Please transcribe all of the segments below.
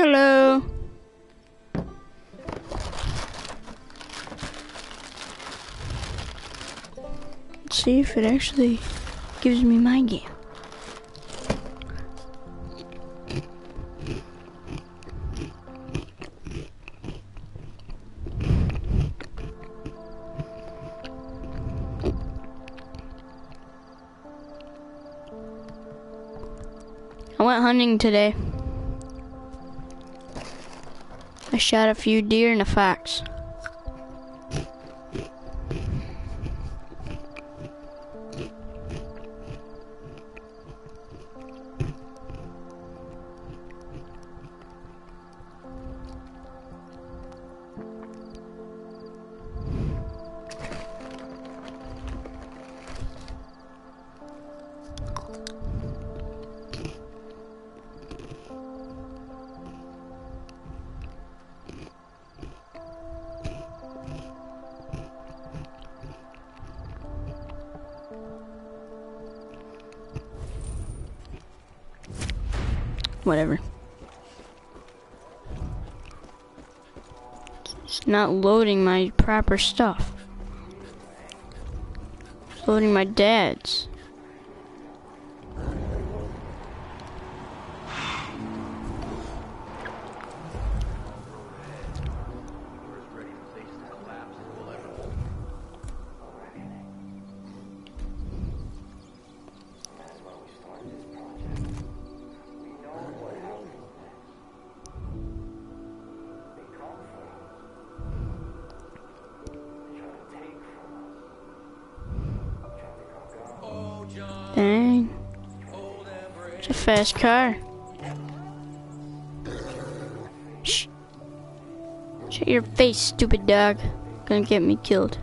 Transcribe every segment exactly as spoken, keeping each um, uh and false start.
Hello. Let's see if it actually gives me my game. I went hunting today. I shot a few deer and a fox. Whatever. It's not loading my proper stuff. It's loading my dad's. Dang. It's a fast car. Shh. Shut your face, stupid dog. Gonna get me killed.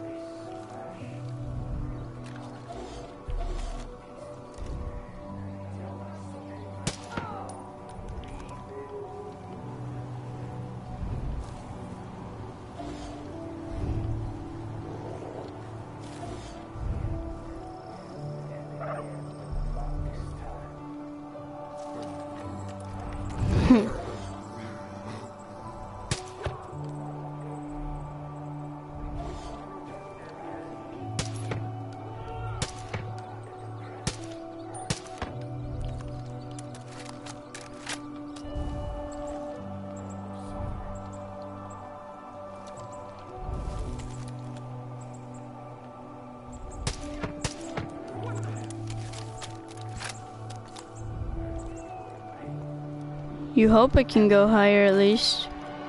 You hope it can go higher at least.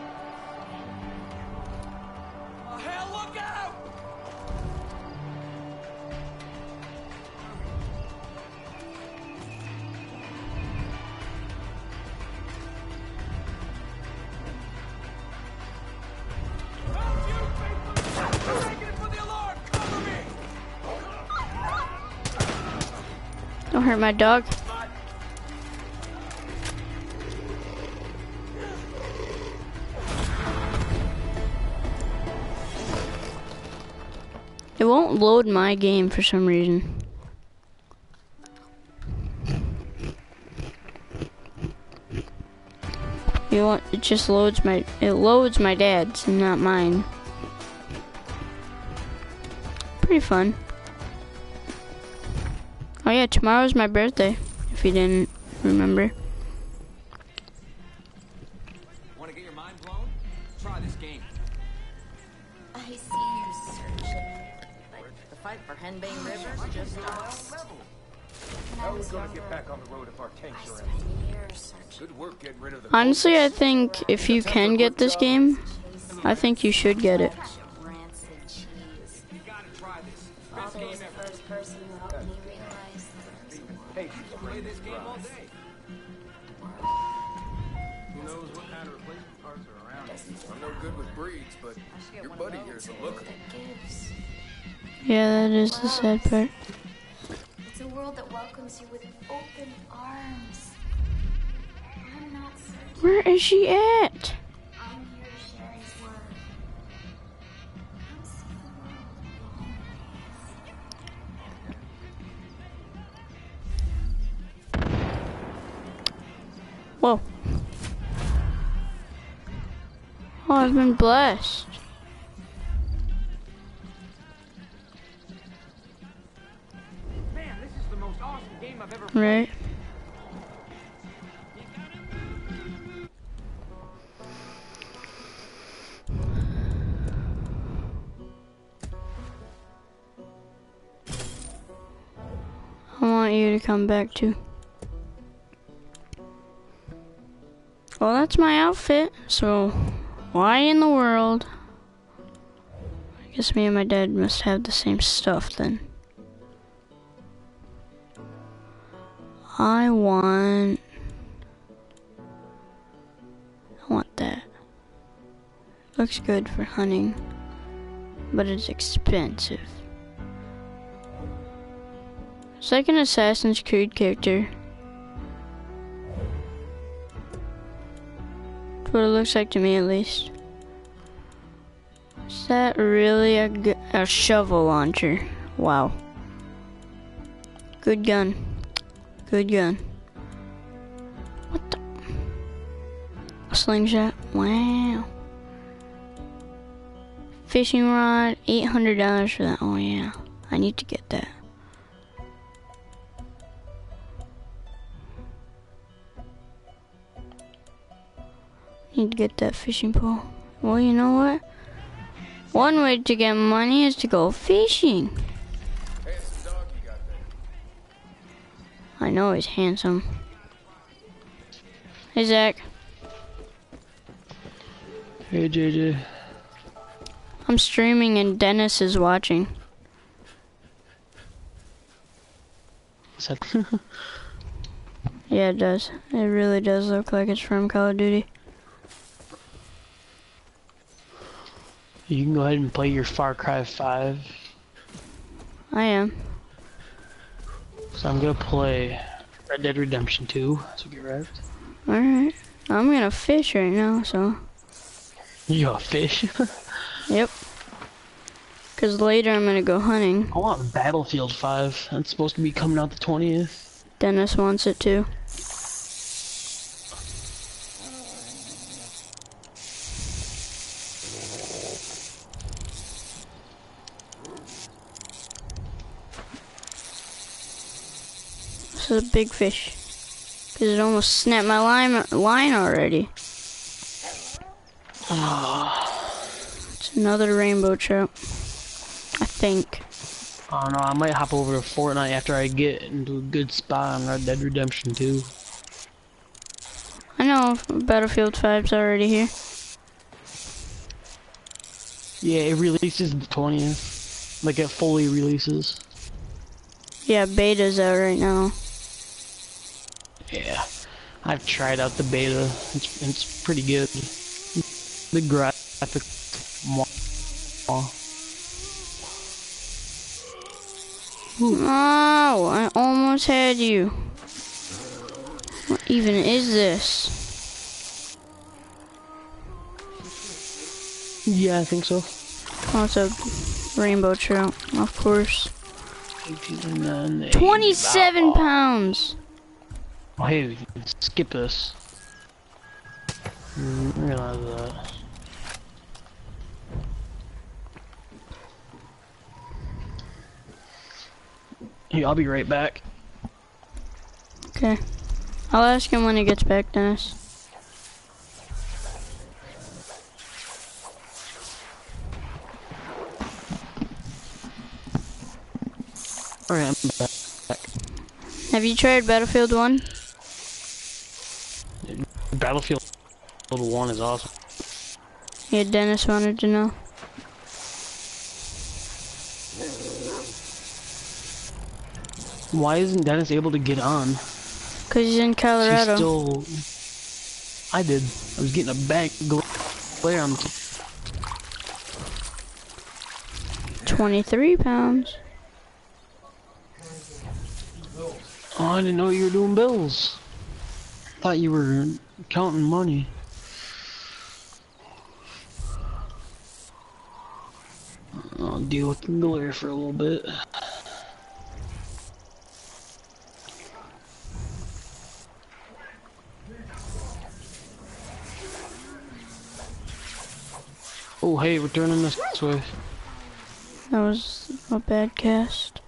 Oh, hell, look out! Help you people! I'm taking it for the alarm! Cover me! Don't hurt my dog. It won't load my game for some reason. You want, it just loads my, it loads my dad's and not mine. Pretty fun. Oh yeah, tomorrow's my birthday, if you didn't remember. Want to get your mind blown? Try this game. I see you searching, but the fight for Henbane River just starts. How are we gonna get back on the road if our tanks I are spent years searching. Good work getting rid of the Honestly, I think if you can get this game, I think you should get it. Rancid cheese. You gotta try this. Best Father game was the ever. first person who helped me realize there was a world. Hey, Play this game all day. who knows what kind of replacement parts are around? I'm no good with breeds, but your buddy here's a looker. that gives. Yeah, that is the sad part. It's a world that welcomes you with open arms. I'm not searching. Where is she at? I'm here to share his word. Come see the world. Whoa. Oh, I've been blessed. Man, this is the most awesome game I've ever played. Right. I want you to come back too. Well, that's my outfit, so why in the world? I guess me and my dad must have the same stuff then. I want... I want that. Looks good for hunting, but it's expensive. It's like an Assassin's Creed character. That's what it looks like to me, at least. Is that really a, gu- a shovel launcher? Wow. Good gun. Good gun. What the? A slingshot? Wow. Fishing rod, eight hundred dollars for that. Oh yeah, I need to get that. Need to get that fishing pole. Well, you know what? One way to get money is to go fishing. Handsome dog you got there. I know he's handsome. Hey, Zach. Hey, J J. I'm streaming and Dennis is watching. Is that Yeah, it does. It really does look like it's from Call of Duty. You can go ahead and play your Far Cry five. I am. So I'm gonna play Red Dead Redemption two. So get wrecked. Alright. I'm gonna fish right now, so. You got fish? Yep. Cause later I'm gonna go hunting. I want Battlefield five. That's supposed to be coming out the twentieth. Dennis wants it too. This is a big fish. Cause it almost snapped my line, line already. It's another rainbow trout. I think. I don't know, I might hop over to Fortnite after I get into a good spot on Red Dead Redemption two. I know Battlefield five's already here. Yeah, it releases the twentieth. Like it fully releases. Yeah, beta's out right now. Yeah. I've tried out the beta. It's it's pretty good. The graphics. Oh, I almost had you. What even is this? Yeah, I think so. Oh, it's a rainbow trout, of course. twenty-seven twenty-seven pounds. Oh, hey, we can skip this. Didn't realize that. Yeah, I'll be right back. Okay. I'll ask him when he gets back, Dennis. Alright, I'm back. Have you tried Battlefield one? Battlefield one is awesome. Yeah, Dennis wanted to know. Why isn't Dennis able to get on? Cause he's in Colorado. He's still... I did. I was getting a bank glare on the twenty-three pounds. Oh, I didn't know you were doing bills. Thought you were counting money. I'll deal with the glare for a little bit. Oh, hey, we're turning this way. That was a bad cast.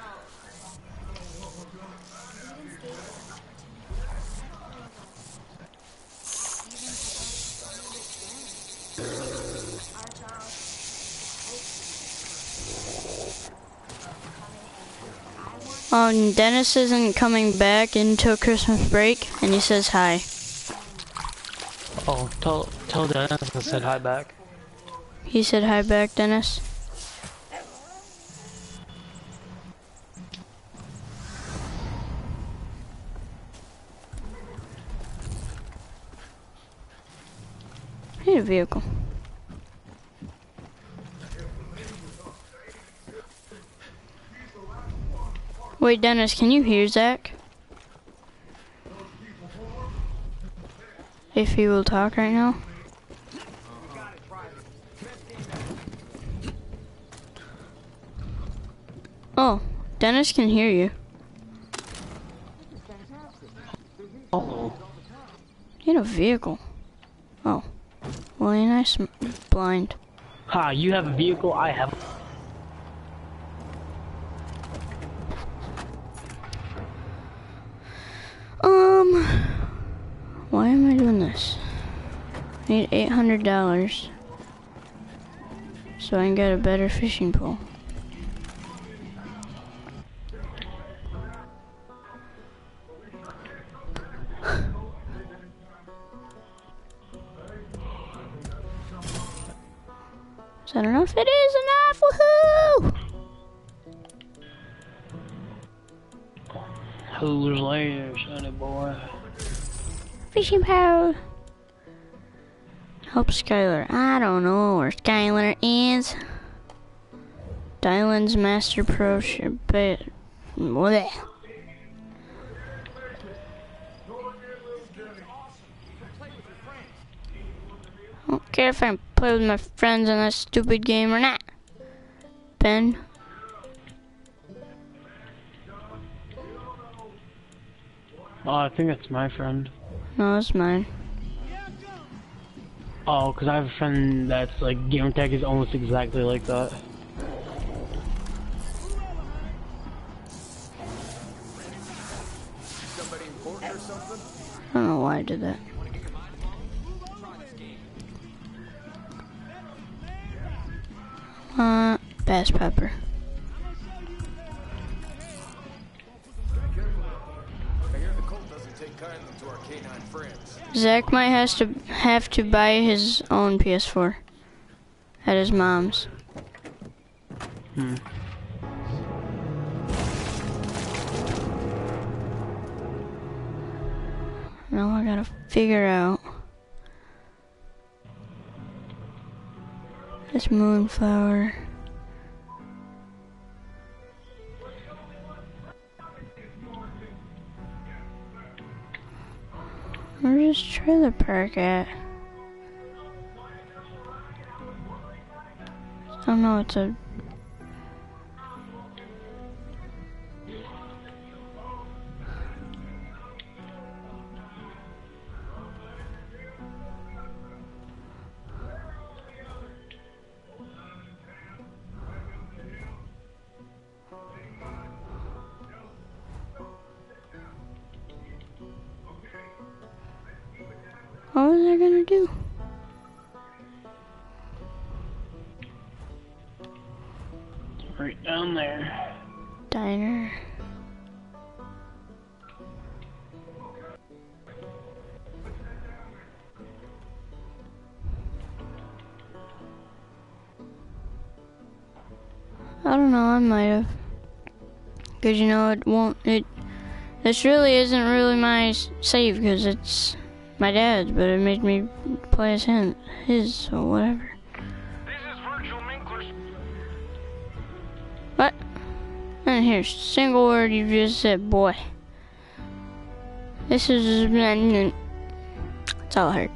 Um, Dennis isn't coming back until Christmas break, and he says hi. Oh, tell tell Dennis I said hi back. He said hi back, Dennis. I need a vehicle. Wait, Dennis, can you hear Zach? If he will talk right now. Oh, Dennis can hear you. Oh. You need a vehicle. Oh. Well, you're nice and blind. Ha, you have a vehicle, I have. Um, why am I doing this? I need eight hundred dollars so I can get a better fishing pole. Is that enough? It is enough! Woohoo! Who's there, sonny boy? Fishing pole. Help Skylar. I don't know where Skylar is. Dylan's Master Pro should bet. What? I don't care if I play with my friends in that stupid game or not. Ben. Oh, I think that's my friend. No, it's mine. Oh, because I have a friend that's like, gamertag is almost exactly like that. Somebody important or something? I don't know why I did that. Uh, bass pepper. I hear the cult doesn't take kindly to our canine friends. Zach might has to have to buy his own P S four at his mom's. Hmm. Now I gotta figure out this moonflower. Where's this trailer park at? Oh no, it's a... What was I gonna do? Right down there. Diner. I don't know, I might have. Cause you know, it won't, it, this really isn't really my s- save because it's my dad's, but it made me play as him, his, so whatever. This is Virgil Minkler. What? I didn't hear a single word you just said, boy. This is, that's all I heard.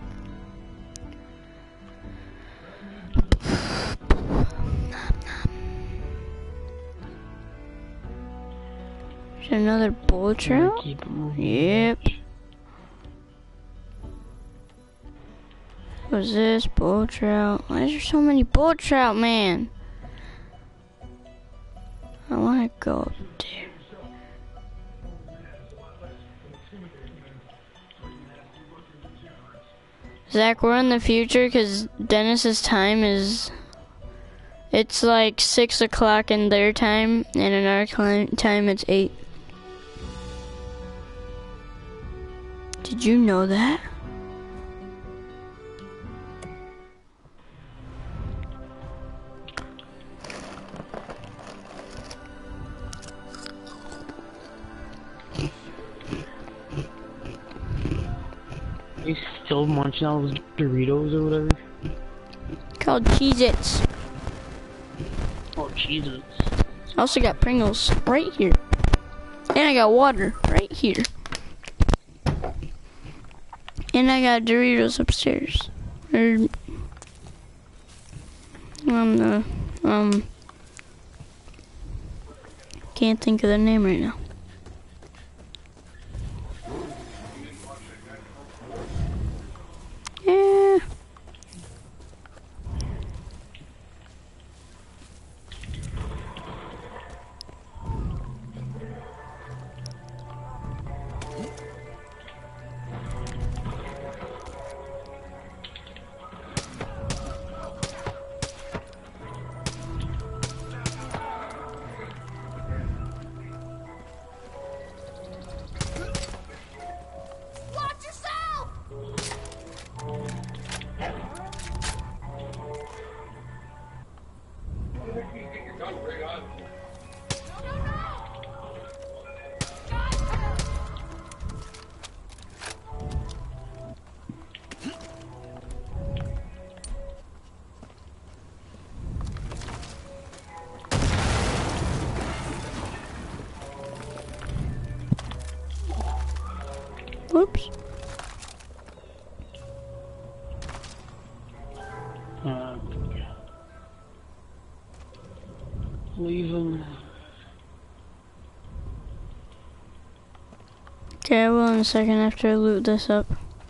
Is there another bullet trail? Keep it moving. Yep. was this? Bull trout. Why is there so many bull trout, man? I want to go up there. Zach, we're in the future because Dennis's time is... It's like six o'clock in their time, and in our time it's eight. Did you know that? Are you still munching on those Doritos or whatever? Called Cheez-Its. Oh, Jesus. I also got Pringles right here. And I got water right here. And I got Doritos upstairs. Or on the um can't think of the name right now. Yeah. Watch yourself! Whoops. Uh, leave him. Okay, I will in a second after I loot this up.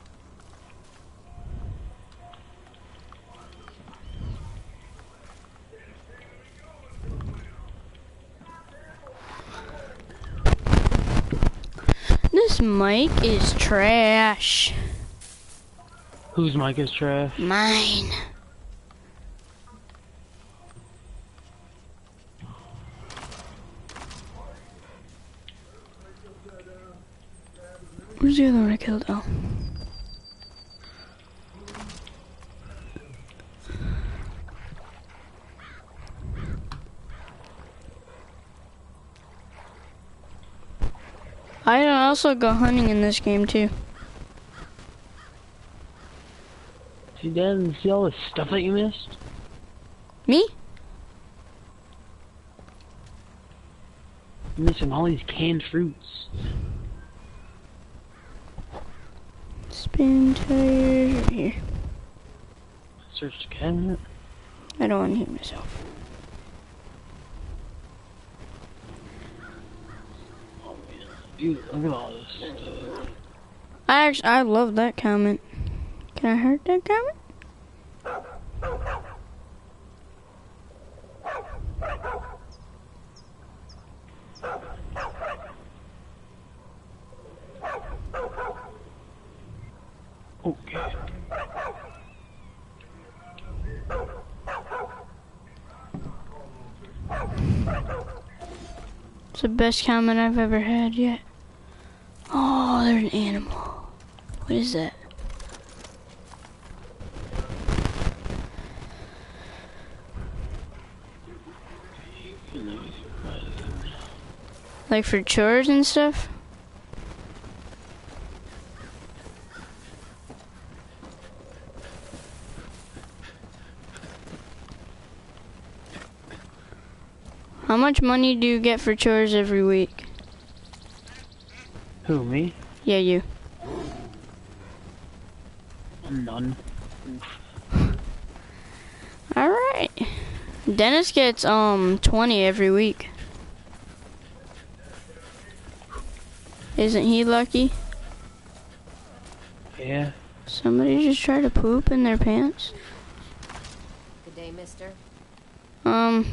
This mic is trash. Whose mic is trash? Mine. Where's the other one I killed? Oh. I can also go hunting in this game too. See, Dad, see all the stuff that you missed? Me? You're missing all these canned fruits. Spin tires right here. Search the cabinet. I don't want to hit myself. Dude, look at all this stuff. I actually, I love that comment. Can I hurt that comment? Okay. It's the best comment I've ever had yet. Oh, there's an animal. What is that? Like for chores and stuff? How much money do you get for chores every week? Who, me? Yeah, you. None. Alright. Dennis gets um twenty every week. Isn't he lucky? Yeah. Somebody just tried to poop in their pants? Good day, mister. Um.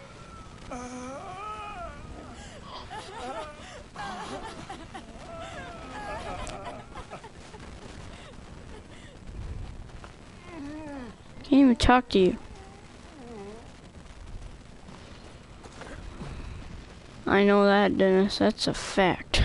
Can't even talk to you. I know that, Dennis. That's a fact.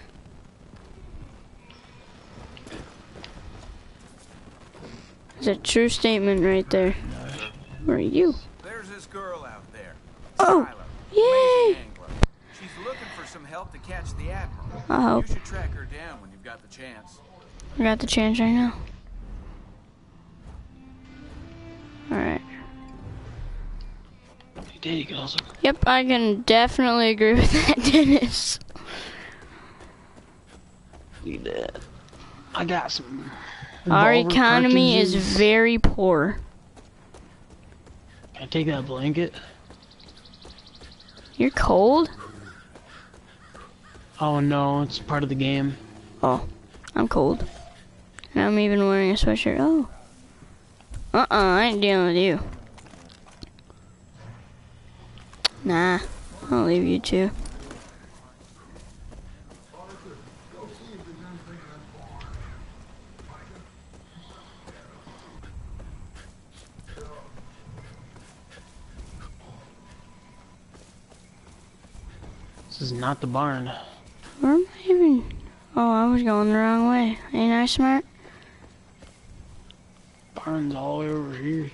It's a true statement right there. Where are you? There's this girl out there. Oh, Skylar, yay! amazing angler. She's looking for some help to catch the Admiral. I hope. You should track her down when you've got the chance. I got the chance right now. Alright. There you go. Yep, I can definitely agree with that, Dennis. Need that. I got some. Our revolver economy is cartridges. very poor. Can I take that blanket? You're cold? Oh no, it's part of the game. Oh, I'm cold. And I'm even wearing a sweatshirt. Oh. Uh-uh, I ain't dealing with you. Nah, I'll leave you two. This is not the barn. Where am I even? Oh, I was going the wrong way. Ain't I smart? Barn's all the way over here.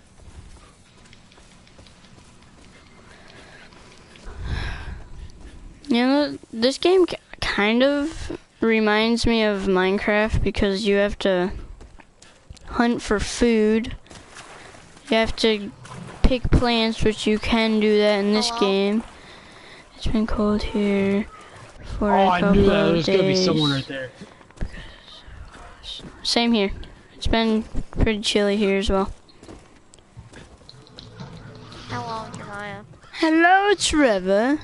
You know, this game k- kind of reminds me of Minecraft because you have to hunt for food. You have to pick plants, which you can do that in this Hello? game. It's been cold here for Oh, a I couple knew that. of There's gonna be days. someone right there. Same here. It's been pretty chilly here as well. Hello, Jeremiah. Hello, Trevor.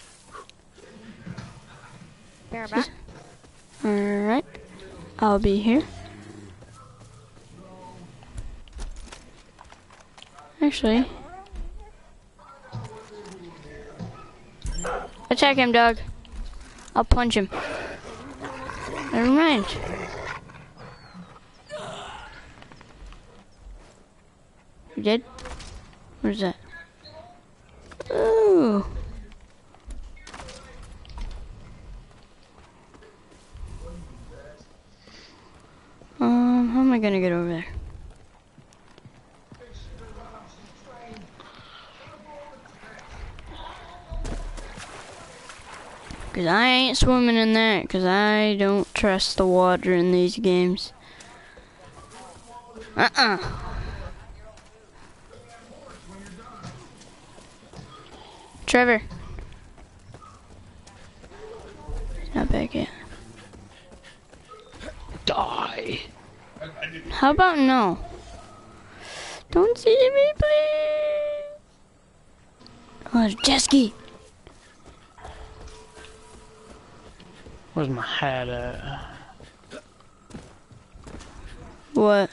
Bear back. Alright. I'll be here. Actually. Attack him, dog. I'll punch him. Never mind. You dead? Where's that? Ooh. Um, how am I gonna get over there? Cause I ain't swimming in that, cause I don't trust the water in these games. Uh-uh. Trevor. Not back yet. Die. How about no? Don't see me, please. Oh, it's jet ski. Where's my hat at? What?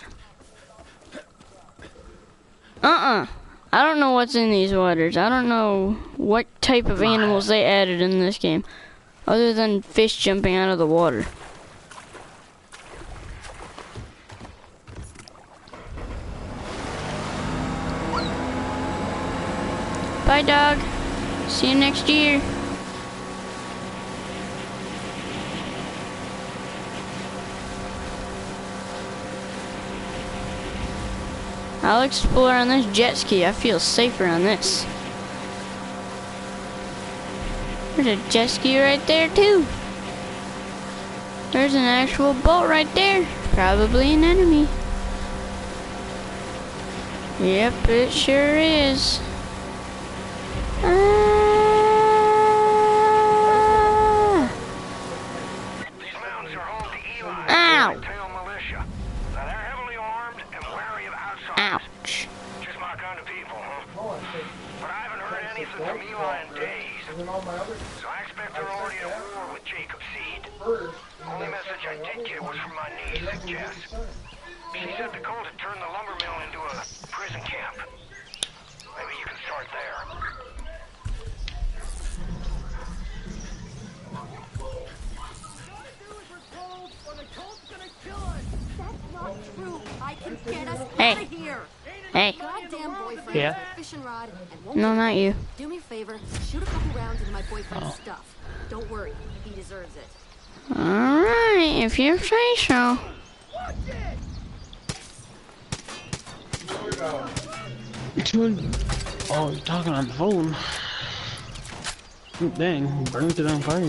Uh-uh. I don't know what's in these waters. I don't know what type of animals they added in this game, other than fish jumping out of the water. Bye, dog. See you next year. I'll explore on this jet ski. I feel safer on this. There's a jet ski right there, too. There's an actual boat right there. Probably an enemy. Yep, it sure is. Ah! These mountains are home to Eli Ow! and the Tail Militia. Now they're heavily armed and wary of outsiders. Ouch. Just my kind of people, huh? But I haven't heard anything from Eli in days. So I expect they're already at war with Jacob Seed. Only message I did get was from my niece, Jess. She said the cult had turned the lumber mill into a prison camp. Maybe you can start there. That's not true. I can get us Hey. out of here. Hey. Goddamn boyfriend. Yeah? Fishing rod and won't No, not you. do me a favor. Shoot a couple rounds into my boyfriend's stuff. Don't worry. He deserves it. Alright, if you say so. Doing, oh, you're talking on the phone. Oh, dang, burnt it on fire.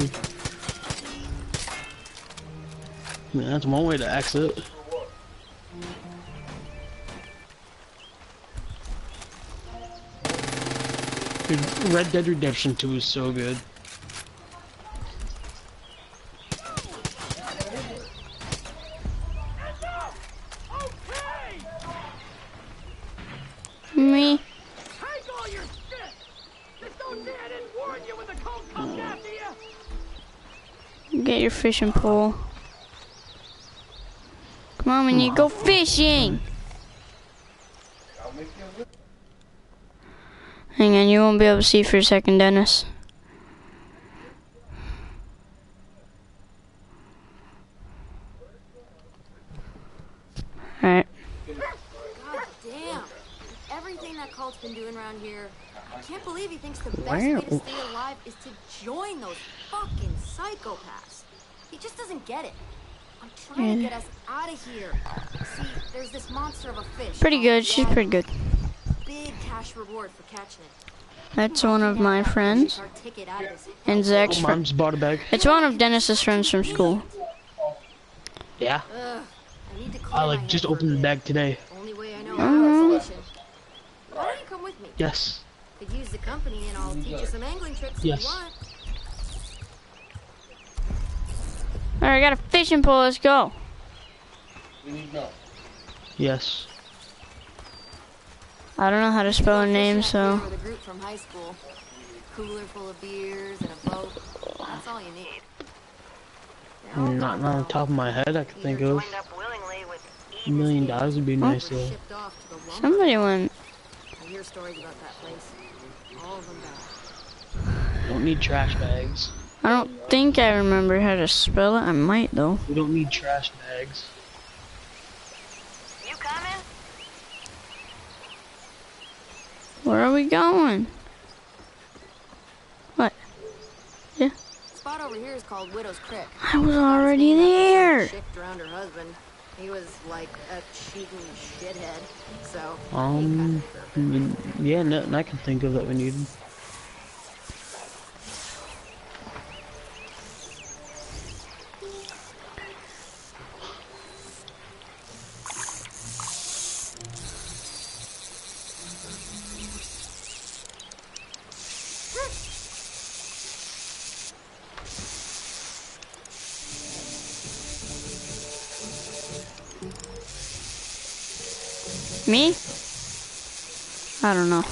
I mean, that's one way to exit. Dude, Red Dead Redemption two is so good. Me. Take all your shit! Just don't say I didn't warn you when the cult comes after you! Get your fishing pole. Come on, we need to go fishing. Hang on, you won't be able to see for a second, Dennis. Alright. God damn. Everything that cult's been doing around here. I can't believe he thinks the best Wow. way to stay alive is to join those fucking psychopaths. He just doesn't get it. I'm trying to get us out of here. See, there's this monster of a fish. Pretty called good, she's Yagi. pretty good. Big cash reward for catching it. That's one of my friends. Our ticket out of this And Zach's Oh, friend. Mom's bought a bag. It's one of Dennis's friends from school. Yeah. Ugh, I need to clear I my like head just for a opened the bit. bag today. Only way I know how is fishing. Why don't you come with me? Yes. Could use the company and I'll teach you some angling tricks Yes. if you want. Alright, I got a fishing pole, let's go. Yes. I don't know how to spell a name, so. With a group from high school. Cooler full of beers and a boat. That's all you need. They're all Not, gone not on now. the top of my head, I could think Either of. joined up willingly with A million dollars would be nice or though. shipped off to the lumber. Somebody went. I hear stories about that place. All of them bad. Don't need trash bags. I don't think I remember how to spell it. I might, though. We don't need trash bags. You coming? Where are we going? What? Yeah. Spot over here is called Widow's Creek. I was already there. Shipped around her husband. He was like a cheating shithead. So. Um, mm, yeah, nothing I can think of that we need. Me? I don't know.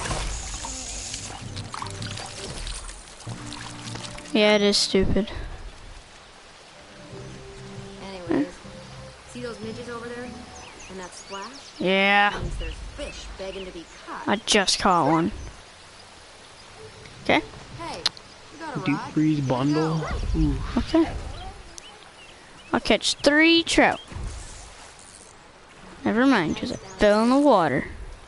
Yeah, it is stupid. Anyways, see those midges over there? And that splash? Yeah, Means there's fish begging to be caught. I just caught one. Okay, Hey, you got a Deep rod? freeze bundle. Ooh. okay. I'll catch three trout. Never mind, because I fell in the water.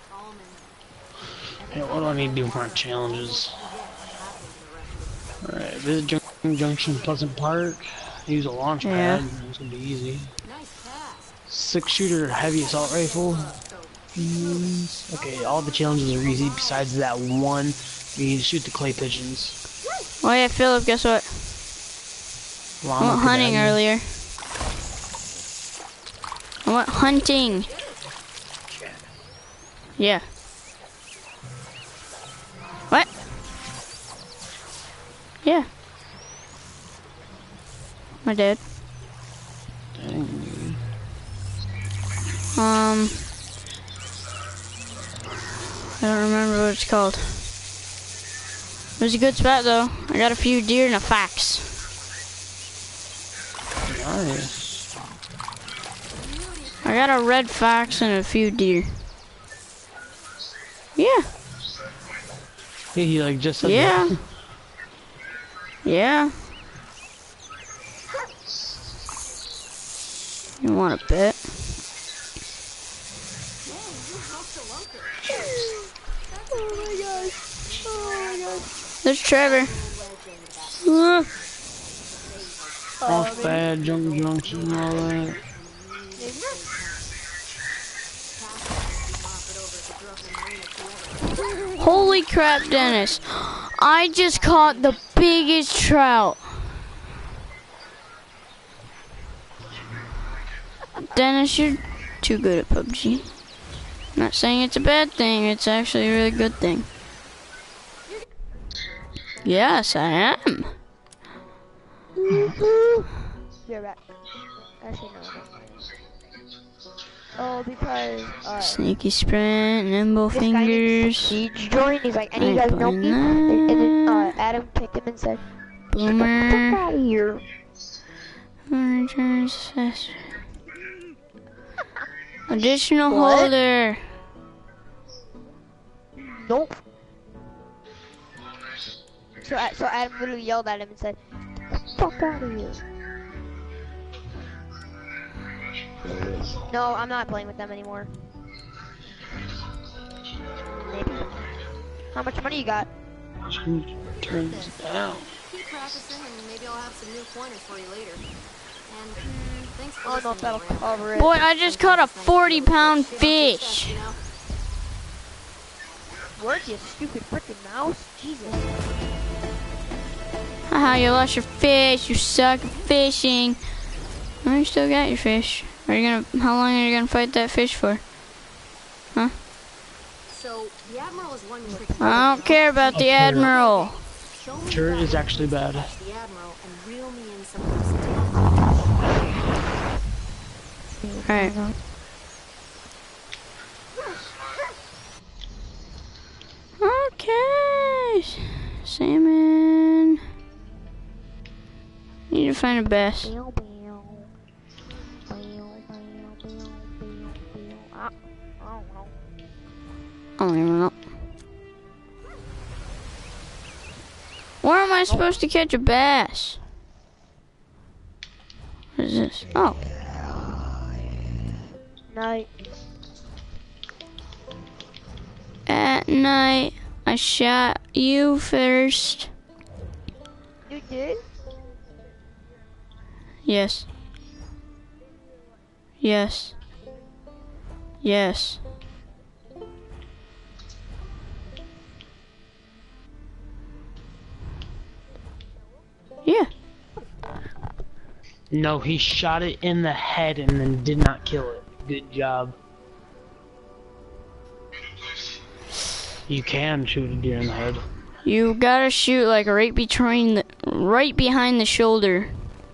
Hey, what do I need to do for my challenges? Alright, visit Jun- Junction Pleasant Park. Use a launch Yeah. pad. It's gonna be easy. Nice cast. Six shooter heavy assault rifle. Mm, okay, all the challenges are easy besides that one. You need to shoot the clay pigeons. Oh yeah, Philip, guess what? I Llama went hunting cadet. earlier. I went hunting. Yeah. What? Yeah. I did. Dang, dude. Um. I don't remember what it's called. It was a good spot though. I got a few deer and a fox. Nice. I got a red fox and a few deer. Yeah. Hey, he like just said Yeah. that. Yeah. You want a bet? There's Trevor. Uh, Off bad, jungle junction, and all that. Holy crap, Dennis. I just caught the biggest trout. Dennis, you're too good at P U B G. I'm not saying it's a bad thing, it's actually a really good thing. Yes, I am. You're back. Actually, no, no. Oh, because, uh, Sneaky sprint, nimble this guy needs fingers. Siege joined. He's like, I any of you ain't guys know playing me? And, and then, uh, that. Adam picked him and said, Boomer. get the fuck out of here. Returns faster. Additional What? holder. Nope. So, uh, so Adam literally yelled at him and said, get the fuck out of here. No, I'm not playing with them anymore. Maybe. How much money you got? Turns down. Keep practicing, and maybe I'll have some new pointers for you later. And mm, thanks for I don't know if that'll listening, cover it. Boy, I just caught a forty pound fish. You know? What, you stupid freaking mouse? Jesus. Haha, you lost your fish. You suck at fishing. Oh, you still got your fish. Are you gonna? How long are you gonna fight that fish for? Huh? So the Admiral is one tricky. I don't care about the Admiral. Show me Sure the is actually bad. The Admiral and reel me in some of those Alright. Okay. Salmon. Need to find a bass. Bow, bow. Bow, bow, bow, bow, bow. Ah, I don't know. I don't even know. Where am I supposed to catch a bass? What is this? Oh. Night. At night, I shot you first. You did? Yes. Yes. Yes. Yeah. No, he shot it in the head and then did not kill it. Good job. You can shoot a deer in the head. You gotta shoot like right between the, right behind the shoulder.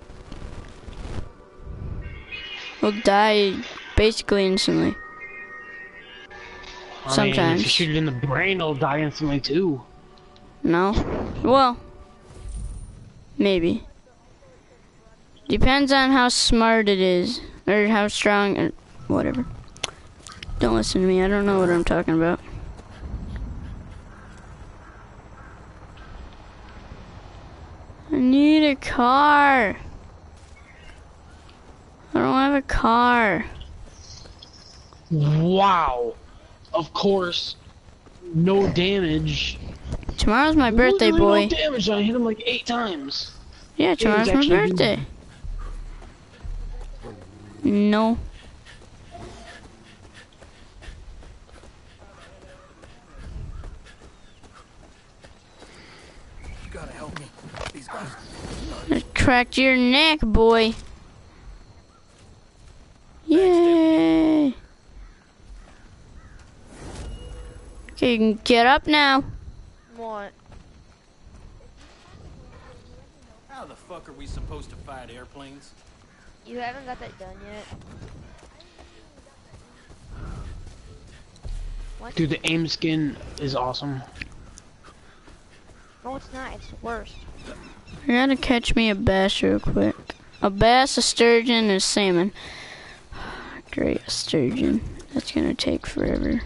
He'll die basically instantly. I mean, Sometimes. if you shoot it in the brain, it'll die instantly too. No? Well, maybe. Depends on how smart it is, or how strong, or whatever. Don't listen to me, I don't know what I'm talking about. I need a car. I don't have a car. Wow. Of course. No damage. Tomorrow's my birthday, Literally boy. No damage. I hit him like eight times. Yeah, tomorrow's my actually birthday. No. You gotta help me. These guys. I cracked your neck, boy. Yay. Okay, you can get up now. What? How the fuck are we supposed to fight airplanes? You haven't got that done yet. What? Dude, the aim skin is awesome. No, it's not. It's the worst. I gotta catch me a bass real quick. A bass, a sturgeon, and a salmon. Great, a sturgeon. That's gonna take forever.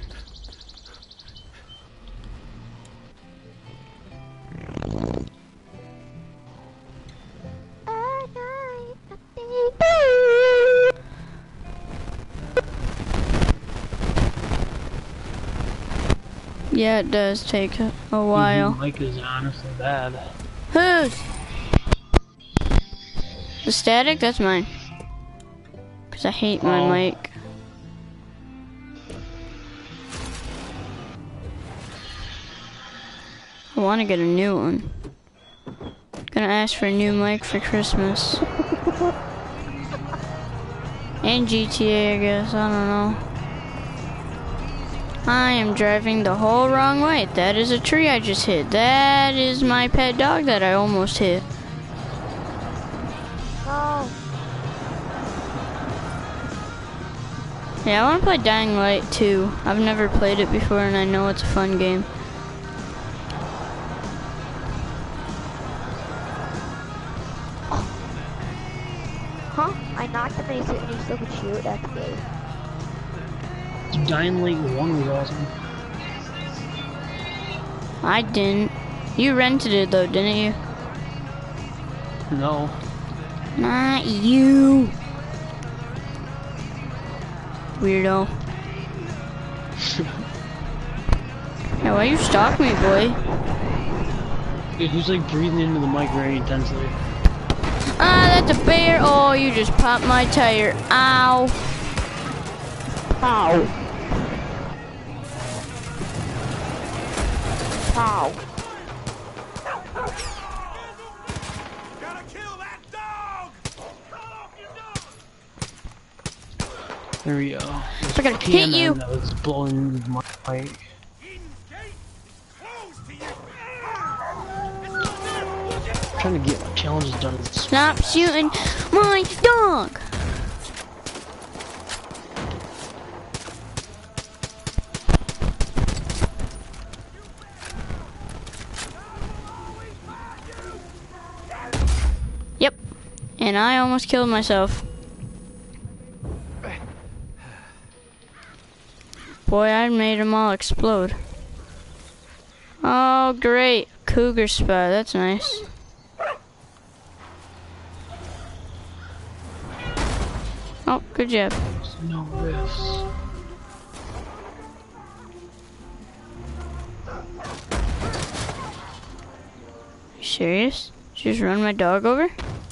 Yeah, it does take a, a while. Mike is honestly bad. Whose? The static? That's mine. Because I hate my Oh. mic. I want to get a new one. Gonna ask for a new mic for Christmas. And G T A, I guess. I don't know. I am driving the whole wrong way. That is a tree I just hit. That is my pet dog that I almost hit. No. Yeah, I want to play Dying Light two. I've never played it before and I know it's a fun game. Huh? I knocked him and he, and he still could shoot. That's gay. Dying Light one was awesome. I didn't. You rented it though, didn't you? No. Not you. Weirdo. Yeah, why you stalk me, boy? Dude, who's like breathing into the mic very intensely? Ah, that's a bear. Oh, you just popped my tire. Ow. Ow. Ow. Gotta kill that dog! Call off your dog! There we go. We're gonna hit you. That was blowing my mic. Eden's gate is closed to you! I'm trying to get my challenges done. Stop shooting my dog. Yep. And I almost killed myself. Boy, I made them all explode. Oh, great. Cougar spot. That's nice. Oh, good job. No risk. You serious? Did you just run my dog over?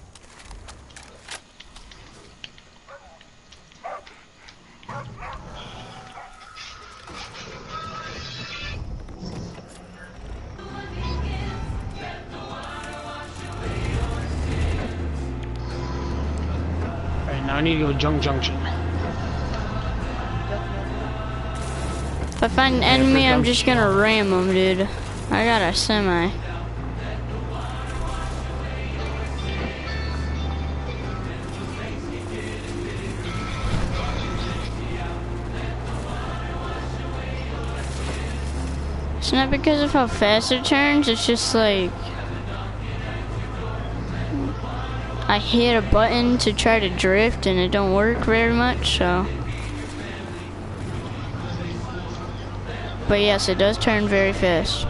Now I need to go Junk Junction. If I find an enemy, I'm just gonna ram them, dude. I got a semi. It's not because of how fast it turns, it's just like I hit a button to try to drift and it don't work very much, so. But yes, it does turn very fast.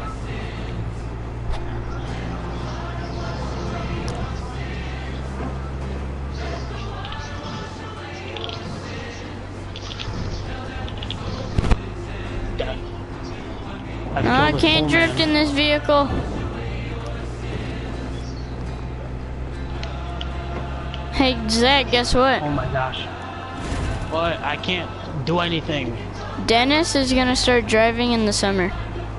No, I can't drift in this vehicle. Hey, Zach, guess what? Oh my gosh. What? I can't do anything. Dennis is gonna start driving in the summer.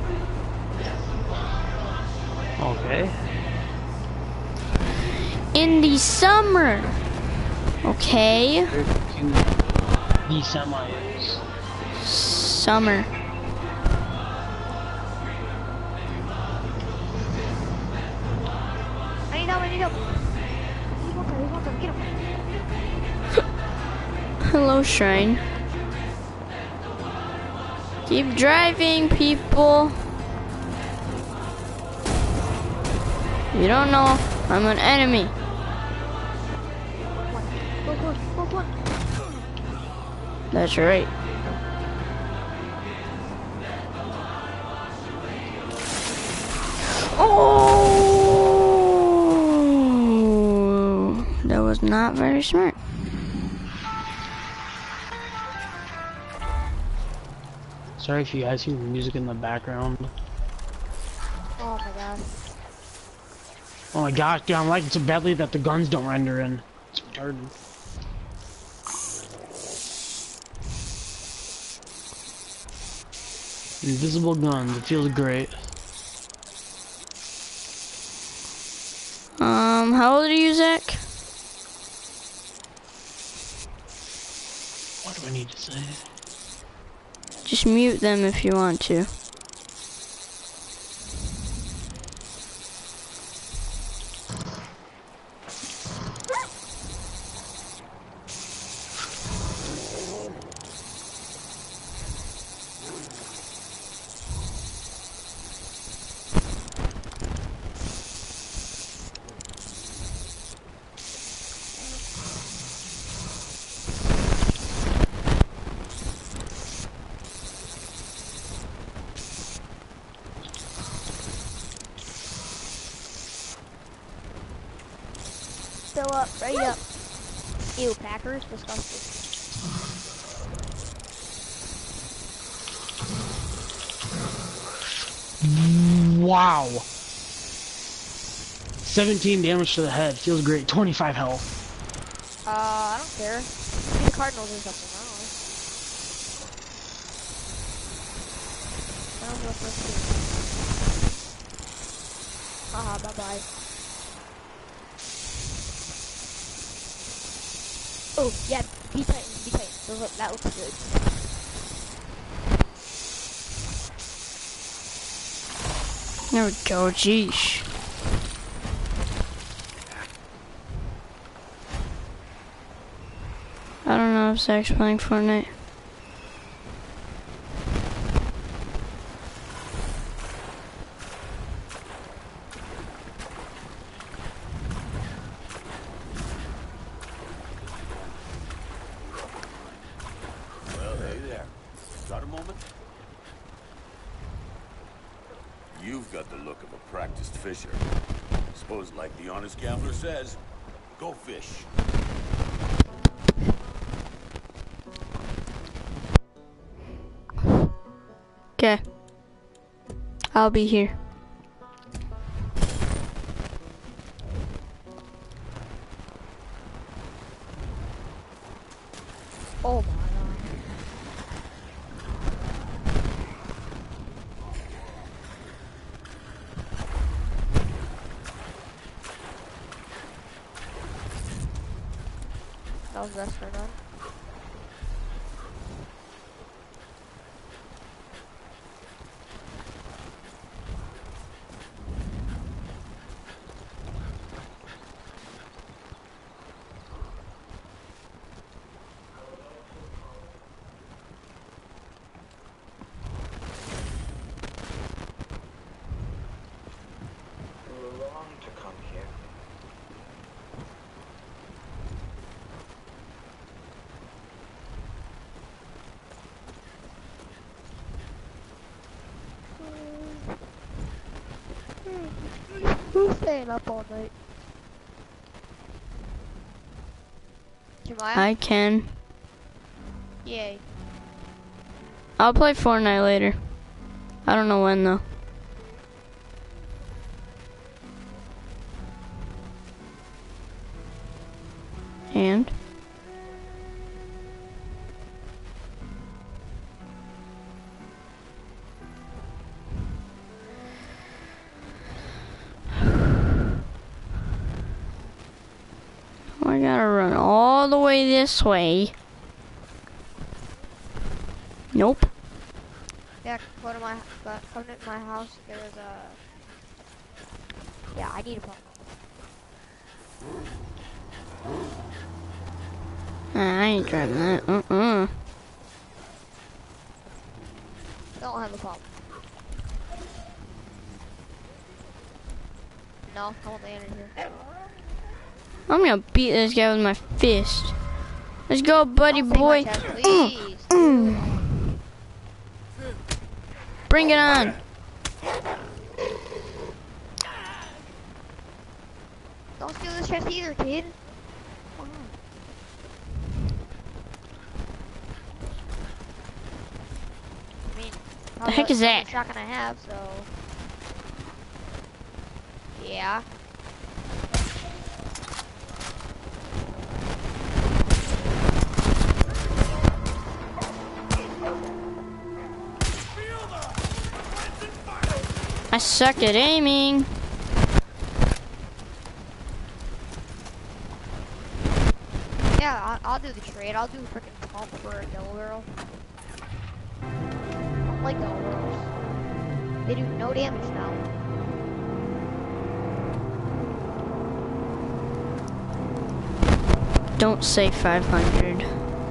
Okay. In the summer. Okay? The semi is. Summer. I need help, I need help. He's one time, he's one time, get him. Hello, Shrine. Keep driving, people. You don't know, I'm an enemy. Go, go, go, go. That's right. Oh, that was not very smart. Sorry if you guys hear music in the background. Oh my god. Oh my gosh, dude, I'm liking so badly that the guns don't render in. It's retarded. Invisible guns, it feels great. Um, how old are you, Zach? What do I need to say? Just mute them if you want to. Fill up, right up. Ew, Packers, disgusting. Wow. seventeen damage to the head, feels great. twenty-five health. Uh, I don't care. Maybe the Cardinals or something, I don't know. I don't know if that's good. Haha, bye-bye. Oh, yeah, be Titans, be Titans. Those look, that looks good. There we go, jeesh. I don't know if Zach's playing Fortnite. Well, hey there. Got a moment? You've got the look of a practiced fisher. Suppose, like the honest gambler says, go fish. Okay. I'll be here. Oh my god. That was best for none. Who's staying up all night? Jemiah? I can. Yay. I'll play Fortnite later. I don't know when though. And? I gotta run all the way this way. Nope. Yeah, go to my, go, come to my house. There was a. Yeah, I need a pump. Nah, I ain't driving that. Uh-uh. Don't have a pump. No, I want the energy here. I'm gonna beat this guy with my fist. Let's go, buddy Don't take my boy. chest, Mm, please. mm. Bring it on. Don't steal this chest either, kid. Come on. I mean, The heck is that? Shotgun I have, so yeah. I suck at aiming. Yeah, I'll, I'll do the trade. I'll do a freaking pump for a double barrel. I don't like double barrels. They do no damage now. Don't say five hundred.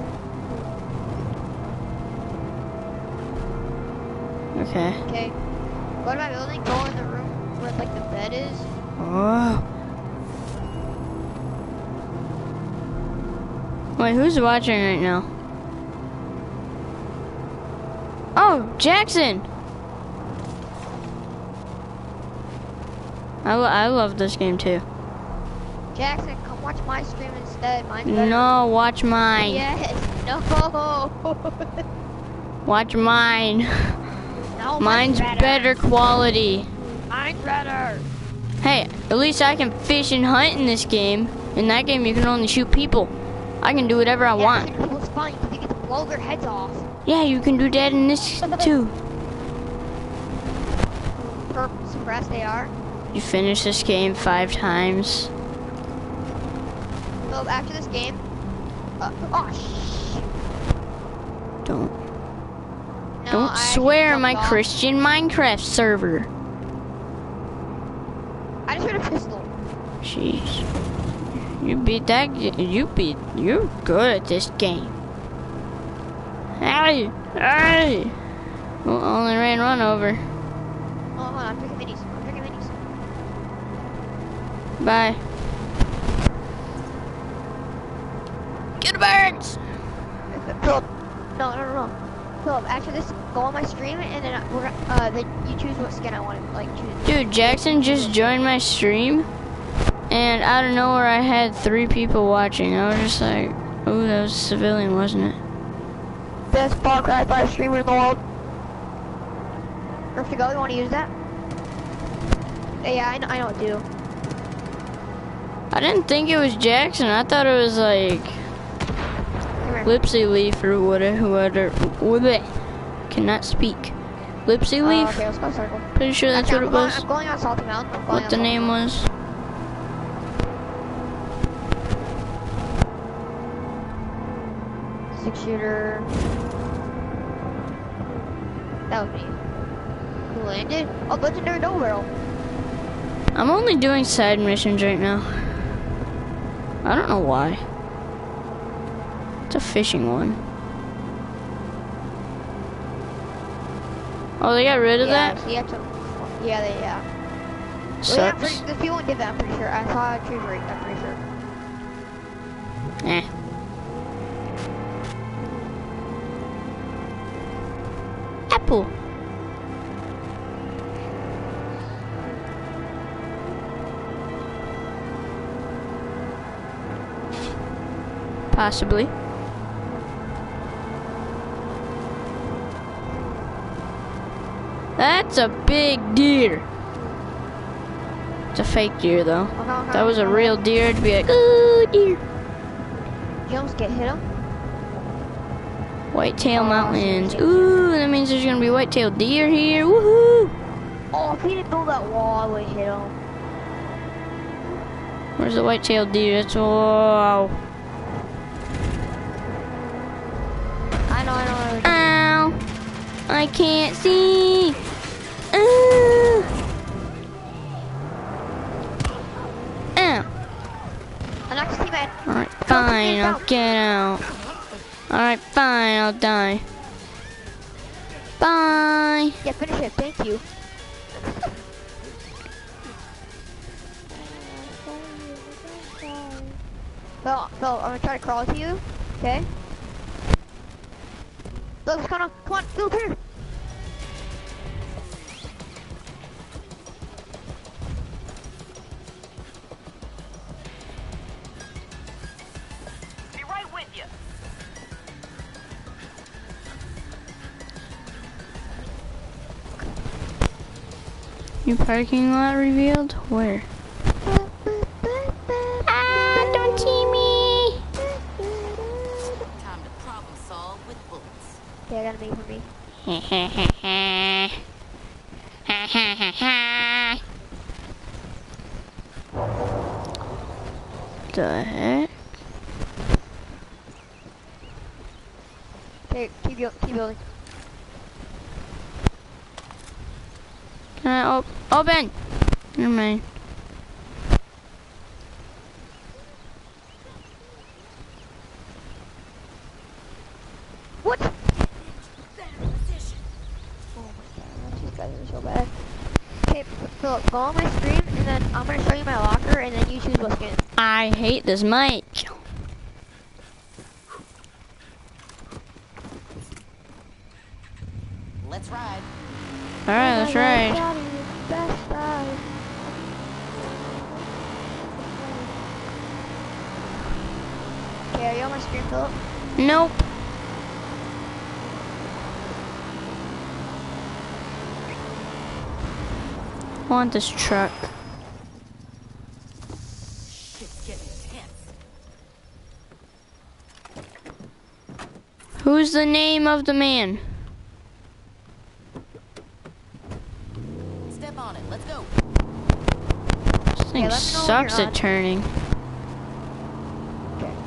Okay. Okay. Go to my building, go in the room where like the bed is. Oh. Wait, who's watching right now? Oh, Jackson! I, lo I love this game too. Jackson, come watch my stream instead. Mine's better. No, watch mine. Yes. No. Watch mine. No, Mine's better. better quality. Mine's better. Hey, at least I can fish and hunt in this game. In that game, you can only shoot people. I can do whatever I Yeah, want. people's fun because you get to blow their heads off. Yeah, you can do that in this too. Per suppressed they are. You finish this game five times. So after this game, uh, oh shh. Don't. No, Don't I swear actually my jumped off. Christian Minecraft server. I just heard a pistol. Jeez. You beat that, you beat, you're good at this game. Hey, hey! Well, only ran one over. Oh, hold on, I'm drinking minis. I'm drinking minis. Bye. Get the birds! Philip, no, no, no, no. Philip, after this, go on my stream and then we're gonna, uh, then you choose what skin I want to, like, choose. Dude, Jackson just joined my stream, and out of nowhere I had three people watching. I was just like, ooh, that was a civilian, wasn't it? Best Far Cry five streamer in the world. Earth to go, you want to use that? Yeah, I know, I know it do. I didn't think it was Jackson. I thought it was like Come here. Lipsy Leaf or whatever. whatever, whatever. Cannot speak. Lipsy Uh, Leaf? okay, let's go circle. Pretty sure that's Actually, what it I'm was. Going, I'm going on Salty Mountain. I'm going What the on name Salty was. Mountain. Six shooter. That was me. Who landed? Oh, legendary double barrel. I'm only doing side missions right now. I don't know why. It's a fishing one. Oh, they got rid of Yeah, that? so you have to. Yeah, they yeah. Well, yeah, I'm Sucks. pretty, the people did that. I'm pretty sure. I saw a tree break. I'm pretty sure. Eh. Apple. Possibly. That's a big deer. It's a fake deer though. Okay, okay, If that was a okay. real deer, it'd be like, ooh, deer. You almost get hit him. Whitetail Oh, Mountains. okay. Ooh, that means there's gonna be whitetail deer here. Woohoo! Oh, if he didn't build that wall, I would hit him. Where's the whitetail deer? That's wow. I know, I know. I know. Ow! I can't see. Ooh. Ow! I'm not just teammate. Alright, fine, I'll get out. Alright, fine, I'll die. Bye! Yeah, finish it. Thank you. Phil, Phil, I'm gonna try to crawl to you. Okay. Look, come on, come on, Philip here. Be right with you. New parking lot revealed? Where? Ah, don't see me! Time to problem solve with bullets. Okay, I gotta make for me. The heck? Okay, keep, go keep building. Can I op open? Never mind. What? Oh my god, these guys are so bad. Okay, Philip, go on my screen, and then I'm gonna show you my locker, and then you choose what skin. I hate this mic. Let's ride. Alright, that's right. Okay, are you on my screen, Philip? Nope. I want this truck. Shit's getting intense. Who's the name of the man? Step on it. Let's go. This thing Yeah, let me know when sucks you're at on. turning. Okay.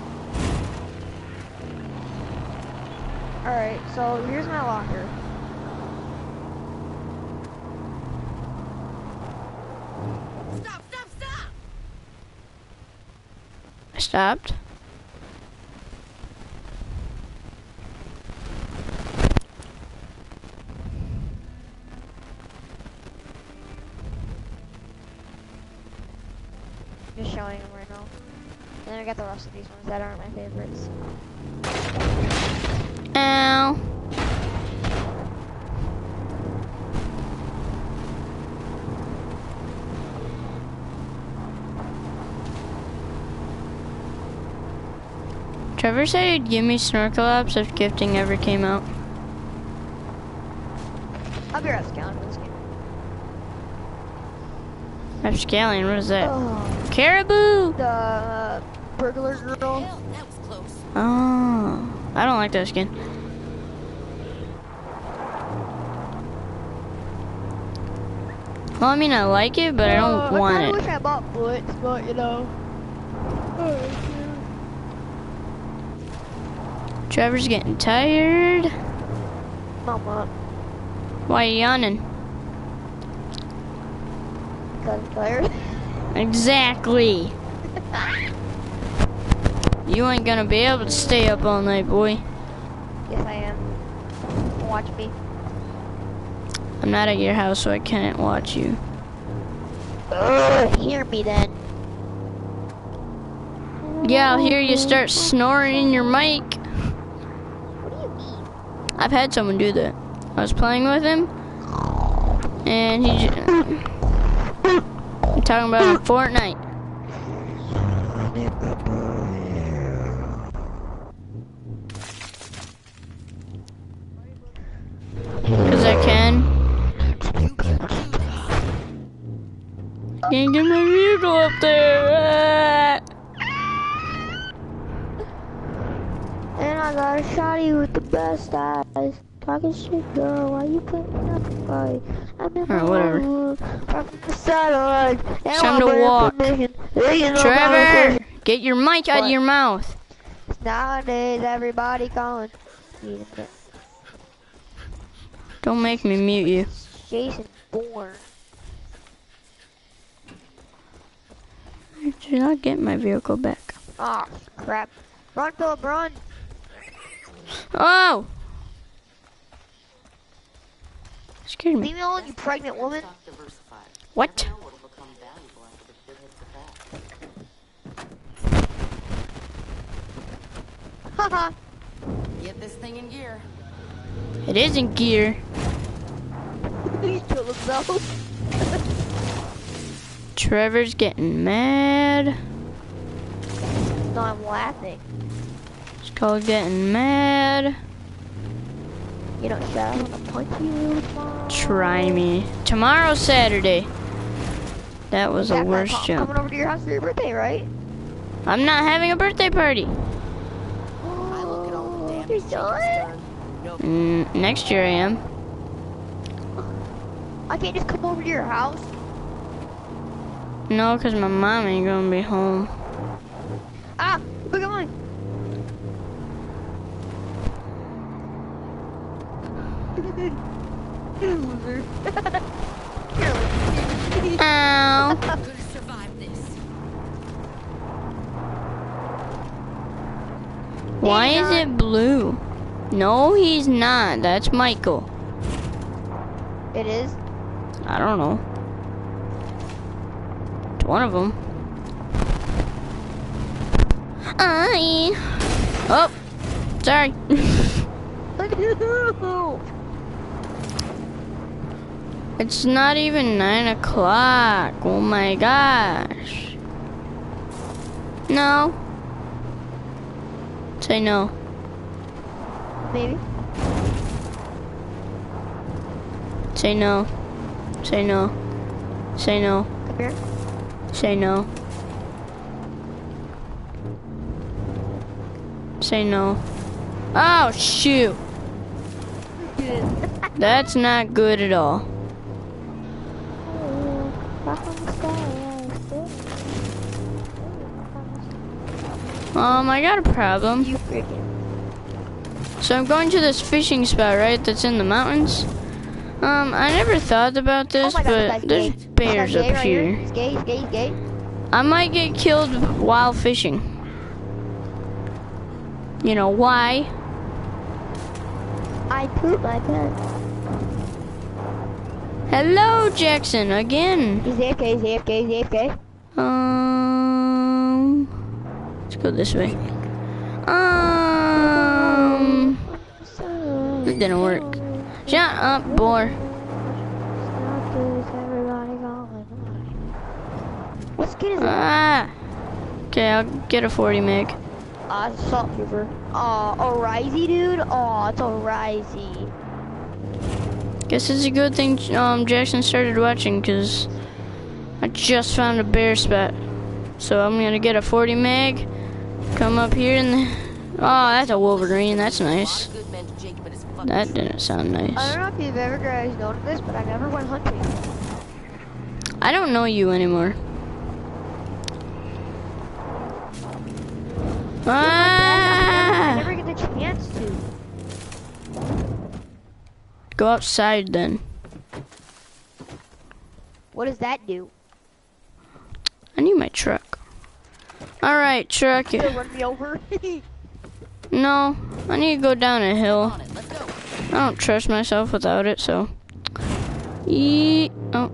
Alright, so here's my locker. Stop, stop, stop! I stopped. Just showing them right now. And then I got the rest of these ones that aren't my favorites. Ow. Trevor said he'd give me snorkel apps if gifting ever came out. I'll be right scaling for this game. Upscaling, what is that? Oh, Caribou! the uh, burglar girl. Hell, that was close. Oh, I don't like that skin. Well, I mean, I like it, but I don't Uh, want I kinda it. wish I bought bullets, but you know. Trevor's getting tired. Mama, Why are you yawning? because I'm tired. Exactly. You ain't gonna be able to stay up all night, boy. Yes, I am. Watch me. I'm not at your house, so I can't watch you. Ugh, hear me then. Yeah, I'll hear you start snoring in your mic. What do you mean? I've had someone do that. I was playing with him, and he just... I'm talking about on Fortnite. Because I can. Can't get my vehicle up there. And I got a shotty with the best eyes. Talking shit, girl. Why you putting up a fight? I'm in Alright, whatever. From the satellite. It's time to walk. Trevor, get your mic out of What? your mouth. Nowadays, everybody calling. Don't make me mute you. Jason Bourne. Did I get my vehicle back? Oh, crap. Run, Philip, run. Oh! Scared me. Leave me alone, you pregnant woman. Stock diversified. What? Never know what'll become valuable after the shit hits the fan. Get this thing in gear. It is in gear. He killed himself. Trevor's getting mad. No, I'm laughing. It's called getting mad. You don't shut up, I'm gonna punch you tomorrow. Try me. Tomorrow's Saturday. That was the Jack, worst I'm jump. coming over to your house for your birthday, right? I'm not having a birthday party. I look at all the damage You're Jacob's done? done. No, Mm, next year I am. I can't just come over to your house. No, because my mom ain't gonna be home. Ah, look at mine. You loser. You're a Ow. gonna survive this. Why is it blue? No, he's not. That's Michael. It is? I don't know. It's one of them. I. Oh, sorry. It's not even nine o'clock. Oh my gosh. No. Say no. Maybe. Say no. Say no. Say no. Come here. Say no. Say no. Oh, shoot. That's not good at all. Um, I got a problem. You freaking. So I'm going to this fishing spot, right, that's in the mountains. Um, I never thought about this, Oh my God, but that's there's gay. bears That's gay up right here. He's gay, he's gay, he's gay. I might get killed while fishing. You know why? I pooped my pants. Hello, Jackson, again. He's A F K, he's A F K, he's A F K. Um, let's go this way. Um, it didn't work. Shut up, boy. What skin is that? Ah. Okay, I'll get a forty meg. Ah, uh, salt trooper. Aw, oh, Risey, dude. Aw, it's a Risey. Guess it's a good thing um, Jackson started watching, because I just found a bear spot. So I'm going to get a forty meg, come up here, and oh, that's a Wolverine. That's nice. That didn't sound I nice. don't know if you've ever guys noticed this, but I never went hunting. I don't know you anymore. I Ah! never get the chance to. Go outside then. What does that do? I need my truck. All right, truck. You'll run me over? No, I need to go down a hill. I don't trust myself without it, so. Ye oh. I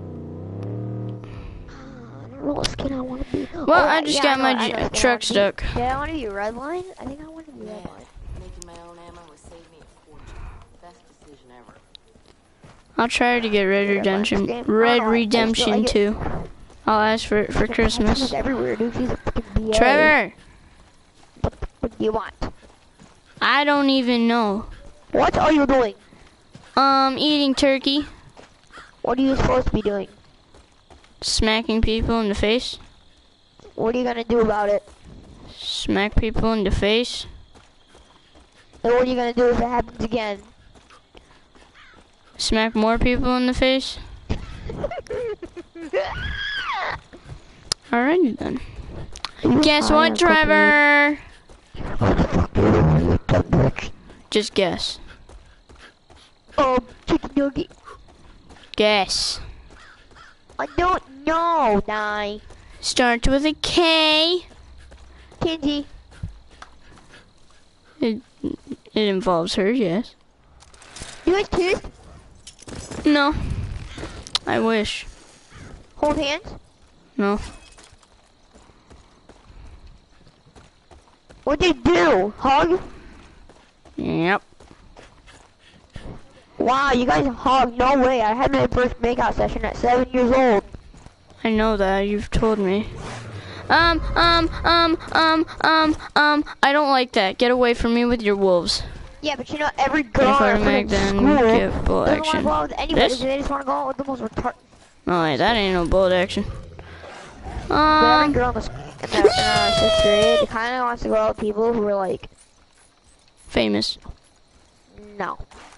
don't know what skin I want to be. Well, Oh, I just yeah, got I my know, I j- know what skin I truck wanna be. stuck. Yeah, I want to be Redline. I think I want to be Redline. Making my own ammo has saved me a fortune. Best decision ever. I'll try to get Red Redemption, Red Redemption too. I'll ask for it for Christmas. He's everywhere, dude. He's a freaking B A. Trevor, What the fuck do you want? I don't even know. What are you doing? Um, eating turkey, What are you supposed to be doing? smacking people in the face, What are you gonna do about it? smack people in the face. And what are you gonna do if it happens again? Smack more people in the face. Alrighty then. Guess what, Trevor? Just guess. Oh, chicken nugget. Guess. I don't know, Nye. Starts with a K. Kenji. It, it involves her, yes. You guys kiss? No. I wish. Hold hands? No. What'd they do? Hug? Yep. Wow, you guys hog. No way. I had my first makeout session at seven years old. I know that. You've told me. Um, um, um, um, um, um. I don't like that. Get away from me with your wolves. Yeah, but you know, every girl If I in make school then get bull doesn't want to action. go out with anybody. This? They just want to go out with the most retarded. No, wait, that ain't no bullet action. But every Um, girl in the, sc- in the in, uh, sixth grade kind of wants to go out with people who are like, famous. no.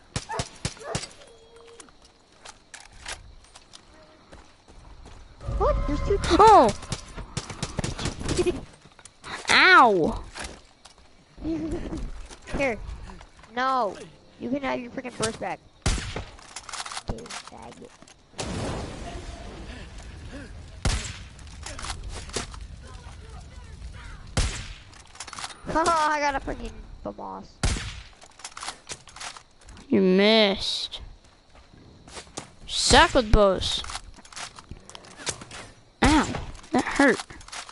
What? There's two. Oh! Ow! Here. No. You can have your freaking burst back. Okay, faggot. Haha, I got a freaking the boss. You missed. Suck with bows. Ow, that hurt.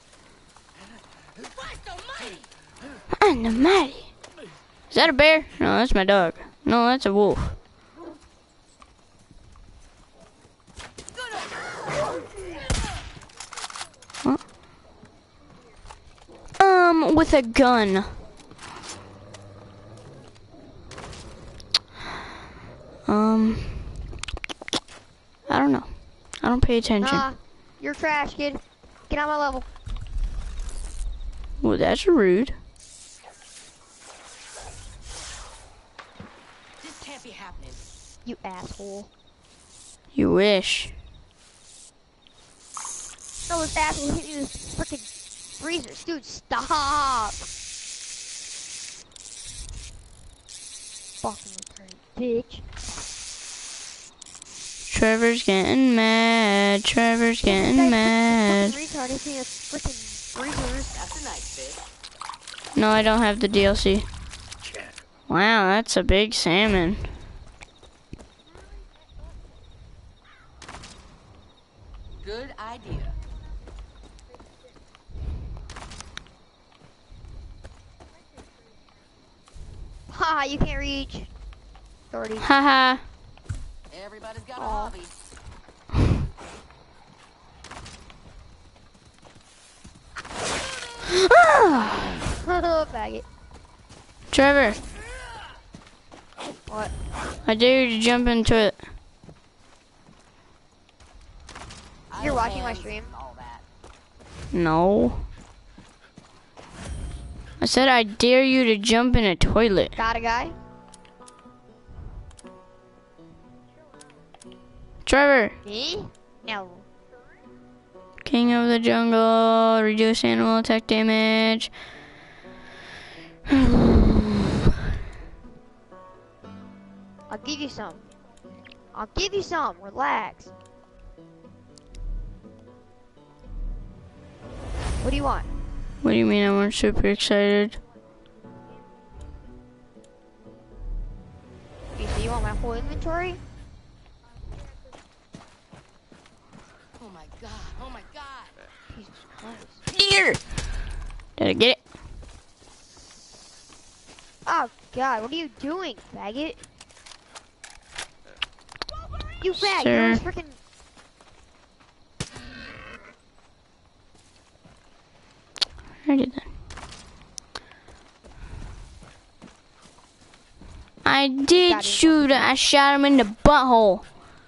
And the mighty. Is that a bear? No, that's my dog. No, that's a wolf. Huh? Um, with a gun. Um, I don't know. I don't pay attention. Nah, you're trash, kid. Get on my level. Well, that's rude. This can't be happening. You asshole. You wish. No, this asshole hit me with freaking freezers. Dude, stop. Fucking retarded bitch. Trevor's getting mad. Trevor's getting mad. Retard hit me with freaking freezers. That's a nice fish. No, I don't have the D L C. Wow, that's a big salmon. Good idea. Ha, you can't reach. thirty. Haha. Everybody's got a Aw. hobby. Bag it. Trevor, What? I dare you to jump into it. You're watching my stream? All that. No. I said I dare you to jump in a toilet. Got a guy? Trevor, Me? No. King of the Jungle, reduce animal attack damage. I'll give you some. I'll give you some. Relax. What do you want? What do you mean I'm super excited? Okay, so you want my whole inventory? Oh my god. Oh my god. Jesus Christ. Here! Did I get it? Oh God, what are you doing, faggot? You fag, Sir. you're freaking. Alrighty then. I did Got it. shoot. I shot him in the butthole.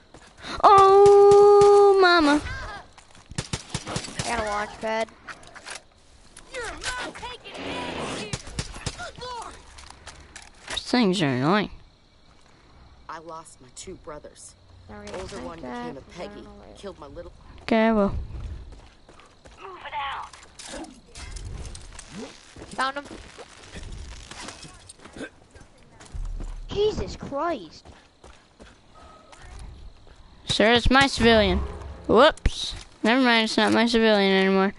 Oh, mama. I got a launch pad. You're not taking it here. Good lord. These things are annoying. I lost my two brothers. Now we're gonna Older take one that, became a because I don't Peggy. know where- Killed my little. Okay, well. Move it out. Found him. Jesus Christ. Sir, it's my civilian. Whoops. Never mind, it's not my civilian anymore.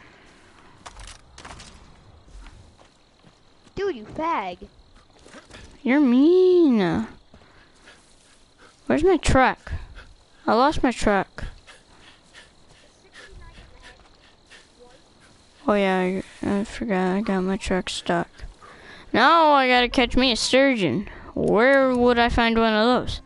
Dude, you fag. You're mean. Where's my truck? I lost my truck. Oh yeah, I, I forgot I got my truck stuck. Now I gotta catch me a sturgeon. Where would I find one of those?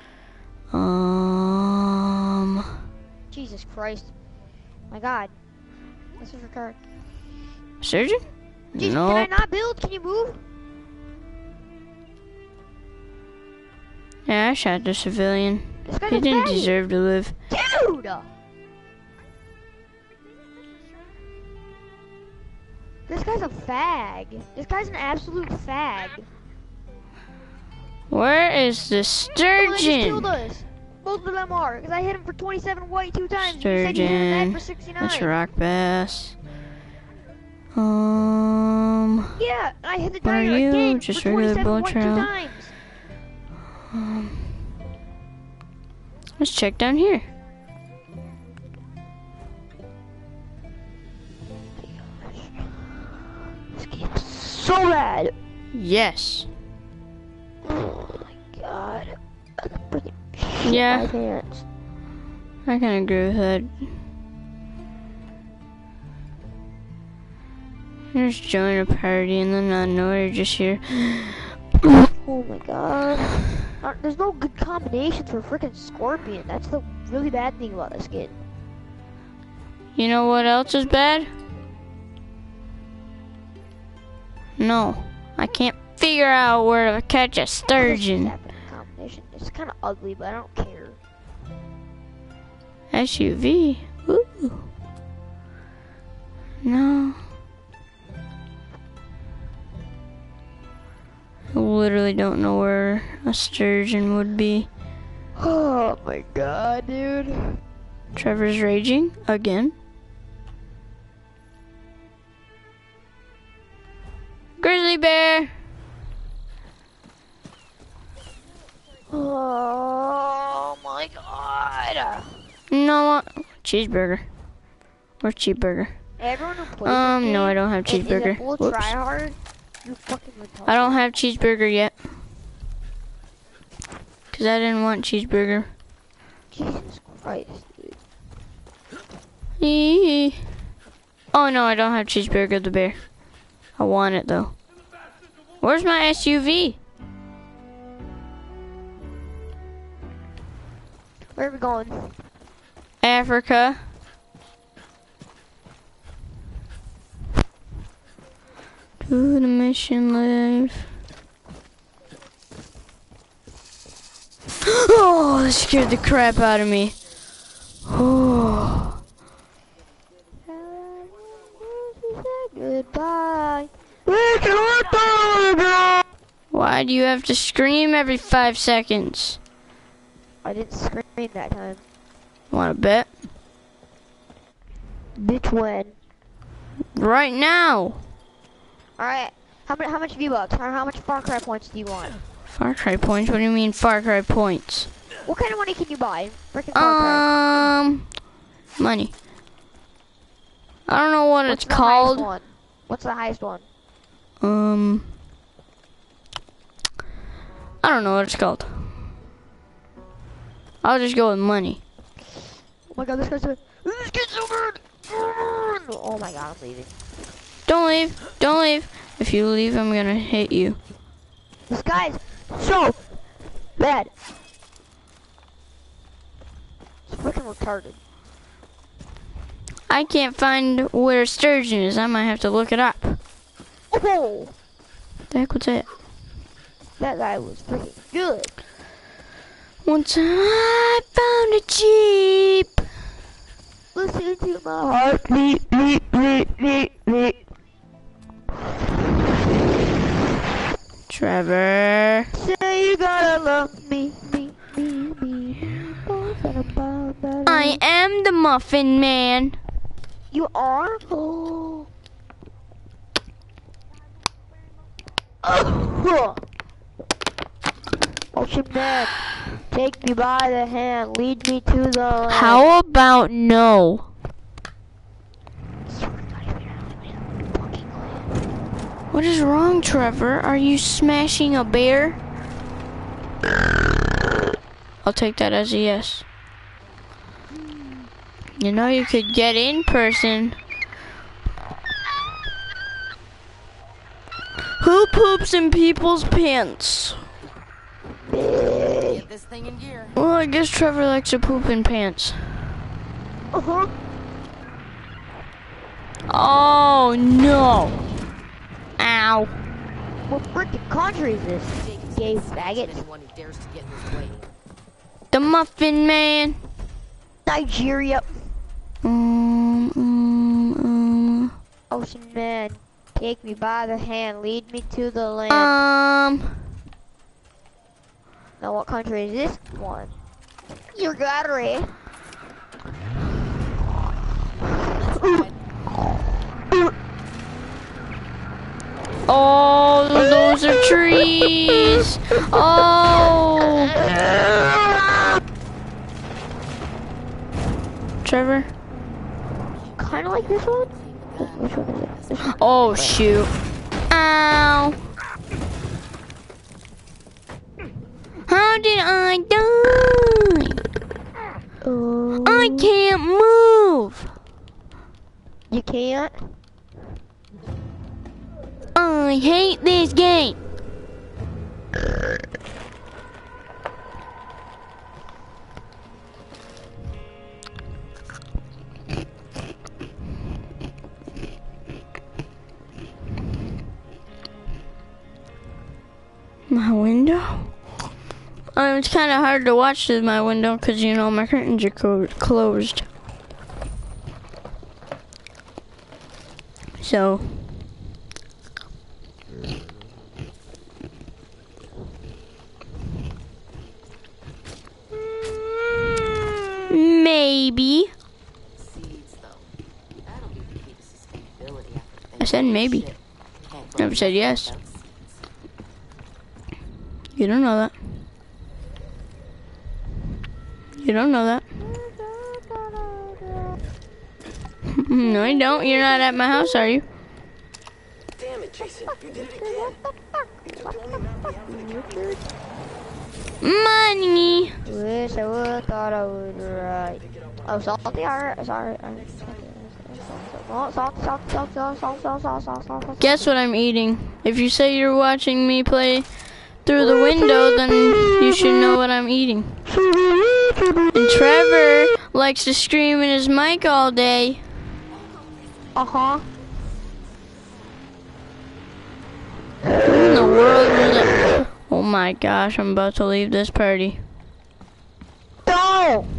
Um. Jesus Christ. My God. This is retarded. Sturgeon? Jeez, No. Can I not build? Can you move? Yeah, I shot the civilian. This guy's He a didn't faggot. deserve to live. Dude! This guy's a fag. This guy's an absolute fag. Where is the Oh, they just killed sturgeon? us. Both of them are, because I hit him for twenty-seven white two times. and You said you hit him Sturgeon. back for sixty-nine. That's rock bass. Um. Yeah, and I hit the What are diner you? again Just for regular twenty-seven bull white two trout? times. um let's check down here. This game's so bad. Yes. Oh my God. I freaking shit Yeah. my pants. I can agree with that. Just join a party and then I know you're just here. Oh my God. Uh, There's no good combinations for freaking Scorpion. That's the really bad thing about this game. You know what else is bad? No, I can't figure out where to catch a sturgeon. Happening combination. It's kind of ugly, but I don't care. S U V. Ooh. No. I literally don't know where a sturgeon would be. Oh my God, dude. Trevor's raging again. Grizzly bear. Oh my God. No what? Cheeseburger. Where's cheeseburger? Everyone who plays Um, this no, game I don't have and is a cheeseburger. full Whoops. tryhard, you fucking retarded. I don't have cheeseburger yet. Cause I didn't want cheeseburger. Jesus Christ, dude. Eee. Oh no, I don't have cheeseburger the bear. I want it though. Where's my S U V? Where are we going? Africa. To the mission life. Oh, that scared the crap out of me. Oh. Goodbye. Why do you have to scream every five seconds? I didn't scream that time. Wanna bet? Bitch, when? Right now. Alright, how much, how much V-Bucks? How, how much Far Cry points do you want? Far Cry points? What do you mean Far Cry points? What kind of money can you buy? Frickin' Far Cry. Um, money. I don't know what What's it's the called. highest one? What's the highest one? Um, I don't know what it's called. I'll just go with money. Oh my God, this guy's so... This kid's so good! Oh my God, I'm leaving. Don't leave. Don't leave. If you leave, I'm gonna hit you. This guy's so bad. It's freaking retarded. I can't find where sturgeon is. I might have to look it up. Oh, The heck was that? that guy was freaking good. Once I found a Jeep. Listen to my heart beat, beat, beat, beat, beat. Trevor. Say you gotta love me, me, me, me. I am the Muffin Man. You are? Oh. Oh. Ocean Man, take me by the hand, lead me to the land. How about no? What is wrong, Trevor? Are you smashing a bear? I'll take that as a yes. You know you could get in person. Who poops in people's pants? Get this thing in gear. Well, I guess Trevor likes to poop in pants. Uh-huh. Oh, no. Ow. What freaking country is this? Gay faggot. Anyone who dares to get in his way. The Muffin Man. Nigeria. Um, um, um. Ocean man, take me by the hand, lead me to the land. Um. Now what country is this one? Uruguay. Oh, those are trees. Oh. Trevor? Kind of like this one? Which one is it? This one? Oh, shoot. Ow. How did I die? Oh. I can't move. You can't? I hate this game. My window? Um, it's kind of hard to watch through my window because, you know, my curtains are co closed. So. Maybe. I said maybe. Never said yes. You don't know that. You don't know that. No, you don't. You're not at my house, are you? Damn it, Jason. You did it again. You took the only map we have for the computer. Money. Wish I would thought I would right. Oh, salty, alright, sorry. Guess what I'm eating. If you say you're watching me play through the window, then you should know what I'm eating. And Trevor likes to scream in his mic all day. Uh-huh. Who in the world is it? Oh my gosh, I'm about to leave this party. No!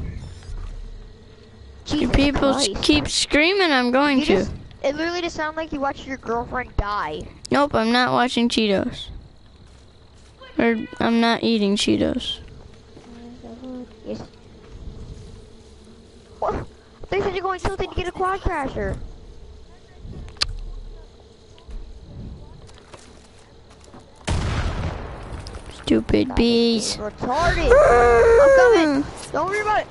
You people keep screaming, I'm going you to. Just, it literally just sounded like you watched your girlfriend die. Nope, I'm not watching Cheetos. Or I'm not eating Cheetos. Yes. What? They said you're going tilted to get a quad crasher. Stupid bees. Retarded. I'm coming. Don't worry about it.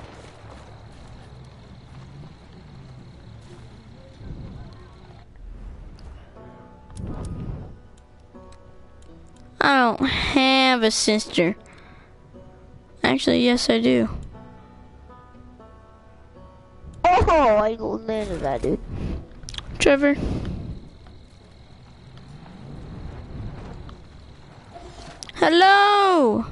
I don't have a sister. Actually, yes, I do. Oh, I landed that, dude. Trevor. Hello.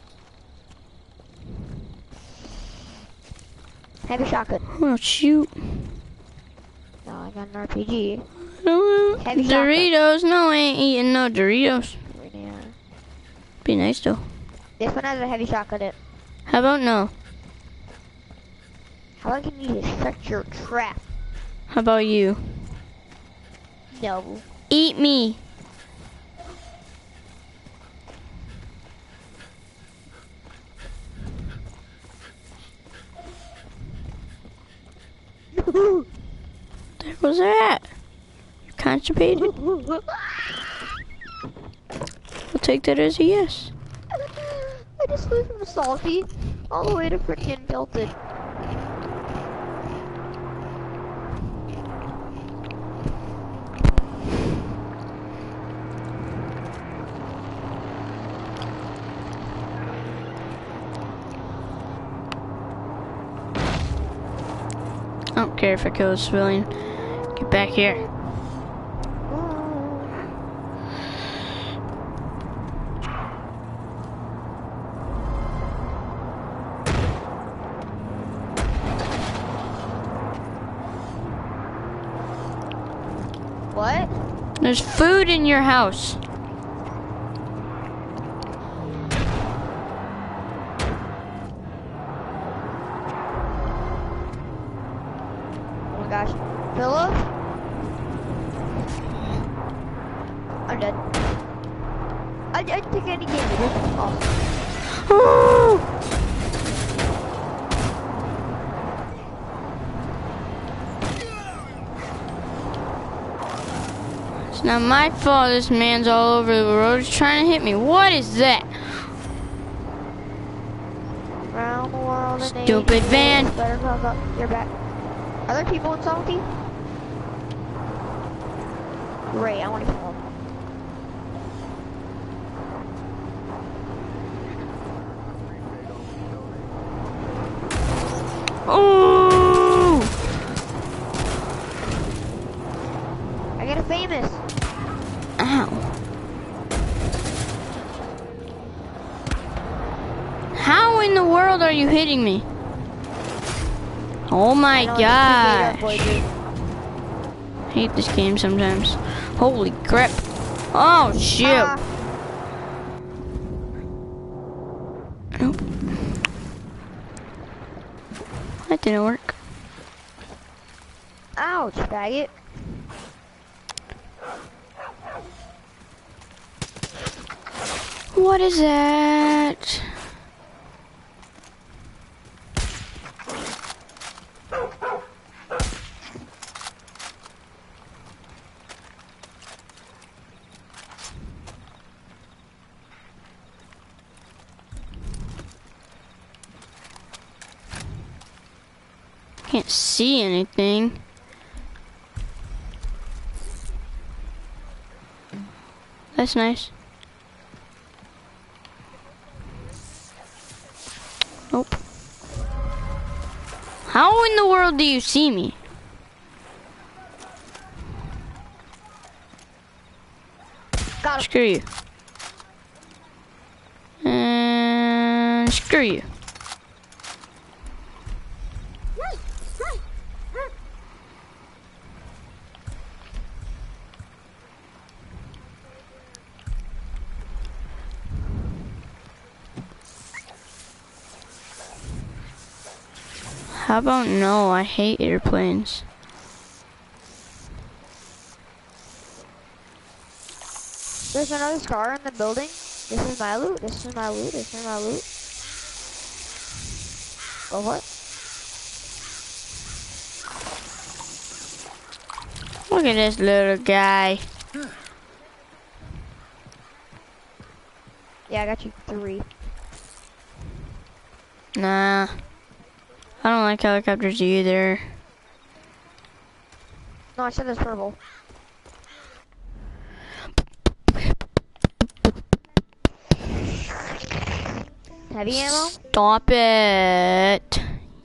Heavy shotgun. Oh, shoot. No, I got an R P G. Uh, Heavy Doritos. shotgun. No, I ain't eating no Doritos. Yeah. Be nice, though. This one has a heavy shotgun in it. How about no? How long can you just shut your trap? How about you? No. Eat me. There goes that. You're constipated? I'll take that as a yes. I just flew from salty all the way to freaking tilted. I don't care if I kill a civilian. Get back here. There's food in your house. Oh my gosh. Philip? I'm dead. I, I didn't pick any game. Oh. Oh! It's not my fault this man's all over the road. He's trying to hit me. What is that? Around the world in Stupid eighty van. years, better come up. You're back. Are there people in Salty? Great, I want to kill them. Oh! I get a famous. Ow. How in the world are you hitting me? Oh my gosh. I hate this game sometimes. Holy crap. Oh shoot. Ah. Nope. That didn't work. Ouch, faggot. What is that? Can't see anything. That's nice. Nope. How in the world do you see me? Got him. Screw you. And screw you. How about no? I hate airplanes. There's another scar in the building. This is my loot. This is my loot. This is my loot. Go for it. Look at this little guy. Yeah, I got you three. Nah. I don't like helicopters either. No, I said this purple. Heavy ammo? Stop it.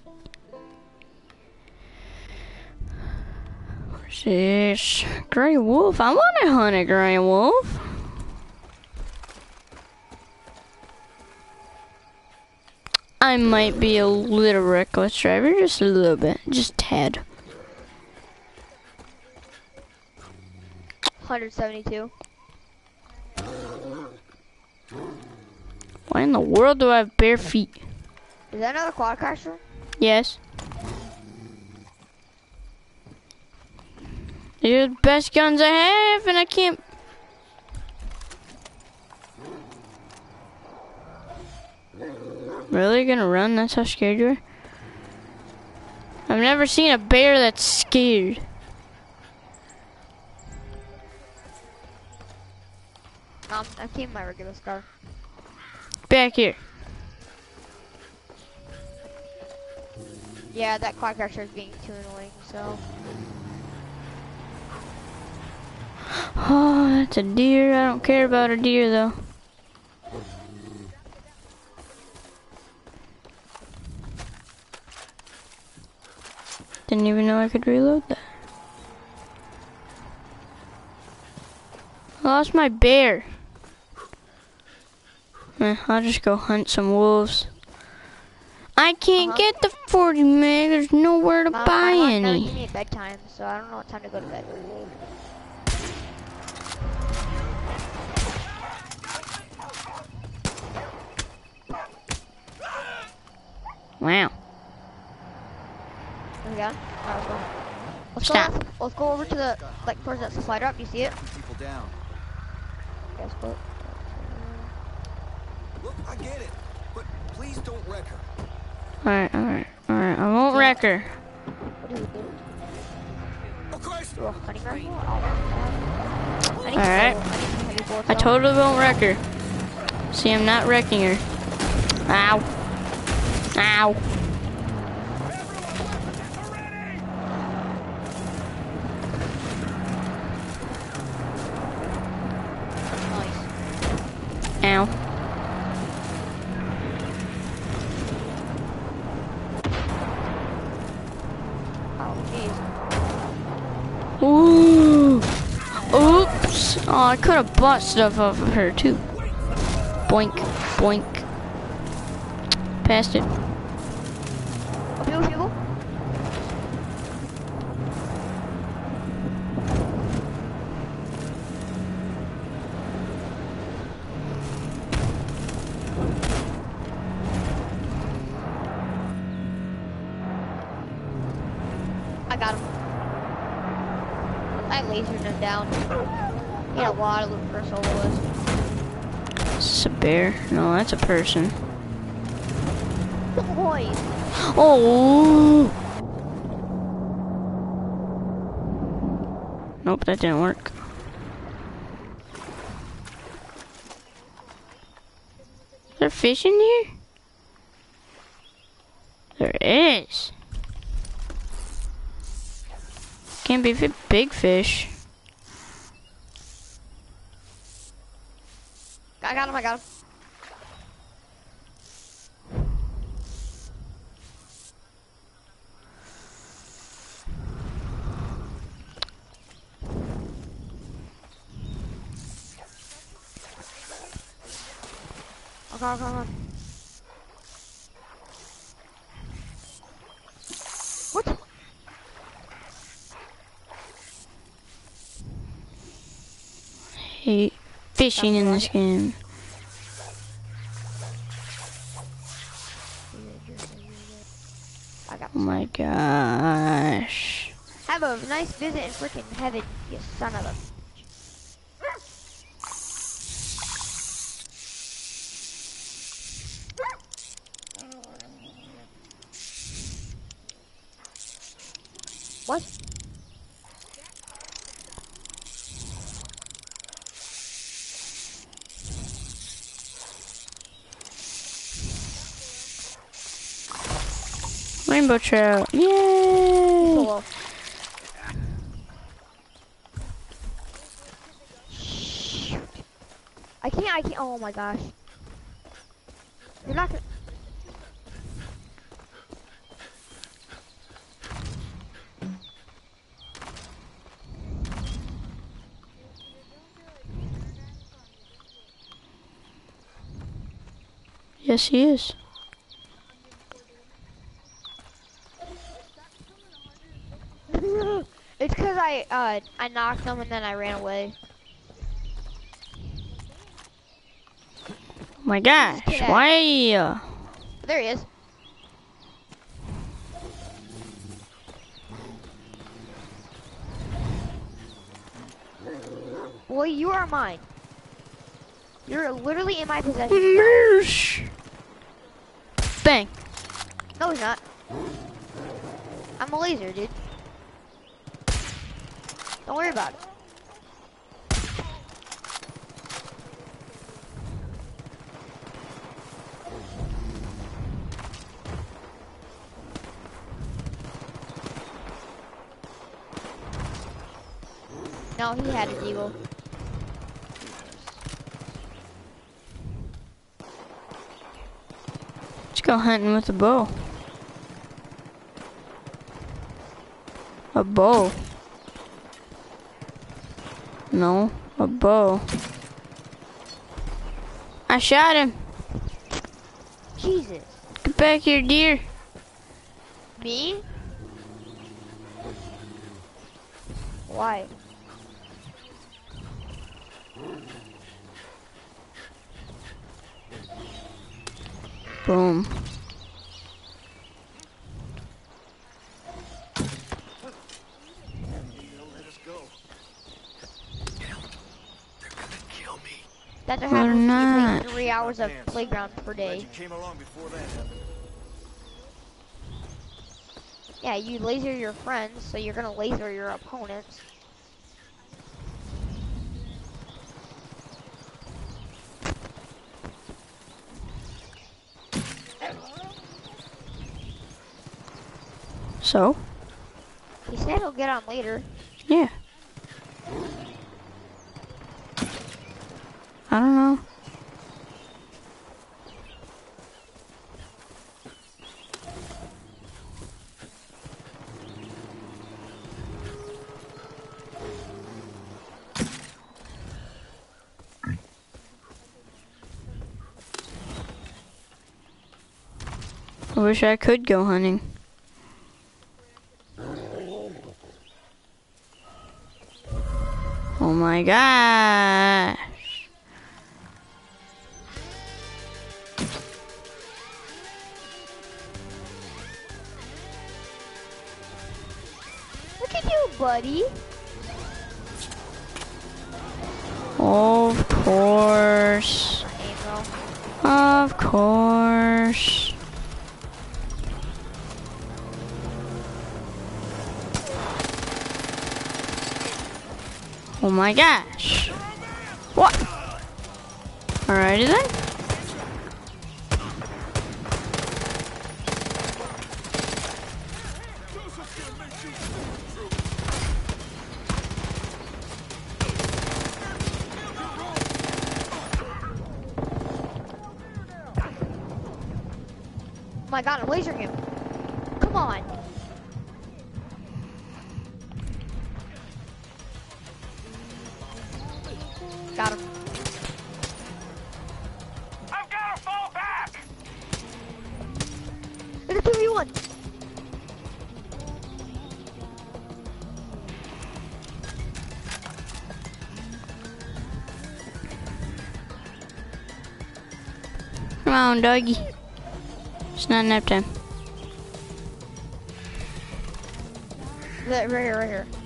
What's this? Gray wolf. I want to hunt a gray wolf. I might be a little reckless driver, just a little bit, just a tad. one seventy-two. Why in the world do I have bare feet? Is that another quad crasher? Yes. They're the best guns I have, and I can't. Really gonna run? That's how scared you are? I've never seen a bear that's scared. Um, I'm keeping my regular scar. Back here. Yeah, that quad crasher is being too annoying, so. Oh, that's a deer. I don't care about a deer though. Didn't even know I could reload that. I lost my bear. Eh, I'll just go hunt some wolves. I can't Uh-huh. get the forty meg. There's nowhere to Mom, buy my mom never any. gave me a bedtime, so I don't know what time to go to bed. Wow. There we go. Alright, let's go. Let's Stop. go. Let's go over to the like towards that supply drop. You see it? People down. Yes, go. Look, I get it, but please don't wreck her. Alright, alright, alright. I won't wreck her. What do we do? Oh Christ! Do a honey rifle? Oh, I need Alright. to go- I need some heavy bullets I though. totally won't wreck her. See, I'm not wrecking her. Ow. Ow. Nice. Ow. Oh, jeez. Ooh. Oops. Oh, I could have bought stuff off of her too. Boink. Boink. Passed it. Oh, people, people. I got him. I lasered him down. He had a lot of loot for a soloist. Is this a bear? No, that's a person. Boy. Oh! Nope, that didn't work. Is there fish in here? There is. Can't be fi- big fish. I got him, I got him. Okay, okay, okay. What? Hate fishing in this game. I got Oh my gosh. Have a nice visit in freaking heaven, you son of a. What? Rainbow trout. Yay! Solo. Shoot. I can't, I can't, oh my gosh. You're not gonna. Yes, he is. It's because I, uh, I knocked him and then I ran away. Oh my gosh. Yeah. Why? Uh, There he is. Boy, you are mine. You're literally in my possession. Mersh. Bang. No, he's not. I'm a laser, dude. Don't worry about it. No, he had a deagle. Let's go hunting with a bow. A bow. No, a bow. I shot him. Jesus. Get back here, deer. Me? Why? Boom. That's what Or happens when you not. play three hours of playground per Glad day. you came along before that happened. Yeah, you laser your friends, so you're gonna laser your opponents. So? He said he'll get on later. Yeah. I don't know. I wish I could go hunting. Oh my gosh. Look at you, buddy. Of course. Of course. Oh my gosh. What? Alrighty then. Oh my god, I'm lasering him. Come on. Got him. I've got to fall back! Look at two v one. Come on, doggy. It's not nap time. Right here, right here.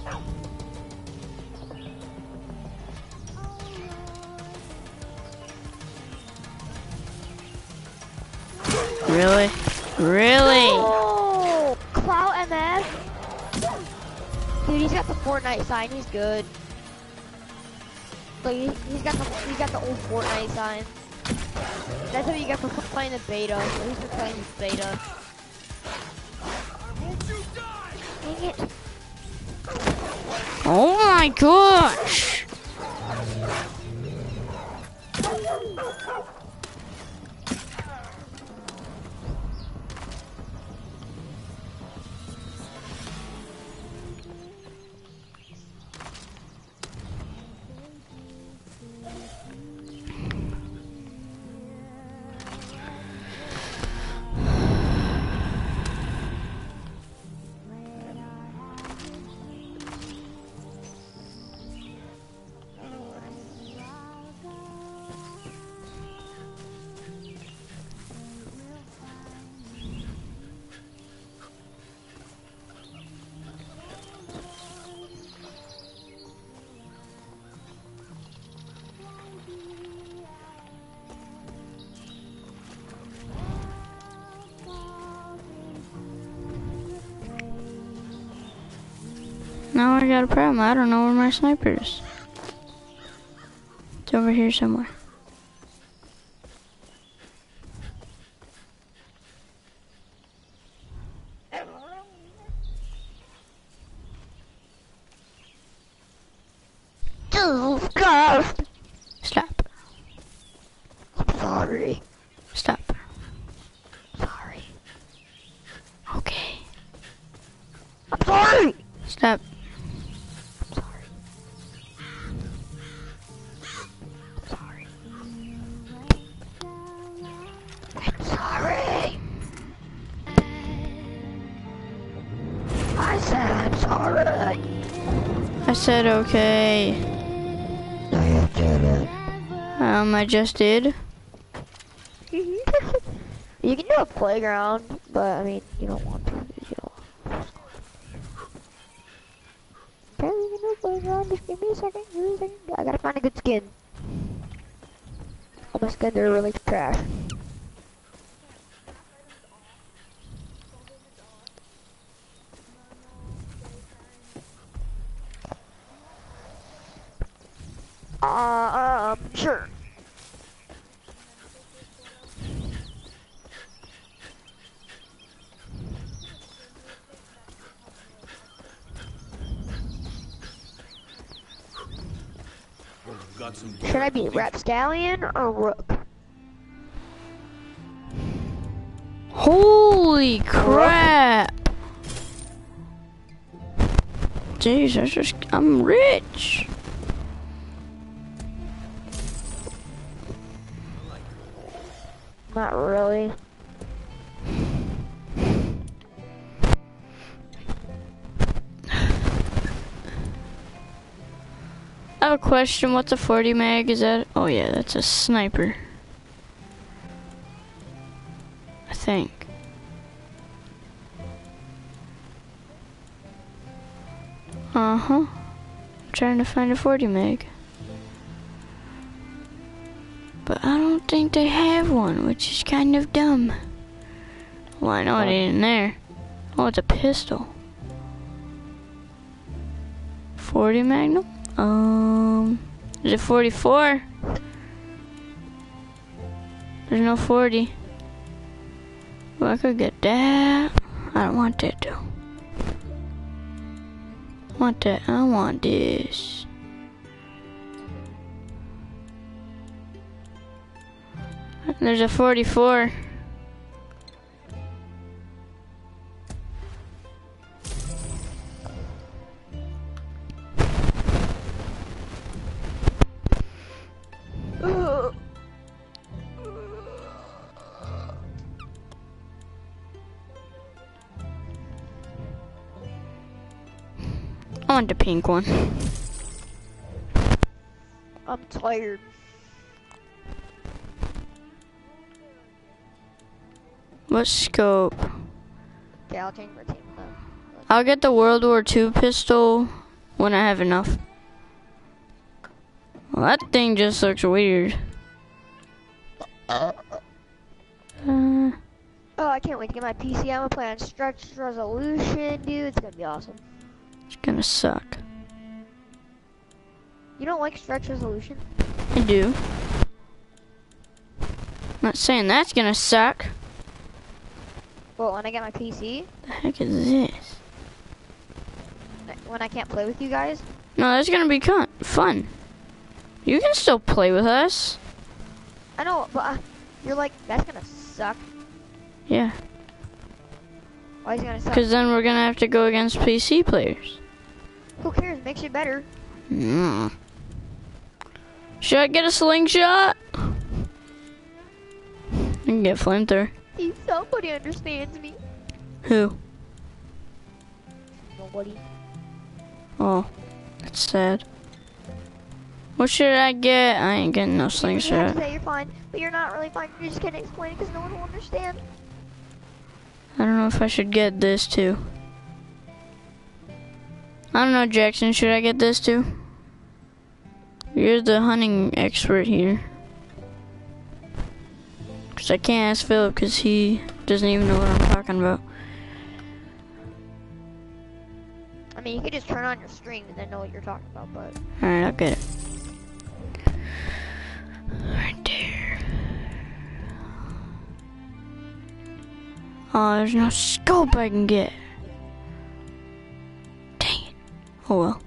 Really? Really? Oh, Clout M F. Dude, he's got the Fortnite sign. He's good. Like he, he's got the he's got the old Fortnite sign. That's what you get for playing the beta. At least for playing the beta. Dang it. Oh my gosh. Now I got a problem. I don't know where my sniper is. It's over here somewhere. Jesus Christ. Stop. I'm sorry. Stop. Sorry. Okay. I'm sorry. Stop. I'm sorry. I'm sorry. I'm sorry. I said I'm sorry. I said okay. No, you didn't. Um, I just did. You can do a playground, but I mean, you don't want to. You don't. Apparently, you can do a playground. Just give me a second. Give me a second. I gotta find a good skin. All my skins are really trash. Uh, um, sure. Got some Should I be Rapscallion or Rook? Holy crap! Jeez, I just, I'm rich. Not really. I have a question. What's a forty mag? Is that? Oh yeah, that's a sniper. I think. Uh huh. I'm trying to find a forty mag. But I don't think they have one, which is kind of dumb. Well, I know it ain't in there. Oh, it's a pistol. forty Magnum? Um, is it forty-four? There's no forty. Well, I could get that. I don't want that though. I want that. I want this. There's a forty-four. I want the pink one. I'm tired. What scope? Okay, I'll change my team now. I'll get the World War Two pistol when I have enough. Well, that thing just looks weird. Uh, Oh, I can't wait to get my P C. I'm gonna play on stretched resolution, dude. It's gonna be awesome. it's gonna suck. You don't like stretch resolution? I do. Not saying that's gonna suck. Well, when I get my P C, The heck is this? when I can't play with you guys. No, that's gonna be con fun. You can still play with us. I know, but uh, you're like, that's gonna suck. Yeah. Why is it gonna suck? Because then we're gonna have to go against P C players. Who cares? Makes it better. Mm. Should I get a slingshot? I can get flamethrower. See, somebody understands me. Who? Nobody. Oh, that's sad. What should I get? I ain't getting no You have slingshot. to say you're fine, but you're not really fine. You just can't explain it because no one will understand. I don't know if I should get this too. I don't know, Jackson. Should I get this too? You're the hunting expert here. Because I can't ask Philip because he doesn't even know what I'm talking about. I mean, you could just turn on your stream and then know what you're talking about, but... Alright, I'll get it. Right there. Oh, there's no scope I can get. Dang it. Oh well.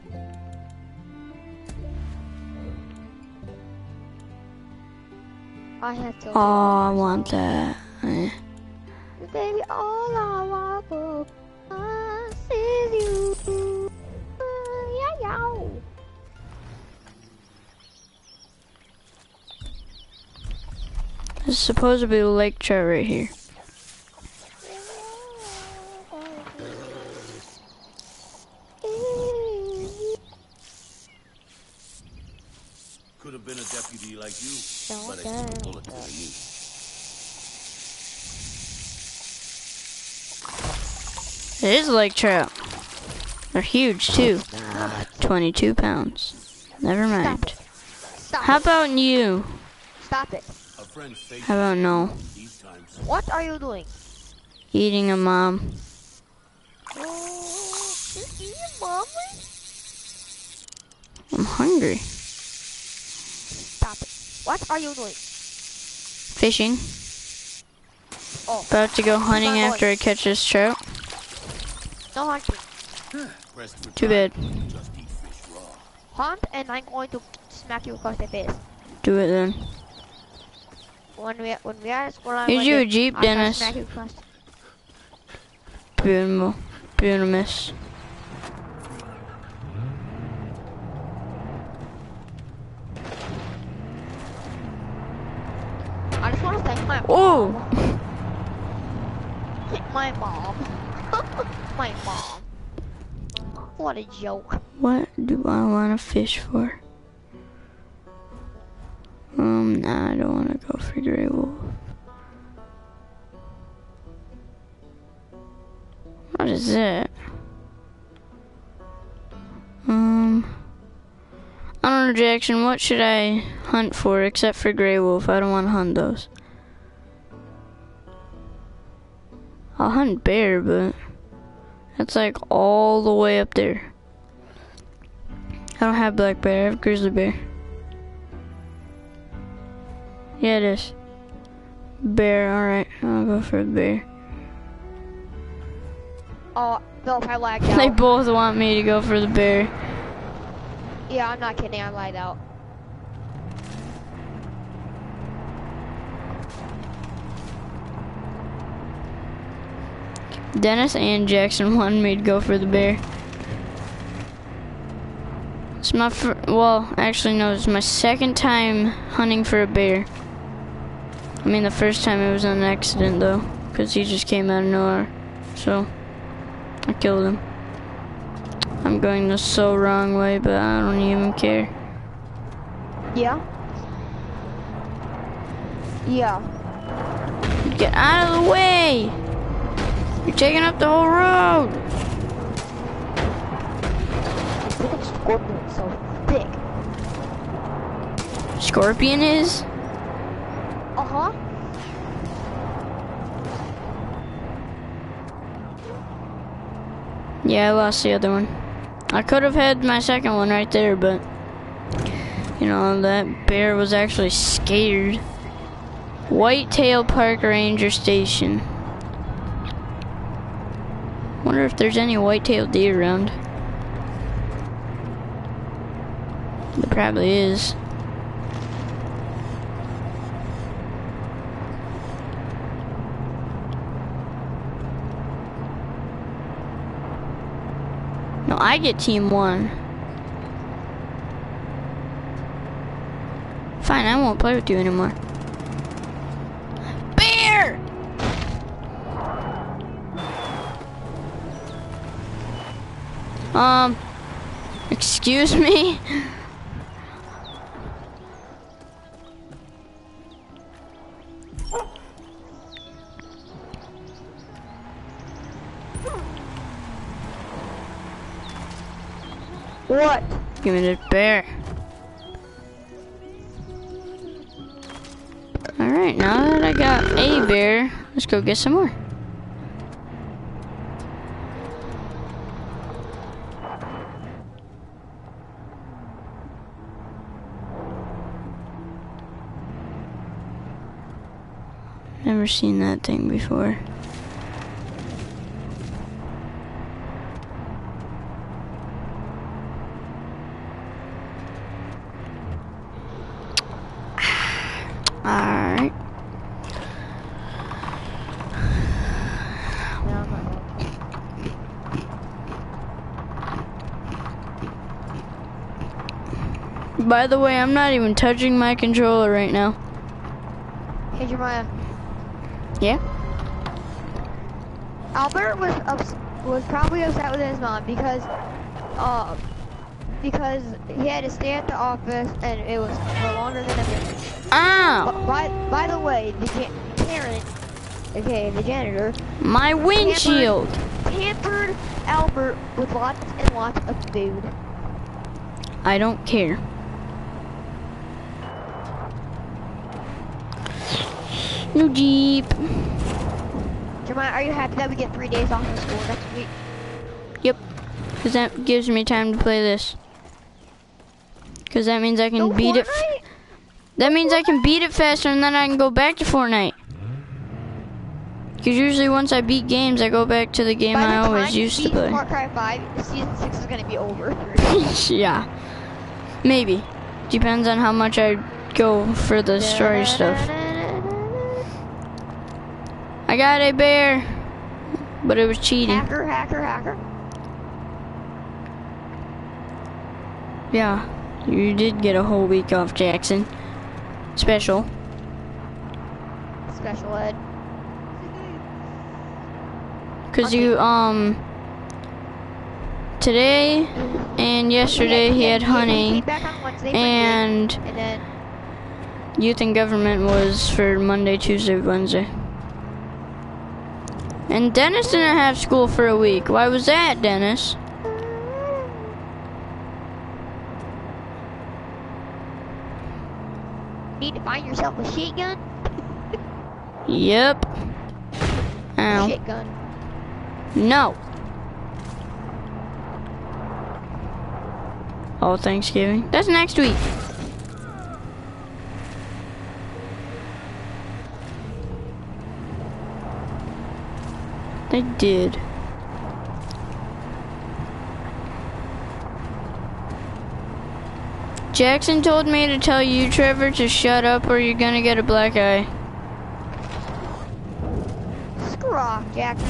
I have to... Oh, I want that. Eh. Baby, all I want for us is you. Uh, yeah, yeah. This is supposed to be a lake trout right here. Could have been a deputy like you, Don't but I took a die. bullet to the knee. It is a lake trout. They're huge too. twenty-two pounds. Never mind. Stop. How about you? Stop it. A friend's face. How about no? These times. What are you doing? Eating a mom. Oh, is he your mommy? I'm hungry. Stop it. What are you doing? Fishing. Oh. About to go hunting Not after I catch this trout. No hunting. Too bad. Hunt, and I'm going to smack you across the face. Do it then. When we when we are at school, I'm Here's going you a to- Jeep, I'm gonna Dennis. smack you across. Beautiful. Beautiful miss. I just want to thank my Oh! my mom. My mom. What a joke. What do I want to fish for? Um, nah, I don't want to go for gray wolf. What is that? Um, I don't know, Jackson. What should I hunt for except for gray wolf? I don't want to hunt those. I'll hunt bear, but that's like all the way up there. I don't have black bear. I have grizzly bear. Yeah, it is. Bear. All right, I'll go for the bear. Oh, Philip, I lagged They out. both want me to go for the bear. Yeah, I'm not kidding. I lagged out. Dennis and Jackson wanted me to go for the bear. It's my fir- well, actually no, it's my second time hunting for a bear. I mean, the first time it was an accident though, because he just came out of nowhere. So, I killed him. I'm going the so wrong way, but I don't even care. Yeah. Yeah. Get out of the way! You're taking up the whole road! Freaking scorpion is so thick. Scorpion is? Uh huh. Yeah, I lost the other one. I could have had my second one right there, but you know, that bear was actually scared. Whitetail Park Ranger Station. Wonder if there's any whitetail deer around. There probably is. No, I get team one. Fine, I won't play with you anymore. Bear! Um, excuse me? What? Give me the bear. Alright, now that I got a bear, let's go get some more. Never seen that thing before. Alright. By the way, I'm not even touching my controller right now. Hey, Jeremiah. Yeah? Albert was ups was probably upset with his mom because, uh, because he had to stay at the office and it was for longer than a minute. Ow! But by by the way, the ja Karen, okay, the janitor, My windshield! pampered Albert with lots and lots of food. I don't care. New Jeep. Jeremiah, are you happy that we get three days off of school next week? Yep. Because that gives me time to play this. Because that means I can No beat it. Fortnite? That means I can beat it faster and then I can go back to Fortnite. Because usually once I beat games, I go back to the game By the I time always you used to beat play. Far Cry five, season six is gonna be over. Yeah. Maybe. Depends on how much I go for the story stuff. I got a bear, but it was cheating. Hacker, hacker, hacker. Yeah, you did get a whole week off, Jackson. Special. Special ed. Cause you, um, today and yesterday he had hunting, and And then youth and government was for Monday, Tuesday, Wednesday. And Dennis didn't have school for a week. Why was that, Dennis? need to find yourself a shit gun. Yep. Ow. Shit gun. No. Oh, Thanksgiving. That's next week. They did. Jackson told me to tell you, Trevor, to shut up or you're gonna get a black eye. Screw off, Jackson.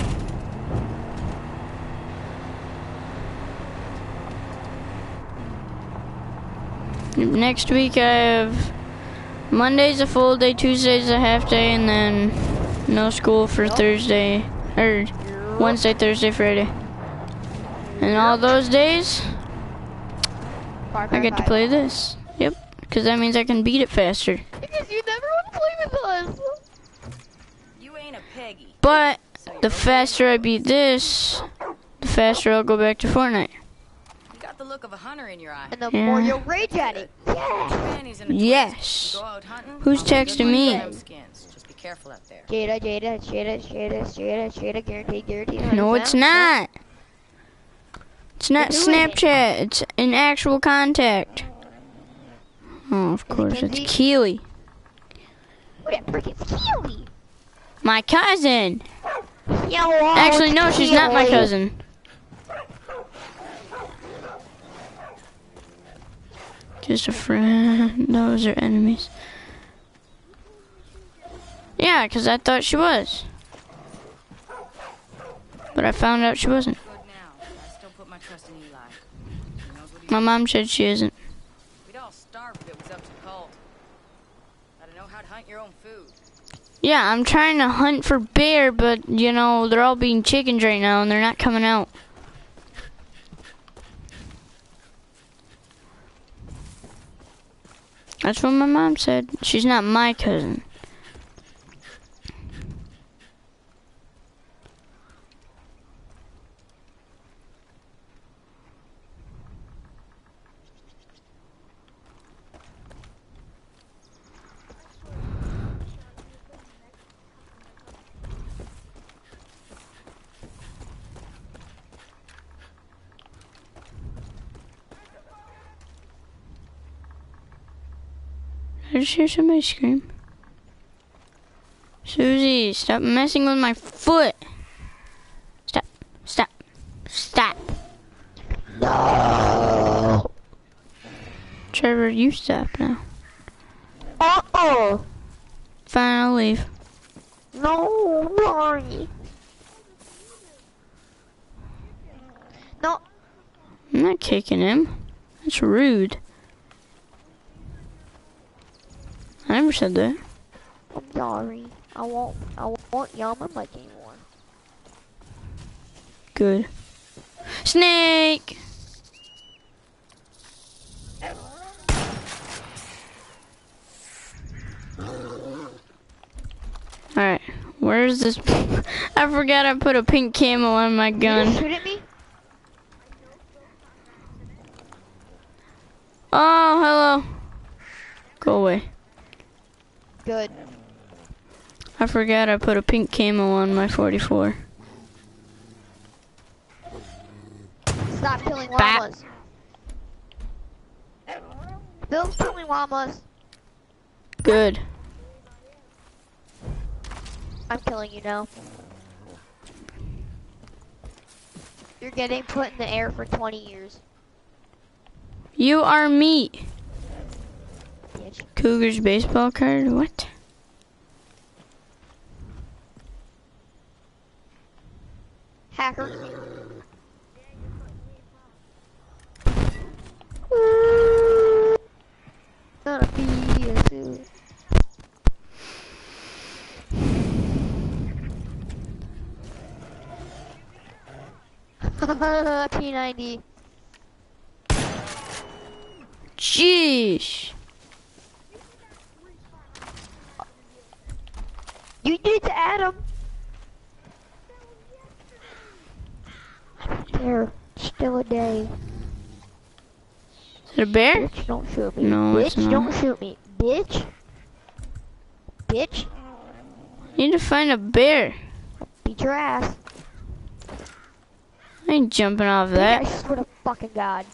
Next week I have Monday's a full day, Tuesday's a half day, and then no school for Nope. Thursday, or Wednesday, Thursday, Friday. And all those days, Far Cry I get to five. play this. Yep, because that means I can beat it faster. Because you never want to play with us. You ain't a Peggy. But the faster I beat this, the faster I'll go back to Fortnite. You got the look of a hunter in your eye. And the Yeah. more you'll rage at it. Yeah. Panties in a twist. Yes. You go out hunting, Who's I'll get texting my me? damn skins. Just be careful out there. Jada, Jada, Jada, Jada, Jada, Jada, guaranteed, guaranteed. No, it's not. It's not Who is it? Snapchat. It's an actual contact. Oh, of course, it's Kenzie? Keely. Who that freaking Keely? My cousin. Hello, Actually, no, she's not my Keely. cousin. Just a friend. Those are enemies. Yeah, because I thought she was. But I found out she wasn't. Good now. I still put my trust in Eli. He knows what he My mom said she isn't. We'd all starve if it was up to Colt. Gotta know how to hunt your own food. Yeah, I'm trying to hunt for bear, but, you know, they're all being chickens right now, and they're not coming out. That's what my mom said. She's not my cousin. I just hear somebody scream. Susie, stop messing with my foot. Stop. Stop. Stop. No. Trevor, you stop now. Uh-oh. Fine, I'll leave. No, sorry. No. I'm not kicking him. That's rude. I never said that. I'm sorry. I won't. I won't yum him like anymore. Good. Snake! Alright, where's this? I forgot I put a pink camo on my You gun. just shoot at me? Oh, hello. Go away. Good. I forgot I put a pink camo on my forty-four. Stop killing Bat. llamas. Bill's killing llamas. Good. I'm killing you now. You're getting put in the air for twenty years. You are meat. Bitch. Cougars baseball card? What? Hacker. Gonna be a suit. P ninety. Jeez. You need to add him. I don't care. Still a day. Is it a bear? Bitch, don't shoot me. No, Bitch, it's not. don't shoot me. Bitch. Bitch. Need to find a bear. Beat your ass. I ain't jumping off I that. swear to fucking God.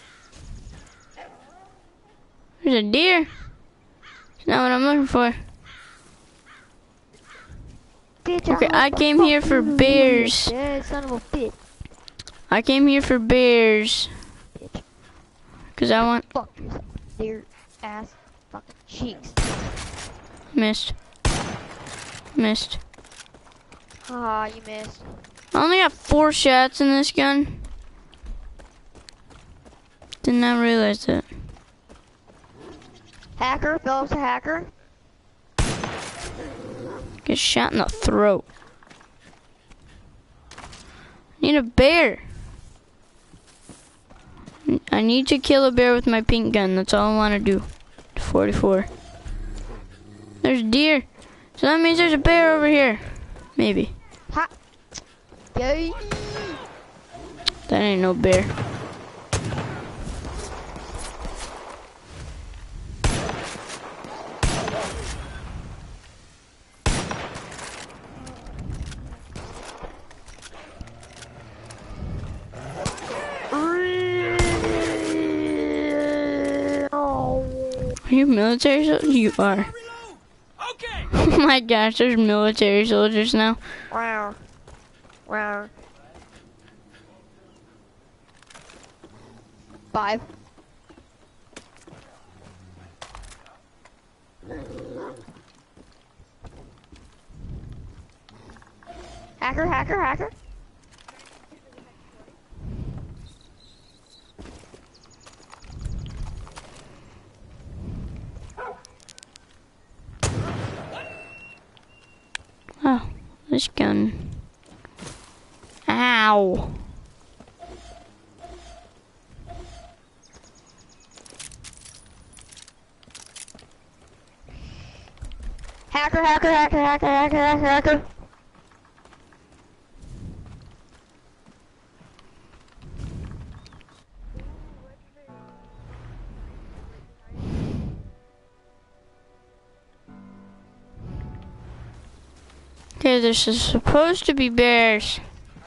There's a deer. It's not what I'm looking for. Bitch, Okay, I hope came the here fuck for you. bears. Yeah, son of a bitch. I came here for bears. Bitch. Cause I want... Fuck yourself. Their ass fucking cheeks. Missed. Missed. Ah, you missed. I only got four shots in this gun. Did not realize that. Hacker, Phillips a hacker. Get shot in the throat. Need a bear. I need to kill a bear with my pink gun. That's all I want to do. forty-four. There's deer. So that means there's a bear over here. Maybe. Ha. Yay. That ain't no bear. Are you military soldiers? You are. Okay. Oh my gosh, there's military soldiers now. Wow. Wow. Five. Hacker, hacker, hacker. Oh, this gun. Ow. Hacker, hacker, hacker, hacker, hacker, hacker, hacker. Okay, this is supposed to be bears.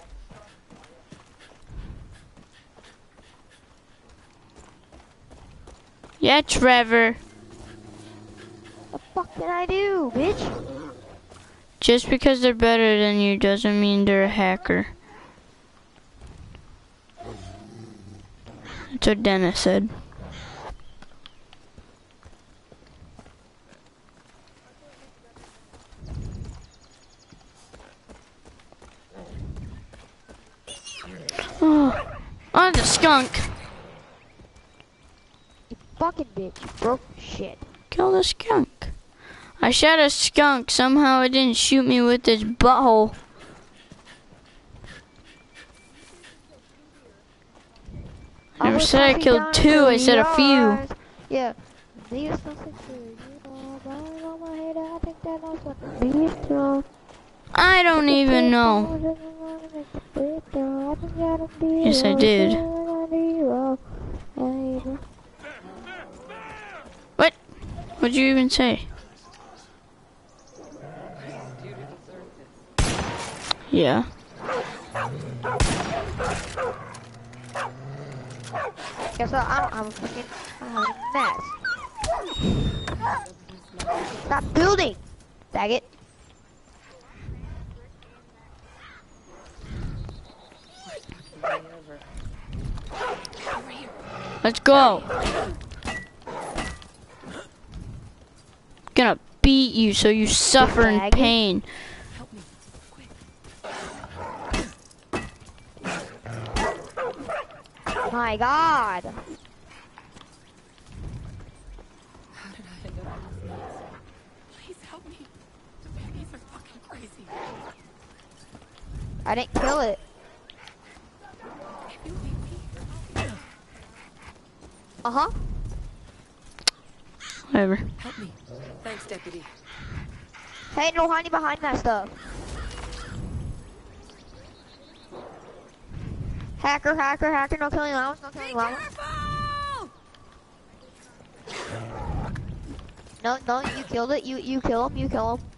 Yeah, Trevor. What the fuck did I do, bitch? Just because they're better than you doesn't mean they're a hacker. That's what Dennis said. Oh, oh, the skunk. You fucking bitch. You broke shit. Kill the skunk. I shot a skunk. Somehow it didn't shoot me with its butthole. I never said I killed two. I said a few. Yeah. These I don't even know. Yes, I did. What? What'd you even say? Yeah. Guess what? I don't have a fucking, I don't have a mess. Stop building, faggot. Let's go. Gonna beat you so you suffer in pain. My God. How did I end up in this mess? Please help me. The babies are fucking crazy. I didn't kill it. If you leave me. Uh-huh. Whatever. Help me. Thanks, deputy. Hey, no hiding behind that stuff. Hacker, hacker, hacker, no killing llamas, no killing llamas. No, no, you killed it. You, you kill him, you kill him.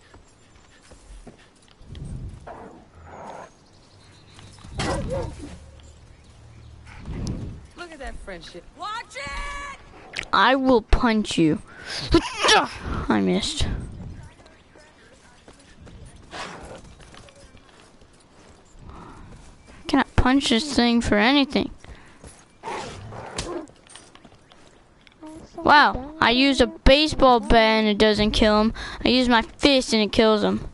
Look at that friendship. Watch it! I will punch you. I missed. Cannot punch this thing for anything. Wow, I use a baseball bat and it doesn't kill him. I use my fist and it kills him.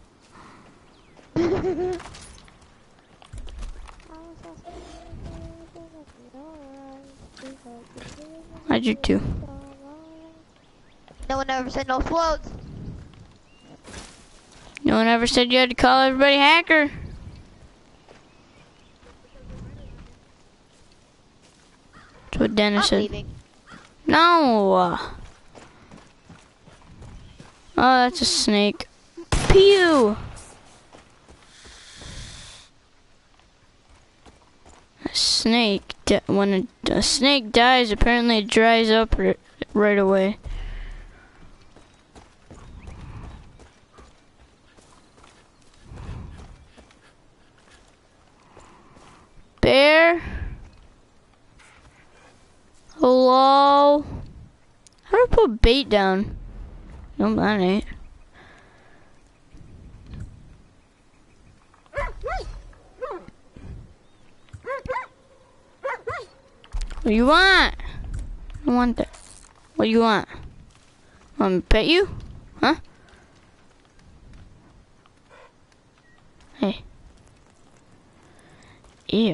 I do too. No one ever said no floats. No one ever said you had to call everybody hacker. That's what Dennis I'm said. leaving. No. Oh, that's a snake. Pew. A snake. When a, a snake dies, apparently it dries up right away. Bear? Hello? How do I put bait down? No, that ain't. What do you want? I don't want that. What do you want? Want me to pet you? Huh? Hey. Ew.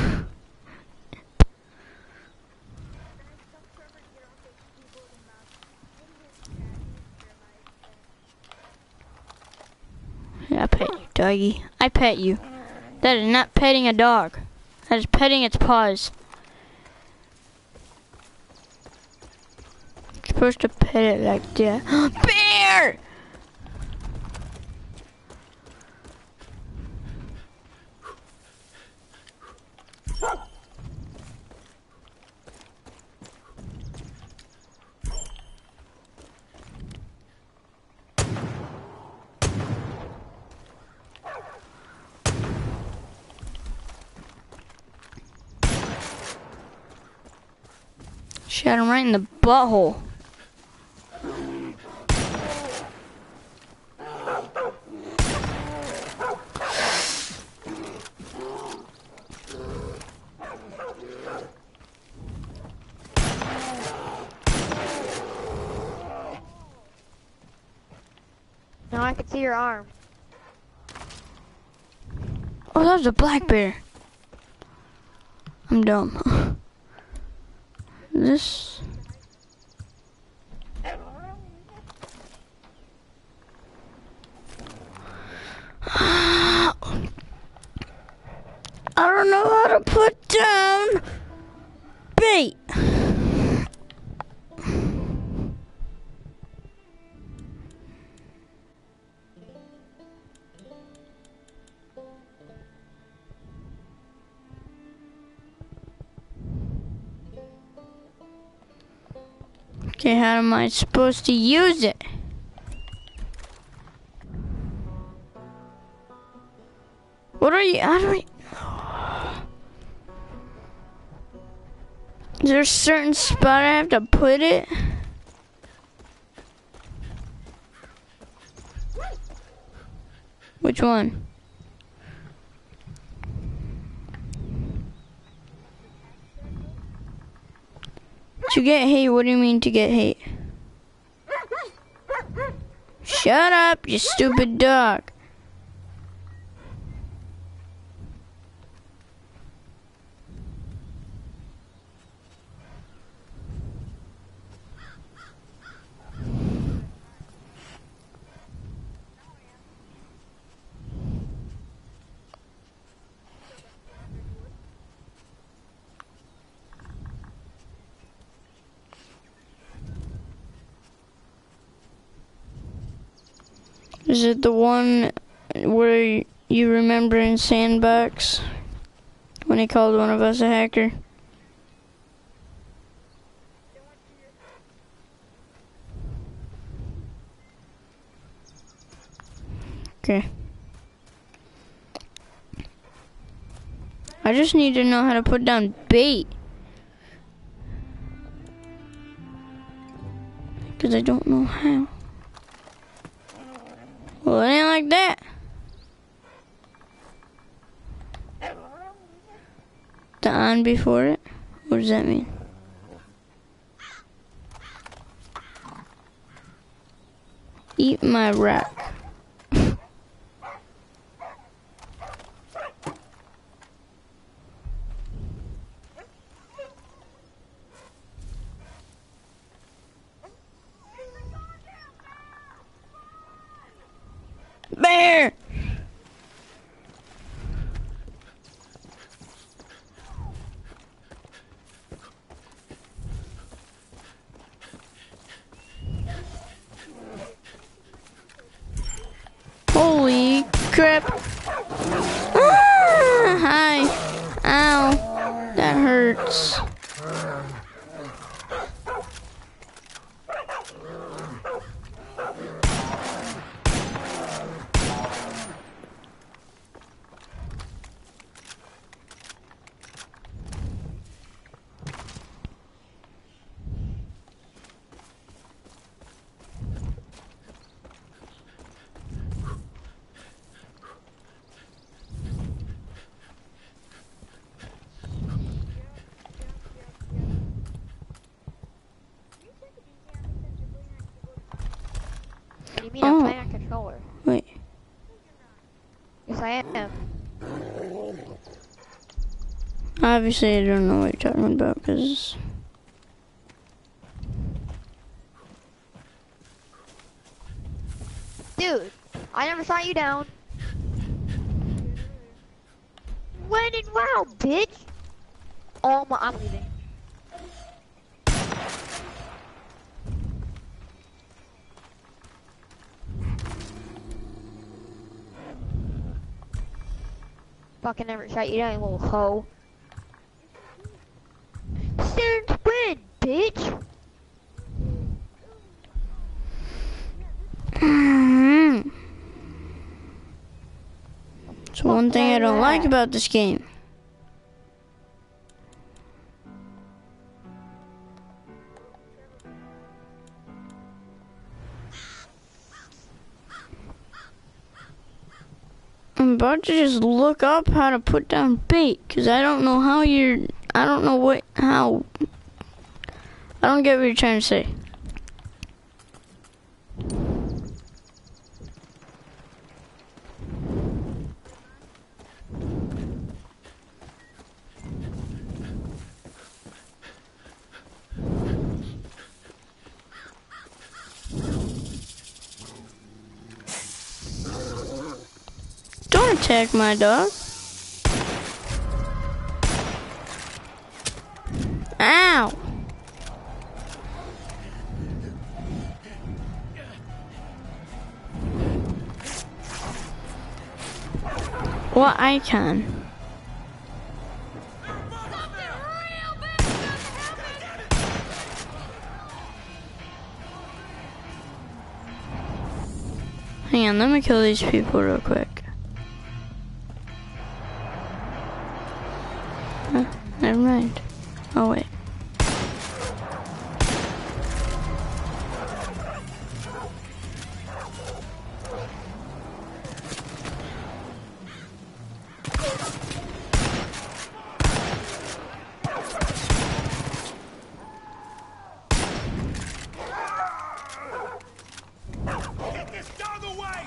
Yeah, I pet you, doggy. I pet you. That is not petting a dog. That is petting its paws. You're supposed to pet it like that. Bear! Shot him right in the butthole. Now I can see your arm. Oh, that was a black bear. I'm dumb. This. I don't know how to put down bait. Okay, how am I supposed to use it? you, how do I... Is there a certain spot I have to put it? Which one? To get hate, what do you mean to get hate? Shut up, you stupid dog. Is it the one where you remember in Sandbox when he called one of us a hacker? Okay. I just need to know how to put down bait. Because I don't know how. Well, it ain't like that. The on before it? What does that mean? Eat my rock. Bear! Holy crap. Ah, hi. Ow. That hurts. You mean I'm playing on controller? Wait. Yes, I am. Obviously, I don't know what you're talking about, because... Dude, I never saw you down. When and wow, bitch! Oh my, I'm leaving. Fucking never shot you down, you little hoe. Since when, bitch? It's one thing I don't like about this game. I'm about to just look up how to put down bait, because I don't know how you're, I don't know what, how, I don't get what you're trying to say. Don't attack my dog. Ow! What icon? Hang on, let me kill these people real quick. Huh, never mind. Oh wait. Get this dog away!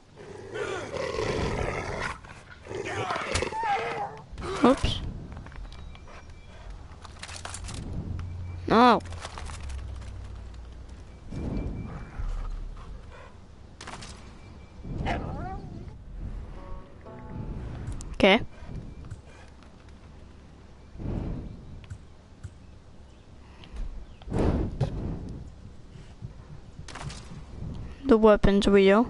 Oops. No. Okay. The weapons wheel.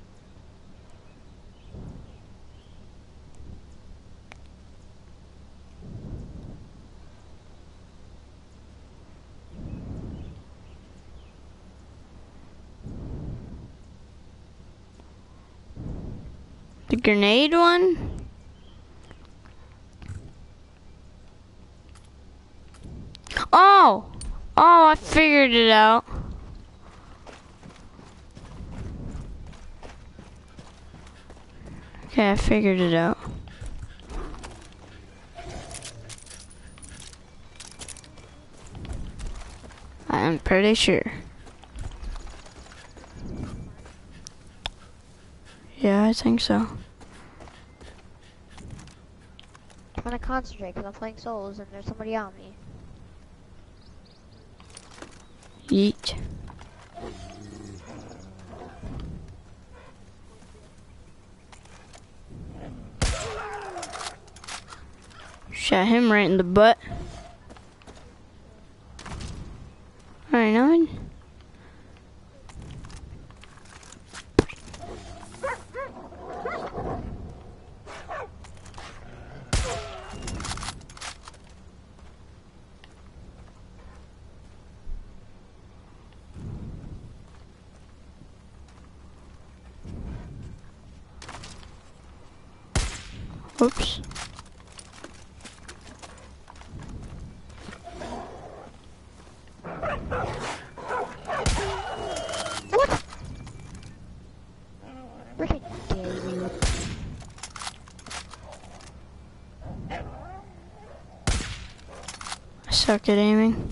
The grenade one? Oh! Oh, I figured it out. Okay, I figured it out. I'm pretty sure. Yeah, I think so. I'm trying to concentrate because I'm playing solos and there's somebody on me. Yeet. Shot him right in the butt. Alright, now. Oops. What? Freaking dare you. I suck at aiming.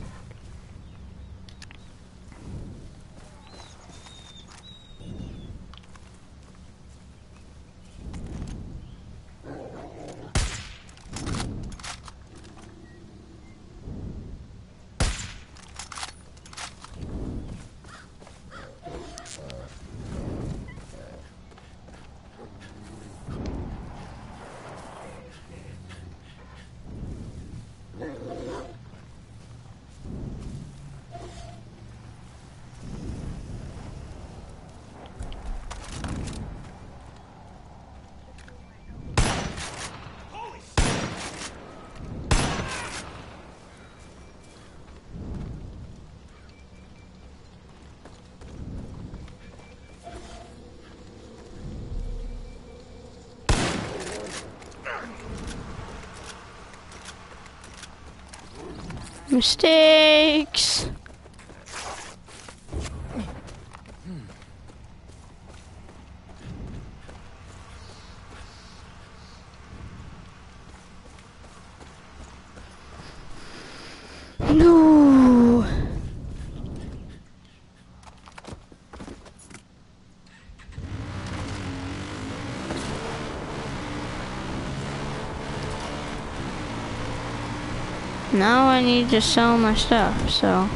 Mistakes. No. Now I need to sell my stuff, so.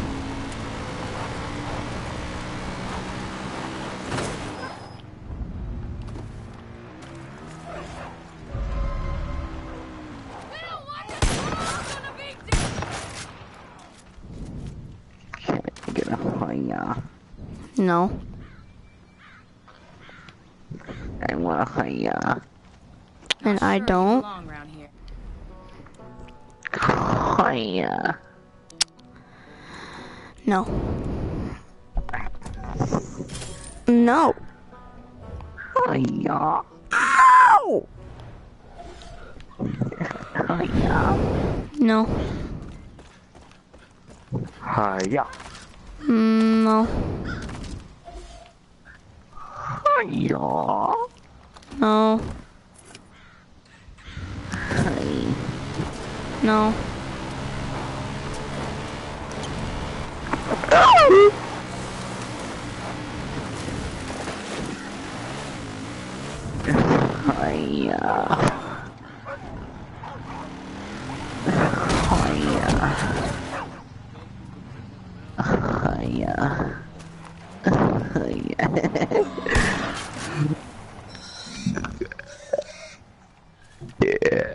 Get a higher. No. I want a higher. And I don't. Higher. No. No. Higher. Ow! Higher. No. Hiya. Mm, no. Hiya. No. Hi. No. Hiya. Hiya. Hiya. Yeah.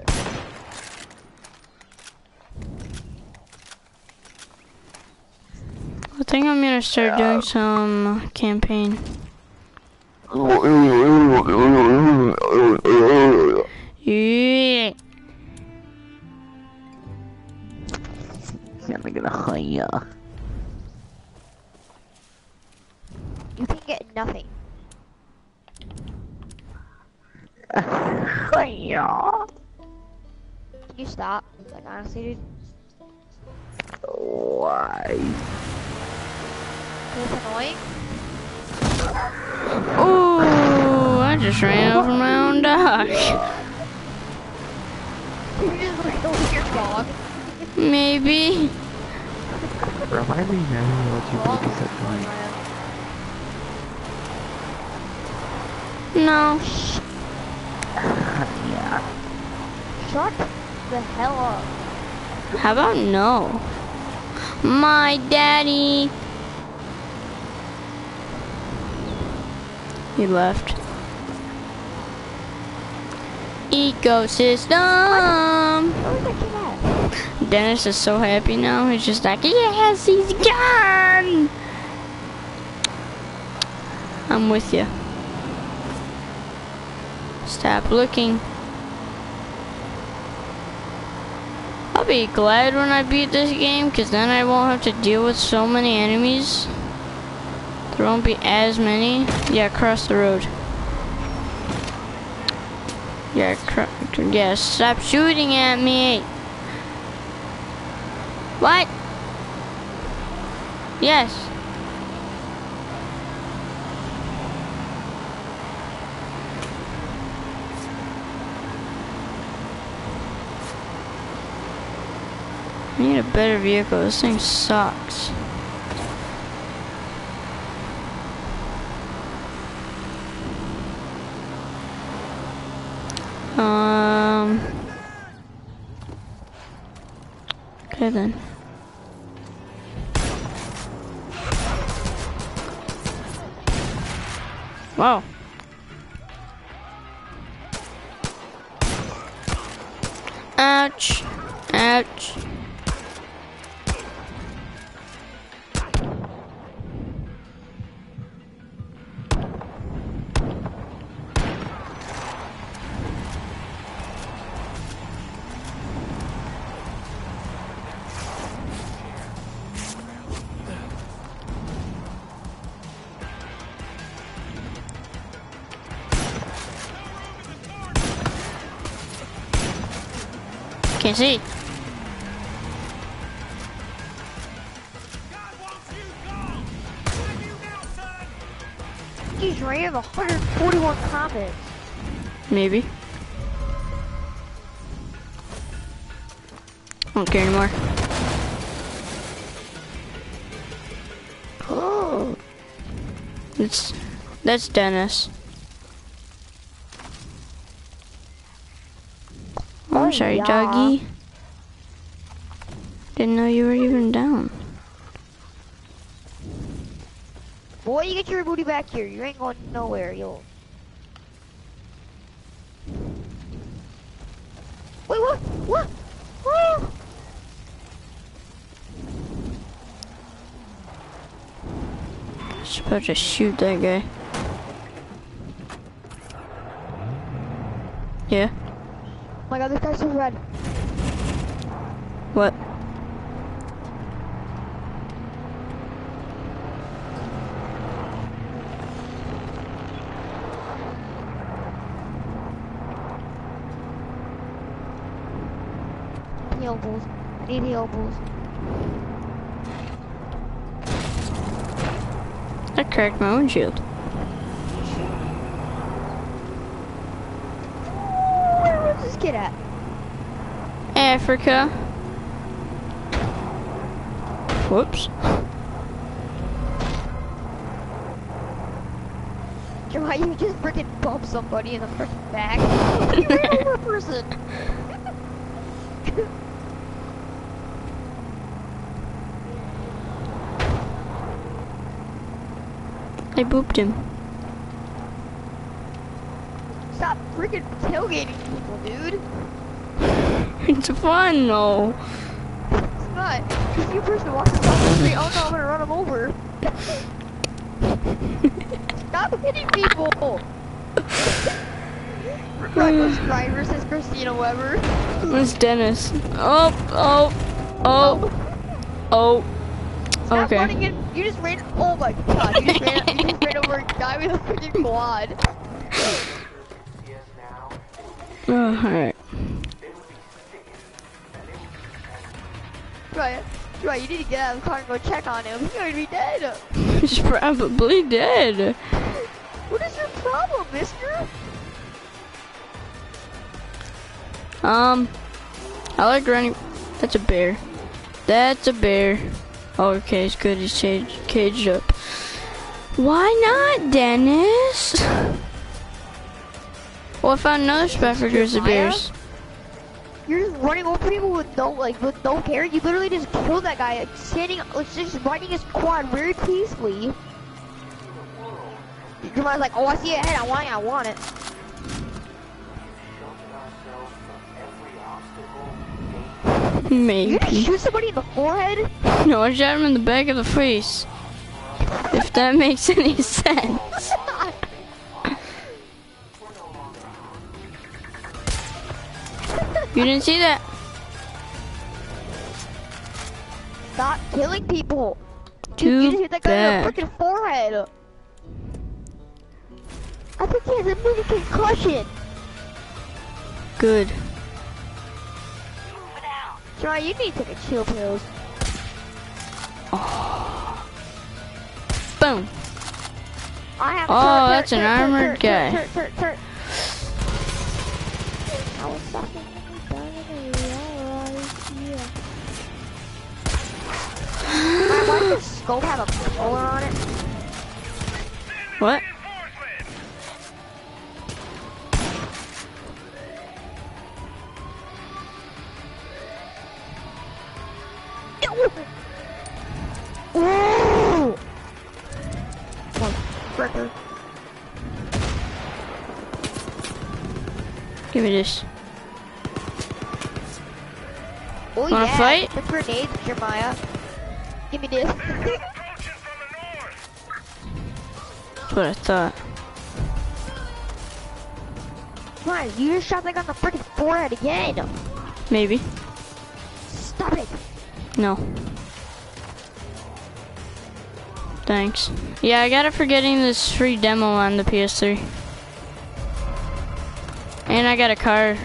I think I'm gonna start doing some campaign. Yeah. Can I get a hiya? You can get nothing. Hiya. Can you stop? Like honestly, dude. Why? It's annoying. Ooh, I just ran over my own dog. You just ran over your dog. Maybe. Remind me now what you did this time. No. Yeah. Shut the hell up. How about no? My daddy. He left. Ecosystem. Dennis is so happy now. He's just like, yes, he's gone. I'm with you. Stop looking. I'll be glad when I beat this game, because then I won't have to deal with so many enemies. There won't be as many. Yeah, cross the road. Yeah, cr yeah, stop shooting at me. What? Yes. I need a better vehicle. This thing sucks. Um. Okay then. Wow. Ouch. Ouch. Can't see. He's rated one hundred forty-one comments. Maybe. I don't care anymore. Oh. It's, that's Dennis. Oh, I'm sorry, yeah. doggy. Didn't know you were even down. Boy, you get your booty back here. You ain't going nowhere, yo. Wait, what? What? What? I'm supposed to shoot that guy. Yeah. Oh my god, this guy's so red. What? healables. I need healables. I cracked my own shield. Where was this kid at? Africa. Whoops. Why you just freaking bump somebody in the freaking back? You ran over a person. I booped him. Stop freaking tailgating people, dude. It's fun though. It's not. Because you person walks across the street, oh no, I'm gonna run him over. Stop hitting people! Reckless driver says Christina Weber. It's Dennis. Oh, oh, oh, oh. Stop Okay. running in. You just ran. Oh my god! You just ran. You just ran over a guy with a freaking quad. Oh, alright. Right, right. You need to get out of the car and go check on him. He's gonna be dead. He's probably dead. What is your problem, mister? Um, I like running. That's a bear. That's a bear. Oh, okay, it's good. He's caged, caged up. Why not, Dennis? Well, I found another spot for grizzly bears. You're just running over people with no, like, with no care. You literally just killed that guy, like, standing, like, just riding his quad very peacefully. Your mind's like, oh, I see a head. I want it. I want it. Maybe. You just shoot somebody in the forehead? No, I shot him in the back of the face. If that makes any sense. You didn't see that? Stop killing people. Too you, you just hit that guy in bad. the freaking forehead. I think he has a mini concussion. Good. John, you need to take a chill pills. Oh. Boom. I have. Oh, turn, that's turn, an turn, armored turn, guy. Turn, turn, turn, turn. I was fucking done yeah. Why does the scope have a controller on it? What? Ooh! Motherfucker. Give me this. Oh Wanna yeah, fight? the grenades, Jeremiah. Give me this. That's what I thought. Come on, you just shot that guy on the freaking forehead again. Maybe. Stop it. No. Thanks. Yeah, I got it for getting this free demo on the P S three. And I got a car.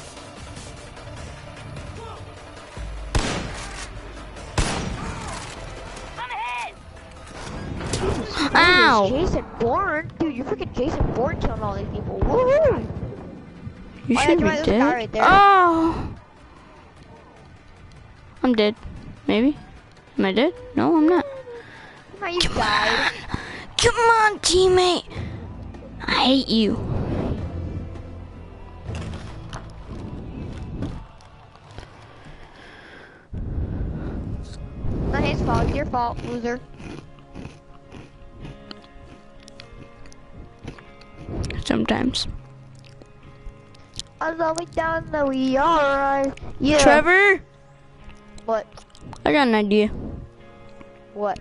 Ow! Jason Bourne? Dude, you're freaking Jason Bourne killing all these people. Woohoo! You Oh, should yeah, be there's a dead. guy right there. Oh! I'm dead. Maybe? Am I dead? No, I'm not. Now you died. Come on, teammate! I hate you. Not his fault, it's your fault, loser. Sometimes. I love it down the we alright. Yeah. Trevor? What? I got an idea. What?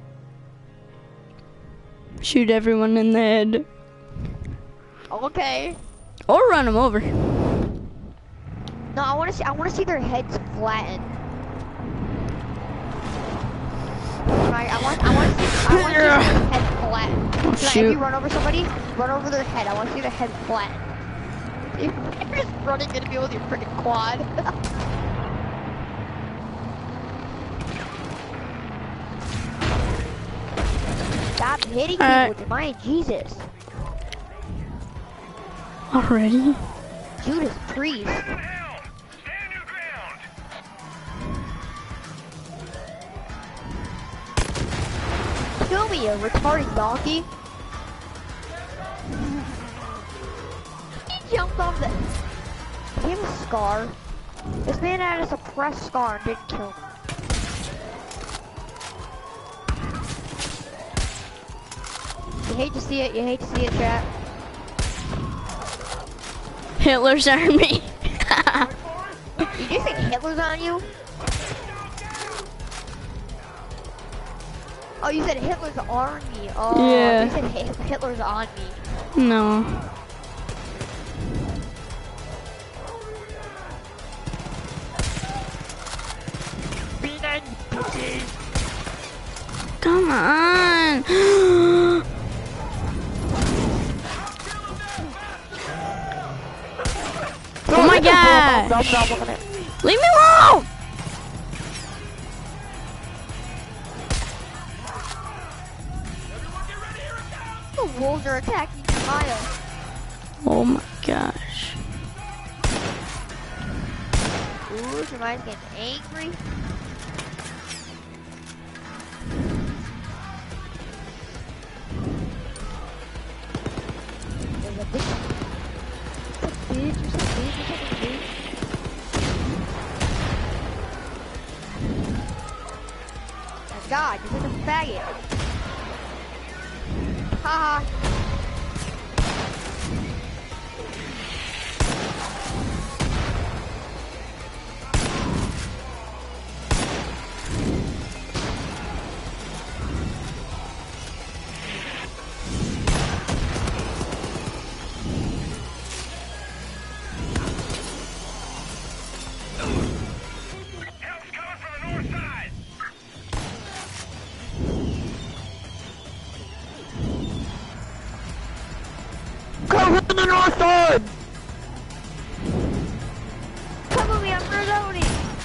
Shoot everyone in the head. Okay. Or run them over. No, I want to see. I want to see their heads flattened. Right. I want. I want to see. I want to see their head flattened. Oh, Can I, shoot. if you run over somebody, run over their head. I want to see their head flattened. You're just running into me with your freaking quad. hitting Uh, people, Jemima, Jesus. Already? Judas Priest. Kill me, you retarded donkey. He jumped off the... He have a scar. This man had a suppressed scar and didn't kill him. You hate to see it, you hate to see it, chat. Hitler's army. Did you think Hitler's on you? Oh, you said Hitler's army. Oh, Yeah. you said Hi- Hitler's on me. No. Come on. Oh my gosh. Leave me alone. The wolves are attacking Maya. Oh my gosh. Ooh, Jemima's getting angry. There's a bitch. It's a bitch, it's a bitch, it's a bitch. My God, this is a faggot. Haha. Come from the north side! Come with me, I'm Rosoni.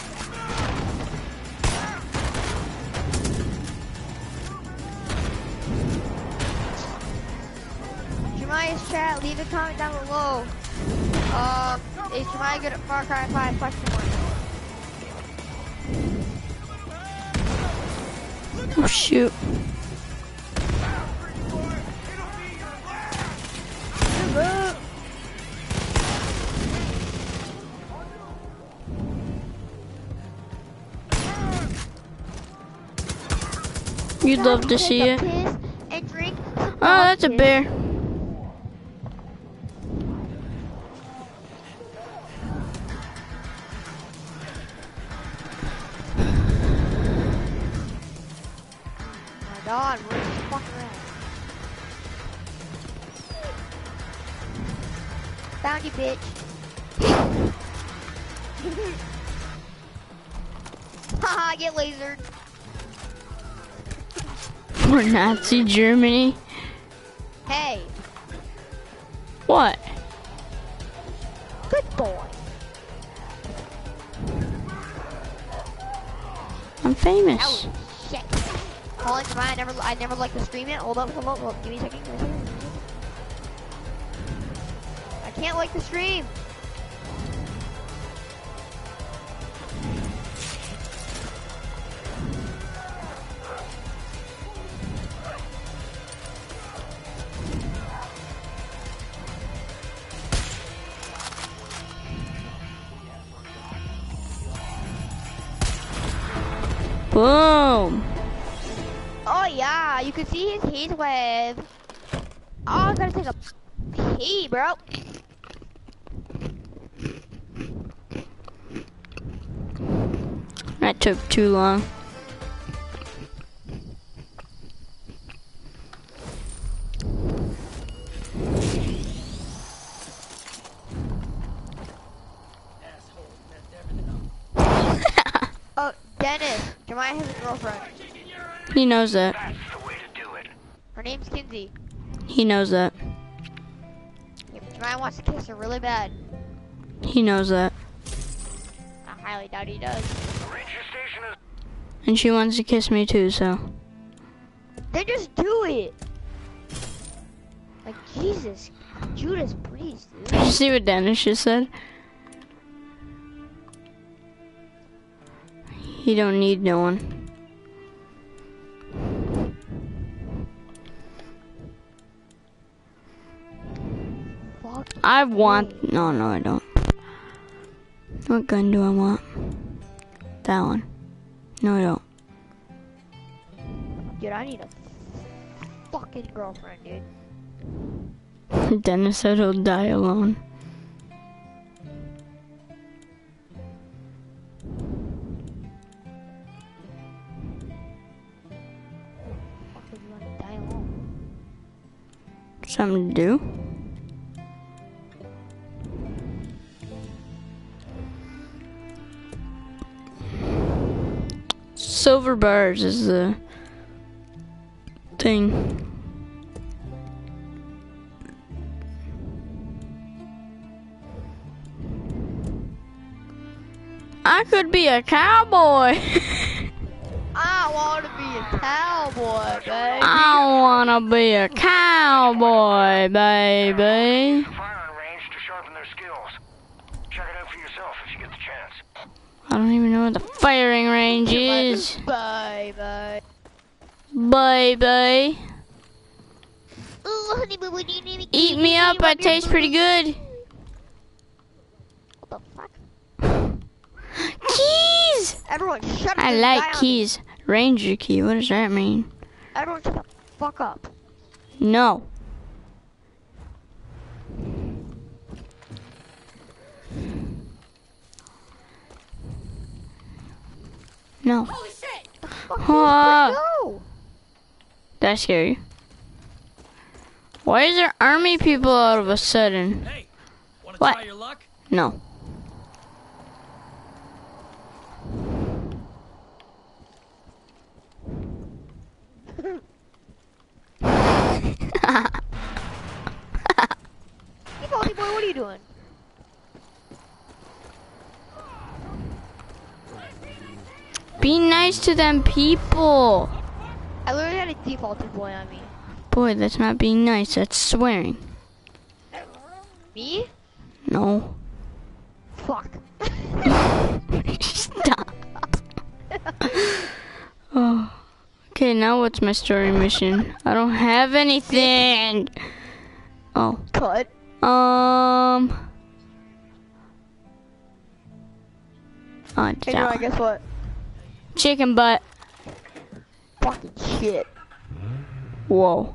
Jemima's chat, leave a comment down below. Um, is Jemima good at Far Cry five? Question mark. Oh shoot. You'd love to see it. And drink Oh, that's a bear. My God, where's the fucker at? Found you, bitch. Haha, get lasered. For Nazi Germany. Hey, What? good boy. I'm famous. Oh, shit. Calling for mine, I never, I never liked to stream it. Hold up, hold up, hold up. Give me a second. Give me a second. I can't like the stream. Boom. Oh yeah, you can see his heat wave. Oh, I gotta take a pee, bro. That took too long. Oh, Dennis, Jemima has a girlfriend. He knows that. Her name's Kinsey. He knows that. Yeah, Jemima wants to kiss her really bad. He knows that. I highly doubt he does. And she wants to kiss me too, so. Then just do it. Like, Jesus, Judas Priest, dude. Did you see what Dennis just said? He don't need no one. Fuck I want, no, no, I don't. What gun do I want? That one. No, I don't. Dude, I need a fucking girlfriend, dude. Dennis said he'll die alone. Fuck would you want to die alone? Something to do? Silver bars is the thing. I could be a cowboy. I want to be a cowboy, baby. I want to be a cowboy, baby. Firing range to sharpen their skills. Check it out for yourself if you get the chance. I don't even know what the firing range is. Bye, bye. Bye, bye. Ooh, honey boo boo, do you need me? Eat me up, I taste pretty good. What the fuck? Keys! Everyone, shut up. I and like die on keys. Ranger key, what does that mean? me. Everyone, shut the fuck up. No. No. Holy shit! The fuck Uh, no! That scare you? Why is there army people all of a sudden? Hey, wanna What? try your luck? No. Hey, Baldy boy, what are you doing? Be nice to them people. I literally had a defaulted boy on me. Boy, that's not being nice. That's swearing. Me? No. Fuck. Stop. Oh. Okay, now what's my story mission? I don't have anything. Oh. Cut. Um. Oh, Hey, that no, I one. guess what? Chicken butt. Fucking shit. Whoa.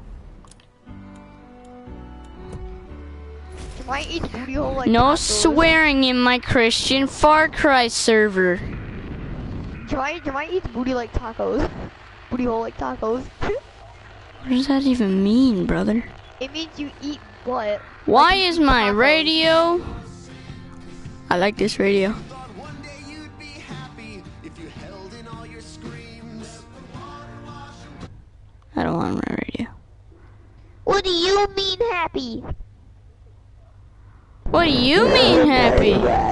Can I eat booty hole like No tacos? swearing in my Christian Far Cry server. Can I, can I eat booty like tacos? Booty hole like tacos? What does that even mean, brother? It means you eat butt. Why like you is eat my tacos. radio? I like this radio. I don't want my radio. What do you mean happy? What do you mean happy?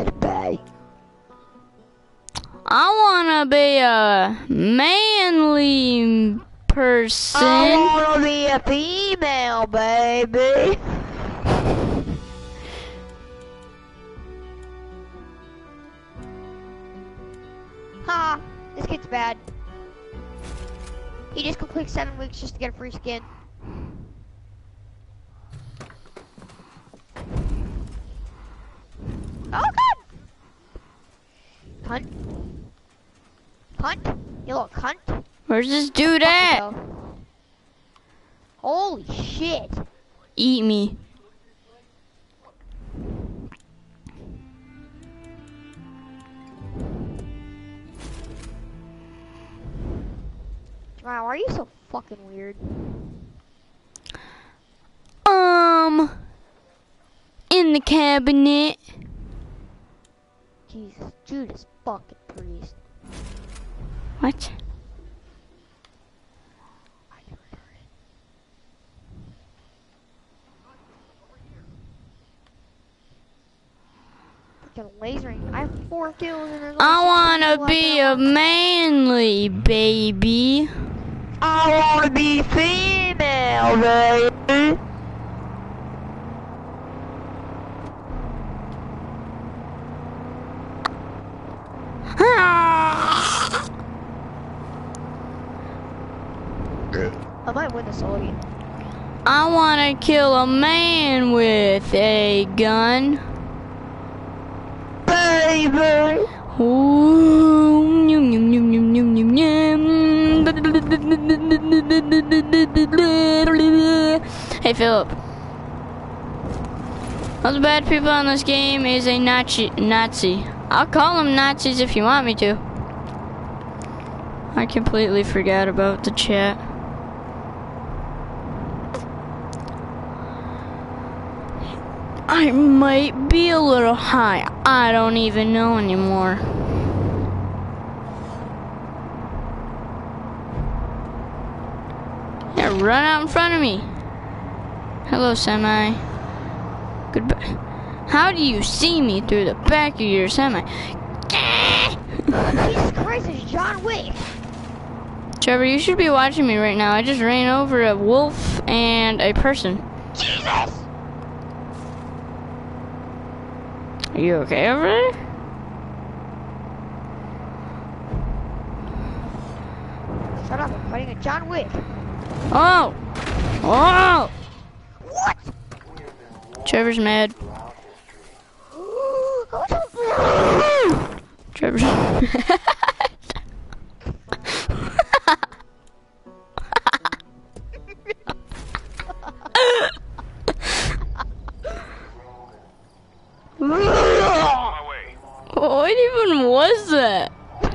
I wanna be a manly person. I wanna be a female, baby. Ha! This kid's bad. He just completed seven weeks just to get a free skin. Oh god! Cunt. Cunt. You little cunt. Where's this dude at? Holy shit. Eat me. Wow, why are you so fucking weird? Um, in the cabinet. Jesus, Judas fucking Priest. What? Freaking lasering. I have four kills and there's I only wanna six people be a left in manly baby. I wanna be female, baby. I might win the solo game. I wanna kill a man with a gun. Baby! Ooh, yum, yum, yum, yum, yum, yum, yum. Hey Philip. All the bad people in this game is a Nazi. Nazi. I'll call them Nazis if you want me to. I completely forgot about the chat. I might be a little high. I don't even know anymore. Yeah, run out in front of me. Hello, Semi. Goodbye. How do you see me through the back of your Semi? Jesus Christ, it's John Wick. Trevor, you should be watching me right now. I just ran over a wolf and a person. Jesus! Are you okay over there? Shut up, I'm fighting a John Wick. Oh! Oh! What? Trevor's mad. Trevor's mad. What even was that?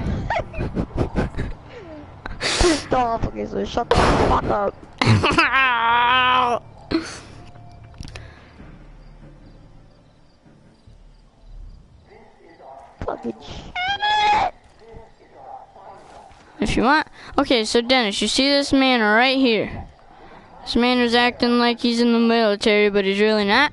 Pissed off, okay, so shut the fuck up. Fucking shit. If you want. Okay, so Dennis, you see this man right here? This man is acting like he's in the military, but he's really not.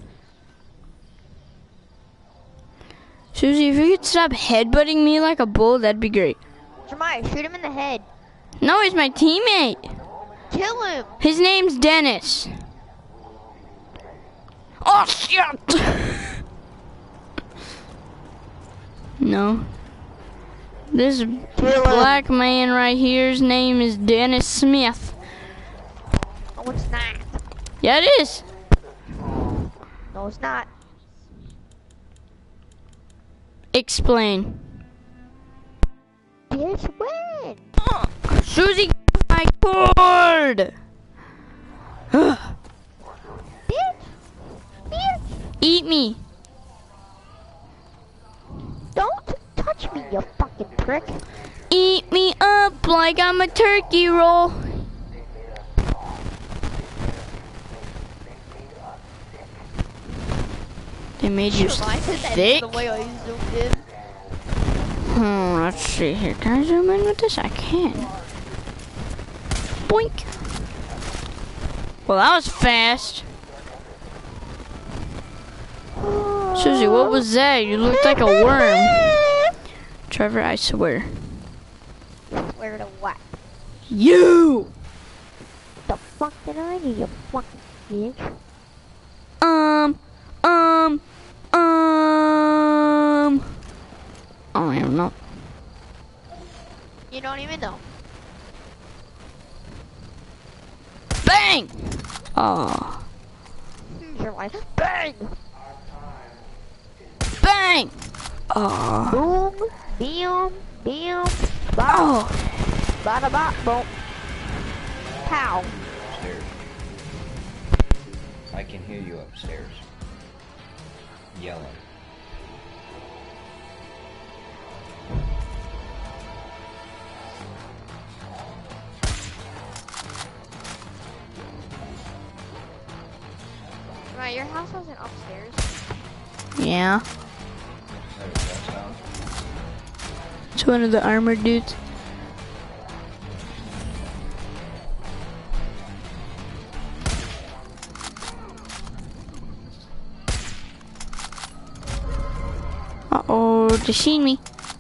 Susie, if you could stop headbutting me like a bull, that'd be great. Jeremiah, shoot him in the head. No, he's my teammate. Kill him. His name's Dennis. Oh, shit. No. This black man right here's name is Dennis Smith. No, it's not. Yeah, it is. No, it's not. Explain. Bitch, when? Susie, my cord. Bitch. Bitch. Eat me. Don't touch me, you fucking prick. Eat me up like I'm a turkey roll. They made you thick. The way I zoomed in. Hmm, let's see here. Can I zoom in with this? I can. Boink. Well, that was fast. Susie, what was that? You looked like a worm. Trevor, I swear. Swear to what? You! The fuck did I do, you fucking bitch? Um, um, um. I don't even know. You don't even know. Bang! Oh. You're like, bang! Bang! Oh. Boom, bam, bam, bop, Oh. bada bop, boom. Pow. Upstairs. I can hear you upstairs. Yelling. Right, your house wasn't upstairs. Yeah. It's one of the armored dudes. Uh-oh, they seen me.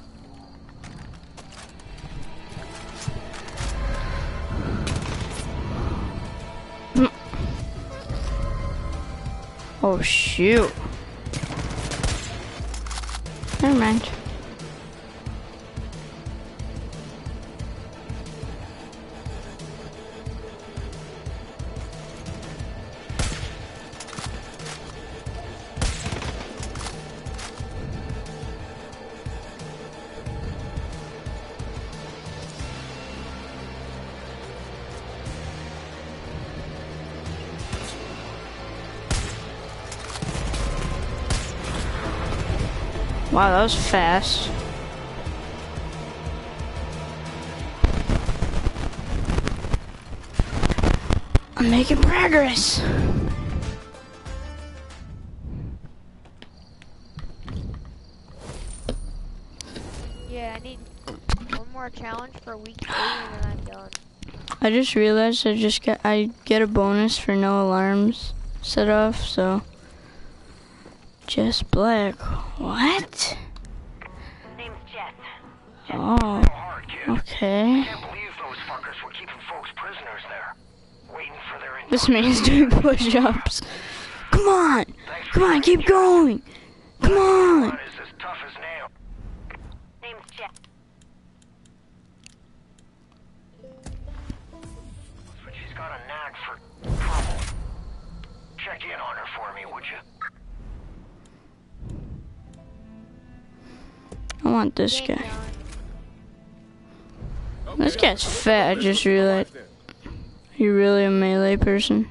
Hmm. Oh, shoot. Never mind. Wow, that was fast. I'm making progress. Yeah, I need one more challenge for week eight and then I'm done. I just realized I just got I get a bonus for no alarms set off, so Jess Black. What? Name's Jess. Oh, okay. Can't believe those fuckers were keeping folks prisoners there, waiting for their. This man's doing push-ups. Come on, come on, keep going. Come on. Is as tough as nail. Name's Jess. But she's got a knack for trouble. Check in on her for me, would you? I want this guy. This guy's fat, I just realized. You really a melee person?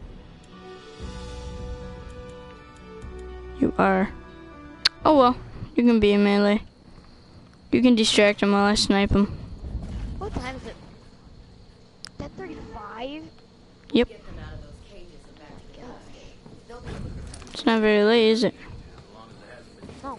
You are. Oh well, you can be a melee. You can distract him while I snipe him. What time is it? ten thirty-five? Yep. It's not very late, is it? No.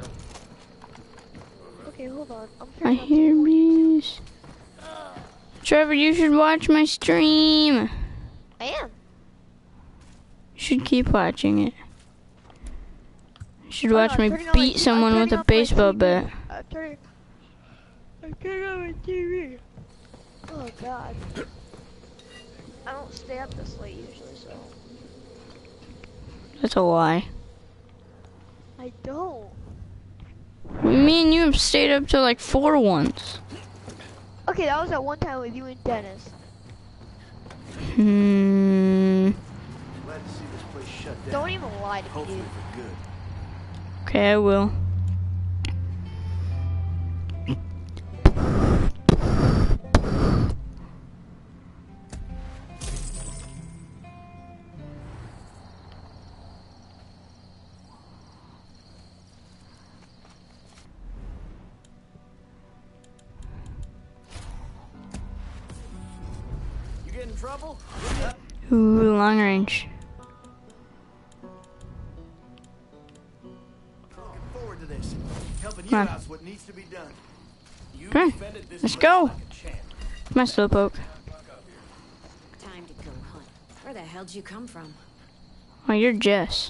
Okay, hold on. I'm I hear bees. Trevor, you should watch my stream. I am. You should keep watching it. You should Hold watch on, me turning on beat my- someone I'm with a turning off my baseball T V. bat. I'm turning, I'm turning on my T V. Oh god. I don't stay up this late usually, so. That's a lie. I don't. Me and you have stayed up till like four once. Okay, that was that one time with you and Dennis. Hmm. Glad to see this place shut down. Don't even lie to me, Hopefully dude. for good. Okay, I will. You get in trouble? Ooh, long range. Looking forward to this. Helping you Come on. out's what needs to be done. You Come on, defended this let's place go. like a champ. My slowpoke. Time to go hunt. Where the hell did you come from? Oh, you're Jess.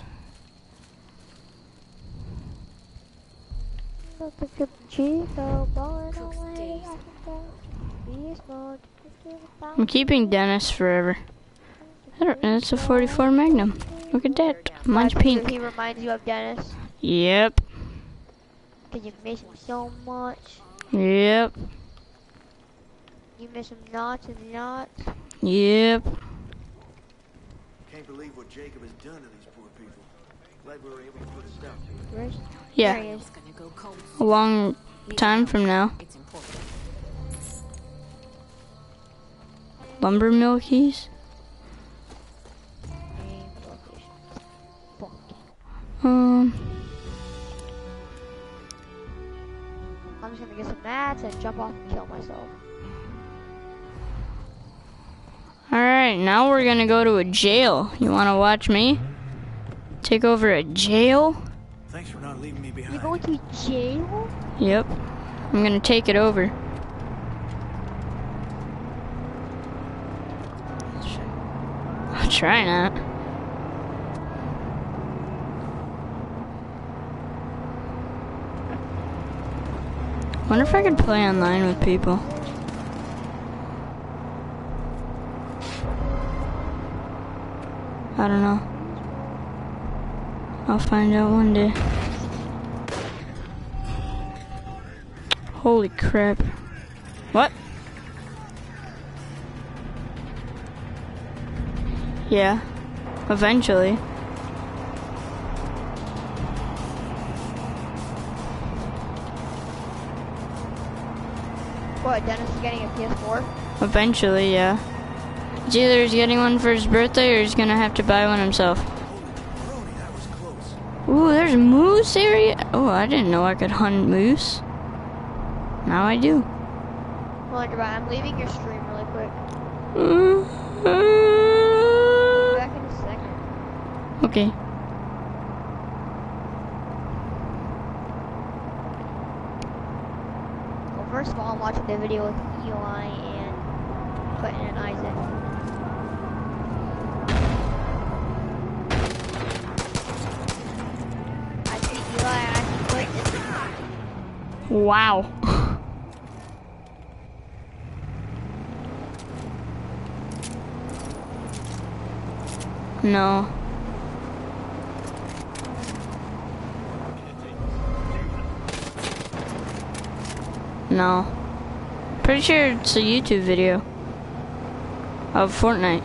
I'm keeping Dennis forever. I don't, that's a forty-four Magnum. Look at that. Mine's pink. He reminds you of Dennis. Yep. Cause you miss him so much. Yep. You miss him lots and lots. Yep. Can't believe what Jacob has done to these poor people. Glad we were able to put a stop to it. Where's Yeah. There he is. A long time from now. Lumber mill keys? Um. I'm just gonna get some mats and jump off and kill myself. Alright, now we're gonna go to a jail. You wanna watch me take over a jail? Thanks for not leaving me behind. You're going to jail? Yep. I'm gonna take it over. I'll try not. Wonder if I could play online with people. I don't know. I'll find out one day. Holy crap. What? Yeah. Eventually. What, Dennis is getting a P S four? Eventually, yeah. It's either he's getting one for his birthday or he's gonna have to buy one himself. Ooh, there's a moose area. Oh, I didn't know I could hunt moose. Now I do. Well, I'm leaving your stream really quick. Uh, I'll be back in a second. Okay. Well, first of all, I'm watching the video with Eli and Clinton and Isaac. I see Eli and I see Clinton. Wow. No. No. Pretty sure it's a YouTube video of Fortnite.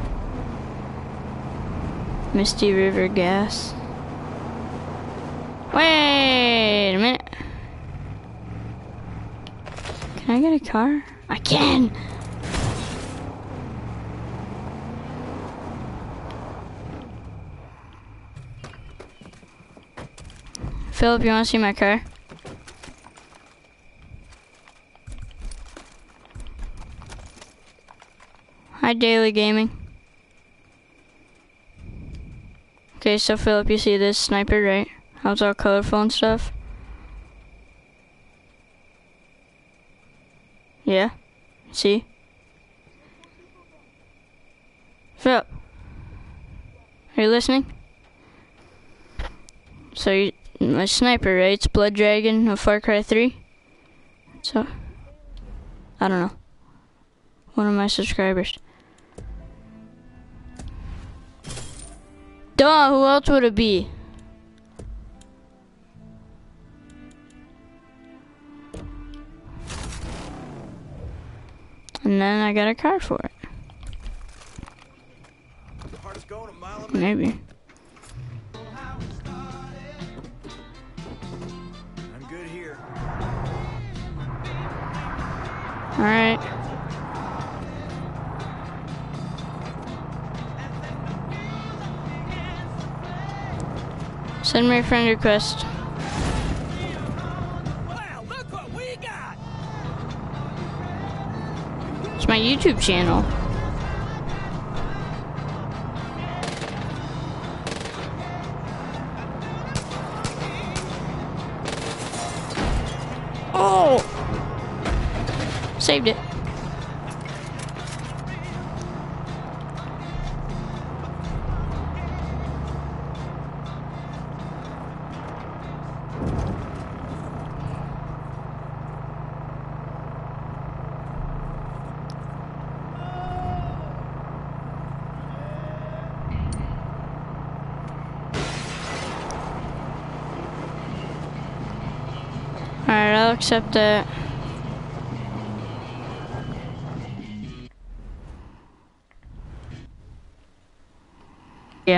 Misty River Gas. Wait a minute. Can I get a car? I can! Philip, you wanna see my car? Hi, Daily Gaming. Okay, so Philip, you see this sniper, right? How it's all colorful and stuff? Yeah? See? Philip, are you listening? So, you, my sniper, right? It's Blood Dragon of Far Cry three. So, I don't know. One of my subscribers. Duh, who else would it be? And then I got a car for it. Maybe. I'm good here. All right. Send me a friend request. Wow, look what we got! It's my YouTube channel. Oh! Saved it. Alright, I'll accept that. Yeah.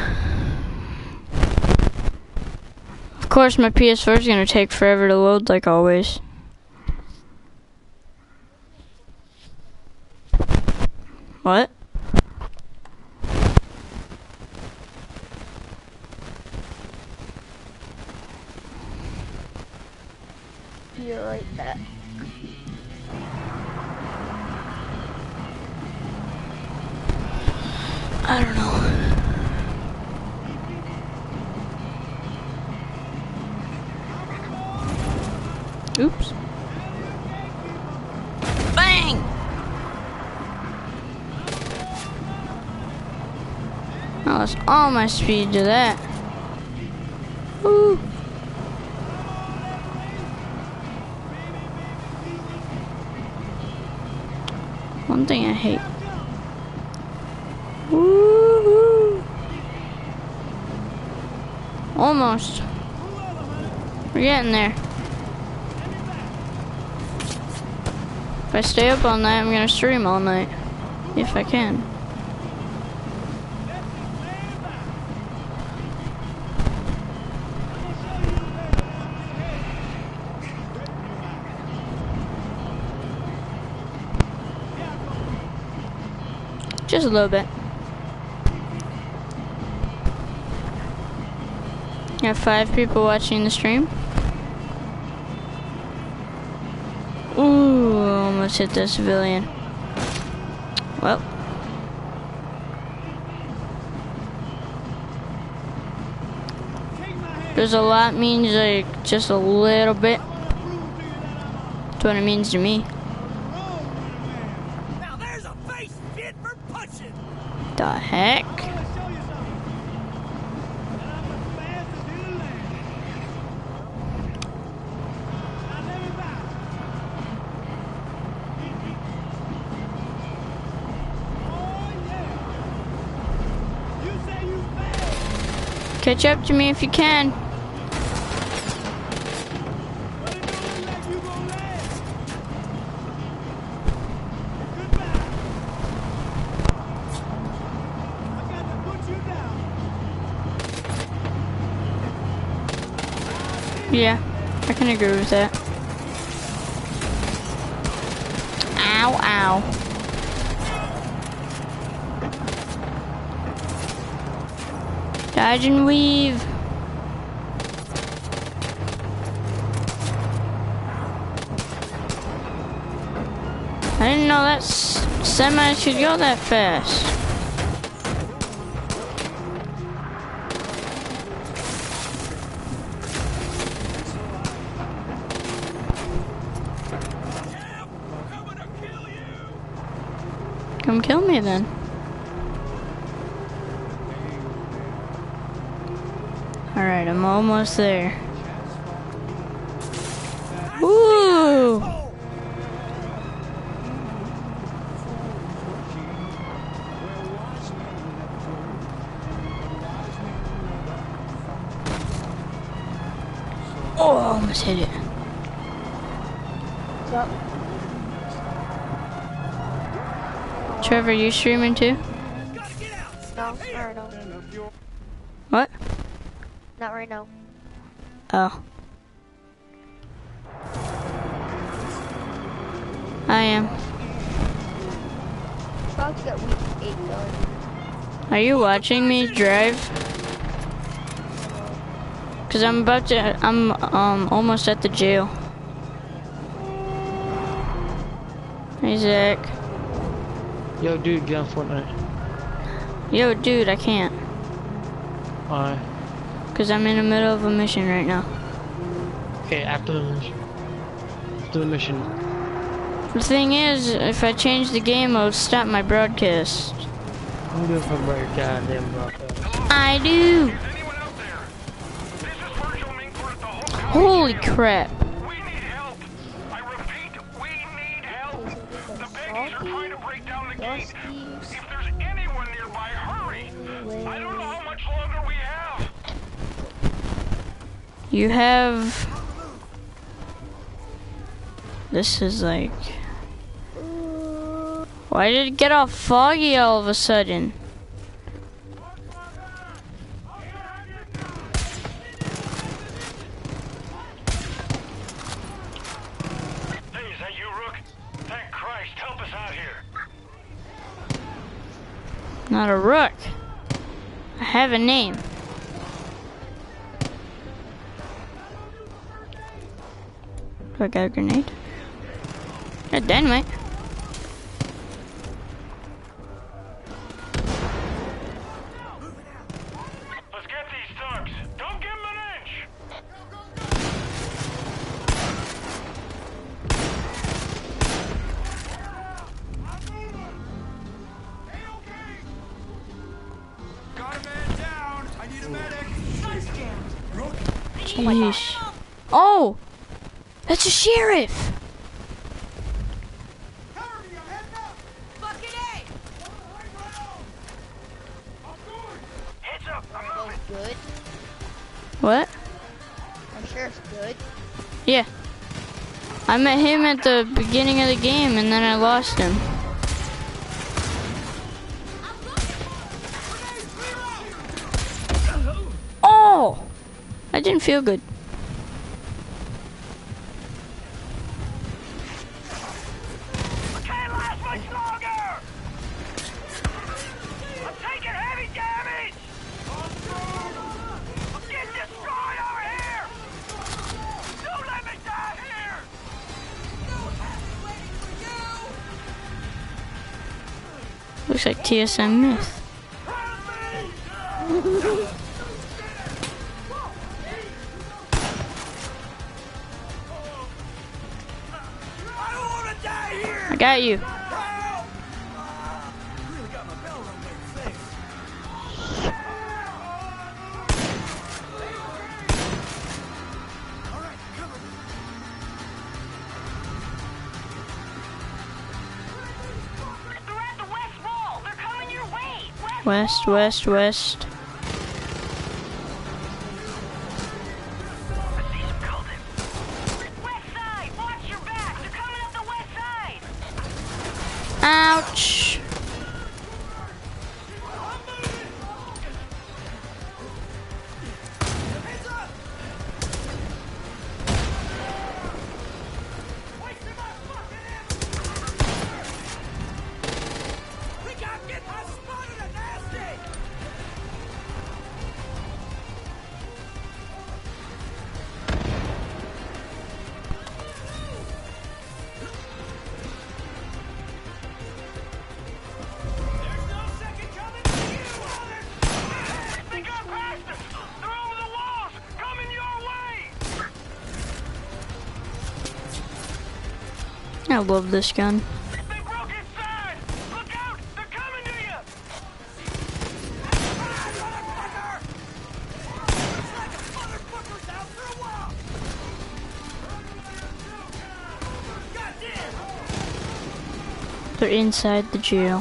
Of course, my P S four is gonna take forever to load, like always. What? You like that? I don't know. Oops. Bang! I lost all my speed to that. Woo! One thing I hate. Woo-hoo. Almost. We're getting there. If I stay up all night, I'm gonna stream all night. If I can. Just a little bit. You have five people watching the stream. Ooh, almost hit the civilian. Well. There's a lot means like just a little bit. That's what it means to me. Now there's a face fit for punching. The heck? Catch up to me if you can. Yeah, I can agree with that. Ow, ow. Dodge and weave. I didn't know that semi should go that fast. Come kill me then. Alright, I'm almost there. Woo! Oh, I almost hit it. What's up? Trevor, you streaming too? No, not right now. What? Not right now. Oh. I am. About to get week eight done. Are you watching me drive? Cause I'm about to, I'm um almost at the jail. Hey Zach. Yo, dude, get on Fortnite. Yo, dude, I can't. Why? Cause I'm in the middle of a mission right now. Okay, after the mission. After the mission. The thing is, if I change the game, it'll stop my broadcast. I'm doing for my goddamn broadcast. I do. Holy crap. If there's anyone nearby, hurry! I don't know how much longer we have. You have... This is like... Why did it get all foggy all of a sudden? Hey, is that you, Rook? Thank Christ, help us out here. Not a rook. I have a name. Do I got a grenade? Got dynamite. Let's get these thugs. Don't give them an inch. Got a man down. I need a medic. Jeez. Oh! That's a sheriff! Heads up, I'm moving. Good. What? I'm sure it's good. Yeah. I met him at the beginning of the game and then I lost him. Oh! I didn't feel good. Can't last much longer. I'm taking heavy damage. I'm getting destroyed. Looks like T S M Myth. I got you. West, west, west. Ouch. I love this gun. They're inside the jail.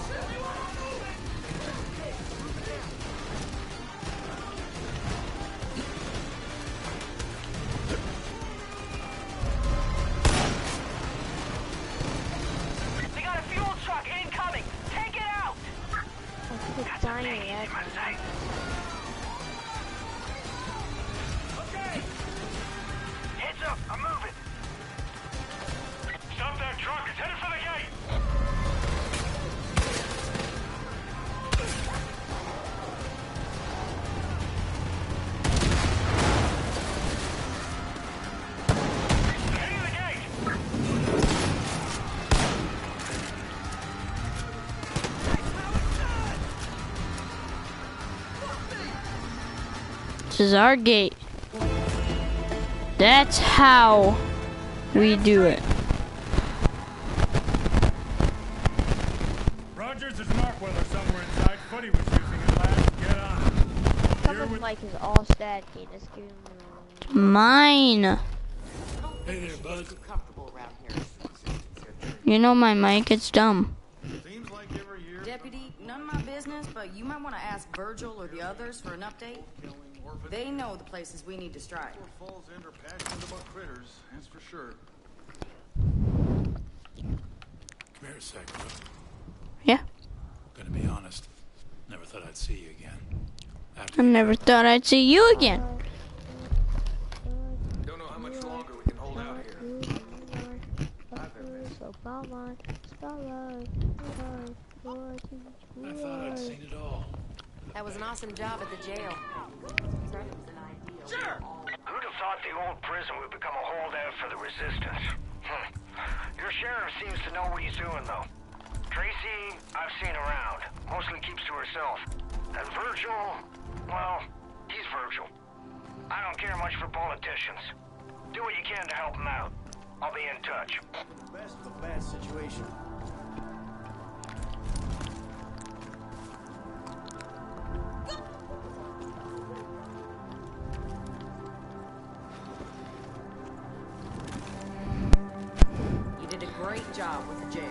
This is our gate. That's how we do it. Rogers, there's Markweller somewhere inside. Footy was using it last. Get on it. Someone's mic is all staticky. Let's give him Mine. Hey there, bud. You know my mic, it's dumb. Deputy, none of my business, but you might want to ask Virgil or the others for an update. They know the places we need to strike. Falls End are passionate about critters, that's for sure. Come here a sec, bro. Yeah. Gonna be honest. Never thought I'd see you again. I never thought I'd see you again. Don't know how much longer we can hold out here. I thought I'd seen it all. That was an awesome job at the jail. Sure. Who'd have thought the old prison would become a holdout for the resistance? Hmm. Your sheriff seems to know what he's doing, though. Tracy, I've seen around. Mostly keeps to herself. And Virgil, well, he's Virgil. I don't care much for politicians. Do what you can to help him out. I'll be in touch. The best of a bad situation. You did a great job with the jail.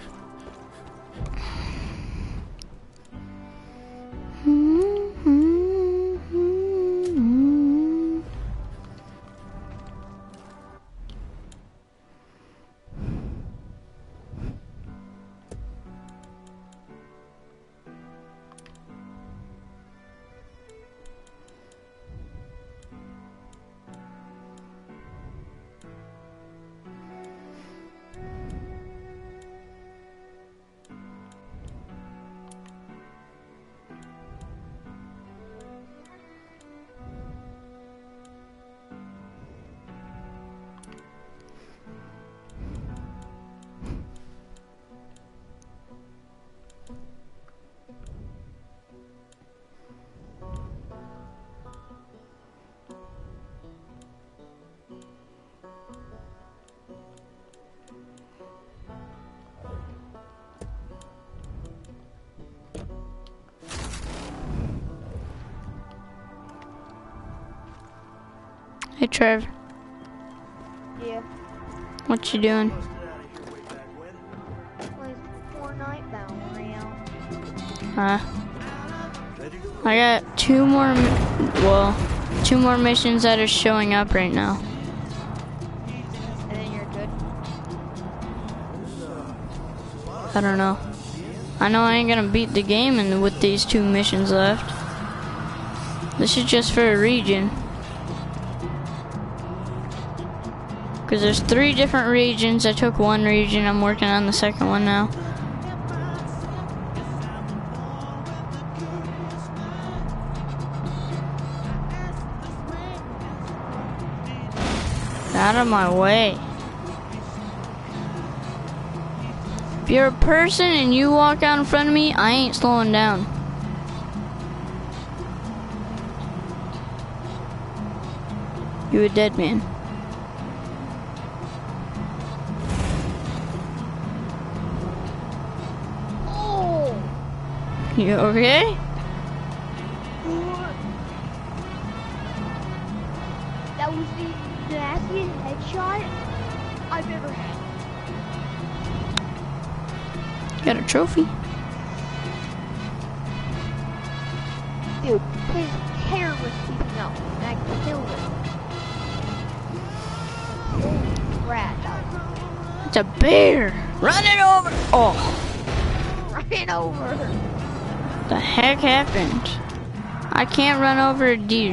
Mm-hmm. Hey, Trev. Yeah. What you doing? Playing Fortnite Battle Royale. Huh? I got two more, mi- well, two more missions that are showing up right now. And then you're good. I don't know. I know I ain't gonna beat the game and with these two missions left. This is just for a region. Because there's three different regions. I took one region. I'm working on the second one now. Out of my way. If you're a person and you walk out in front of me, I ain't slowing down. You a dead man. Oh! You okay? That was the nastiest headshot I've ever had. Got a trophy. Dude, his hair was peeping out, and I killed him. Holy crap, that was... It's a bear. Run it over. Oh. Run it over. The heck happened? I can't run over a deer.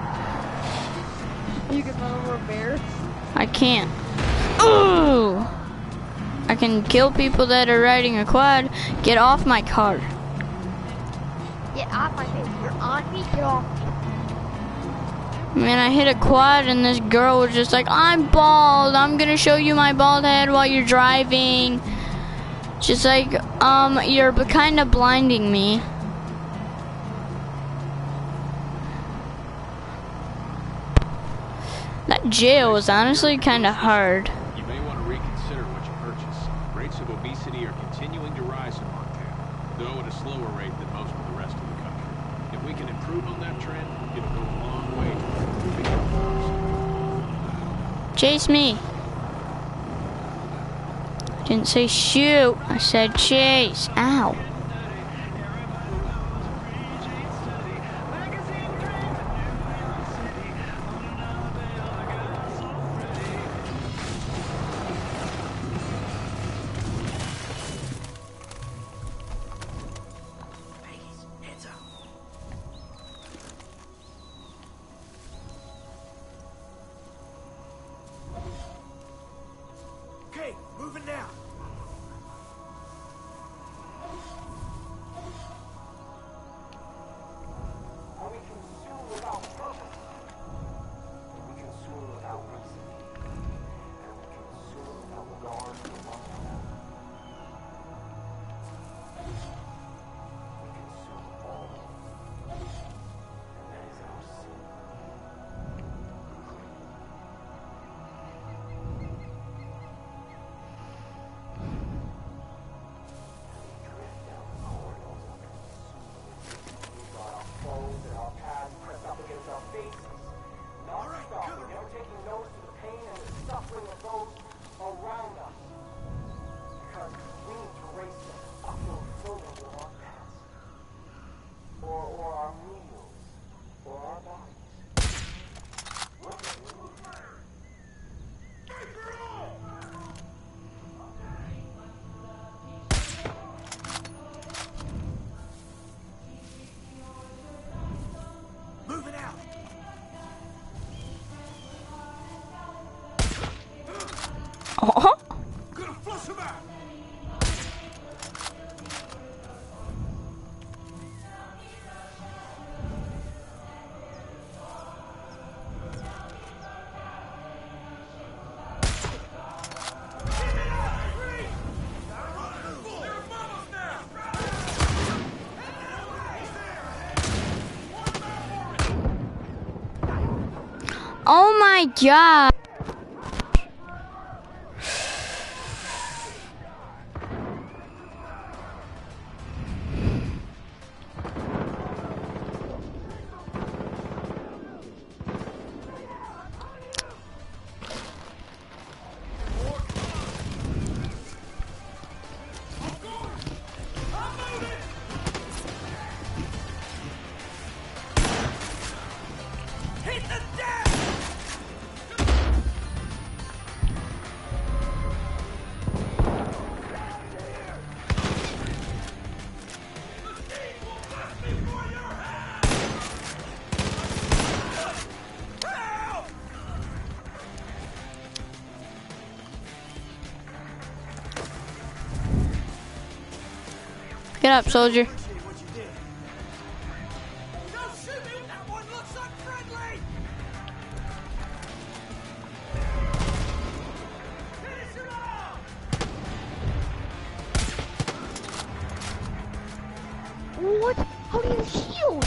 You can run over a bear? I can't. Ooh! I can kill people that are riding a quad. Get off my car. Get off my face. You're on me. Get off me. Man, I hit a quad and this girl was just like, I'm bald. I'm gonna show you my bald head while you're driving. Just like, um, you're kind of blinding me. That jail was honestly kind of hard. You may want to reconsider what you purchase. Rates of obesity are continuing to rise in Montana, though at a slower rate than most of the rest of the country. If we can improve on that trend, it'll go a long way to improving health. Chase me. I didn't say shoot. I said chase. Ow. Okay, moving now. Are we consumed without purpose? We consume without reason. And we consume without regard for one another. We consume all. And that is our sin. Moving out. Oh. Gonna flush him out. Oh my god. up, soldier. What? How do you shield?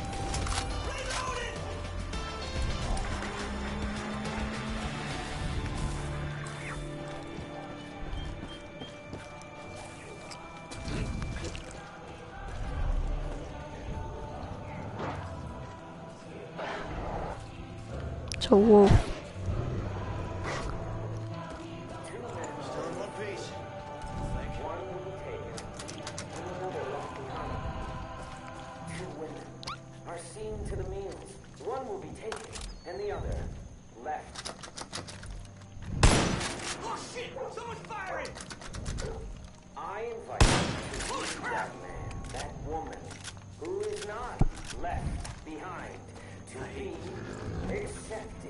It's a wolf. Are seen to the meals. One will be taken, and the other left. Oh shit! Someone's firing! I invite you to meet that man, that woman, who is not left behind, to be accepted.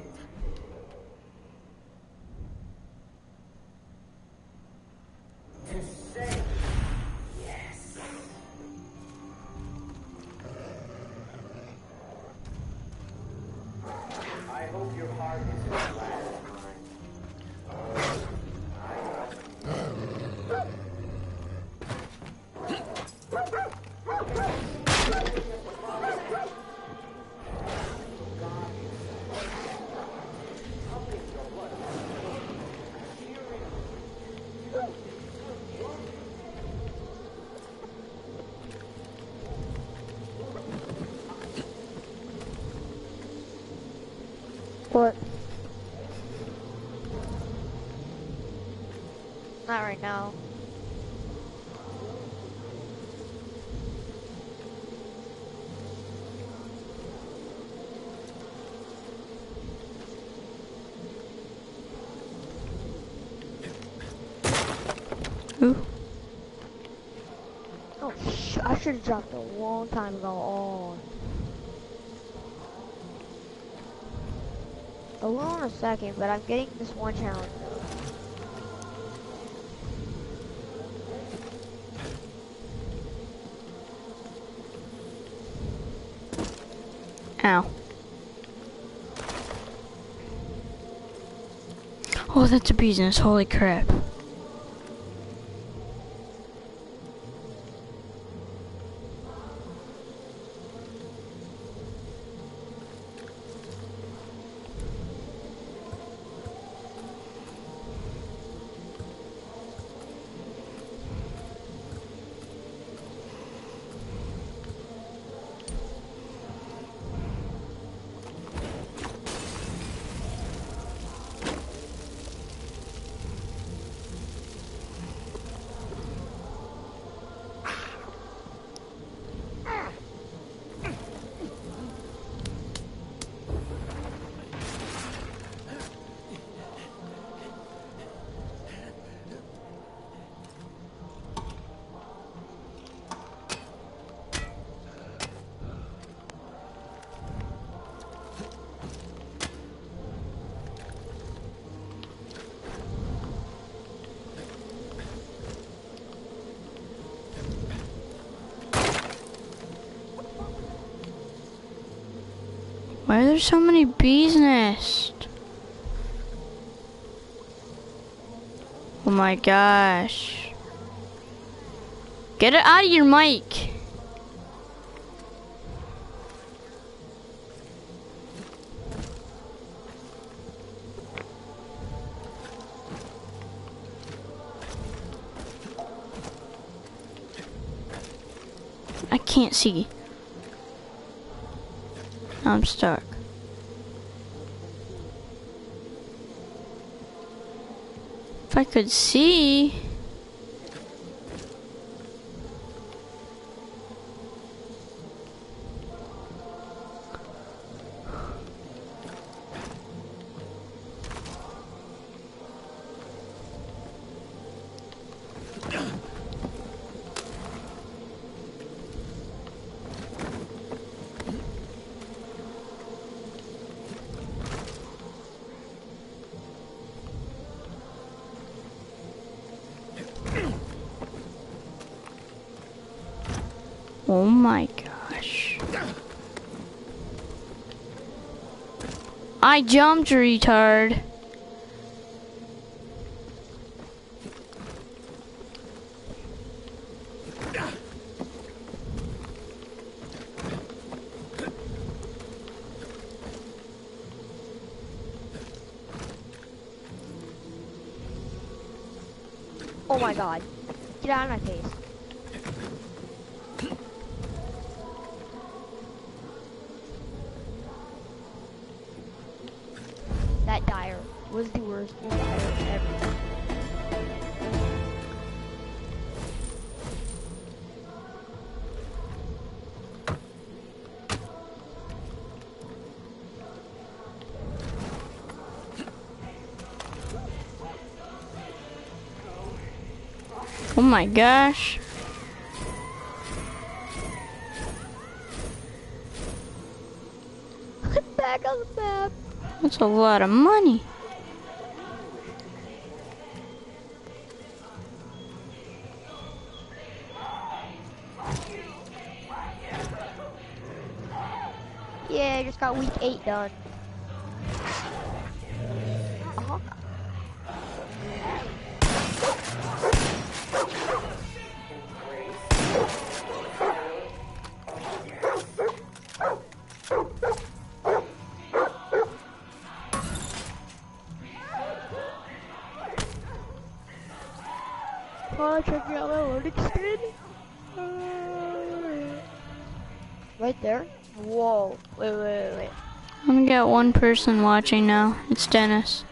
To say yes. I hope your heart is as glad as mine. What? Not right now. Ooh. Oh, sh I should have dropped a long time ago. Oh. I will in a second, but I'm getting this one challenge. Ow. Oh, that's a bee's nest. Holy crap. Why are there so many bees nests? Oh my gosh. Get it out of your mic. I can't see. I'm stuck. If I could see. Oh my gosh. I jumped, retard. Oh my god. Get out of my face. That Dyer was the worst Dyer ever. Oh my gosh. Back on the map. That's a lot of money. Yeah, I just got week eight done. Uh-huh. Oh, check out my loading screen. Right there? Whoa. Wait, wait, wait, wait. I'm gonna get one person watching now. It's Dennis.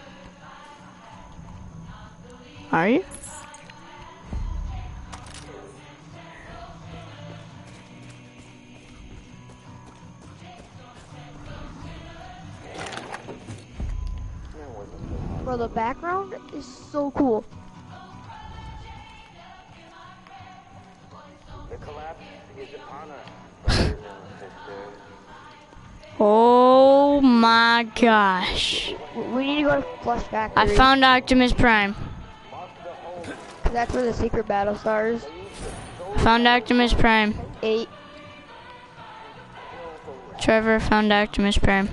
Are you? Bro, the background is so cool. The collapse is upon us, brothers and sisters. Oh my gosh. We need to go to Flush Factory. I found Optimus Prime. That's where the secret battle stars. Found Optimus Prime. Eight. Trevor found Optimus Prime.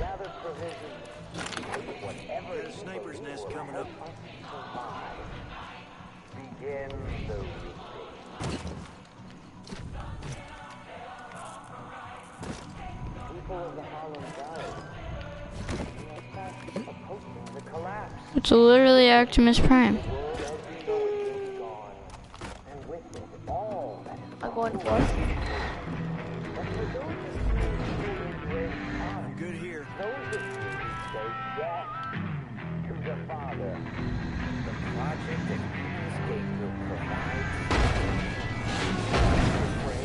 Sniper's nest coming up. Begin the people of the Harlem Valley. Approaching the collapse. It's literally Optimus Prime. I'm going Flush. I'm good here. Those of you who say yes to the Father, the project that Escape will provide. Pray.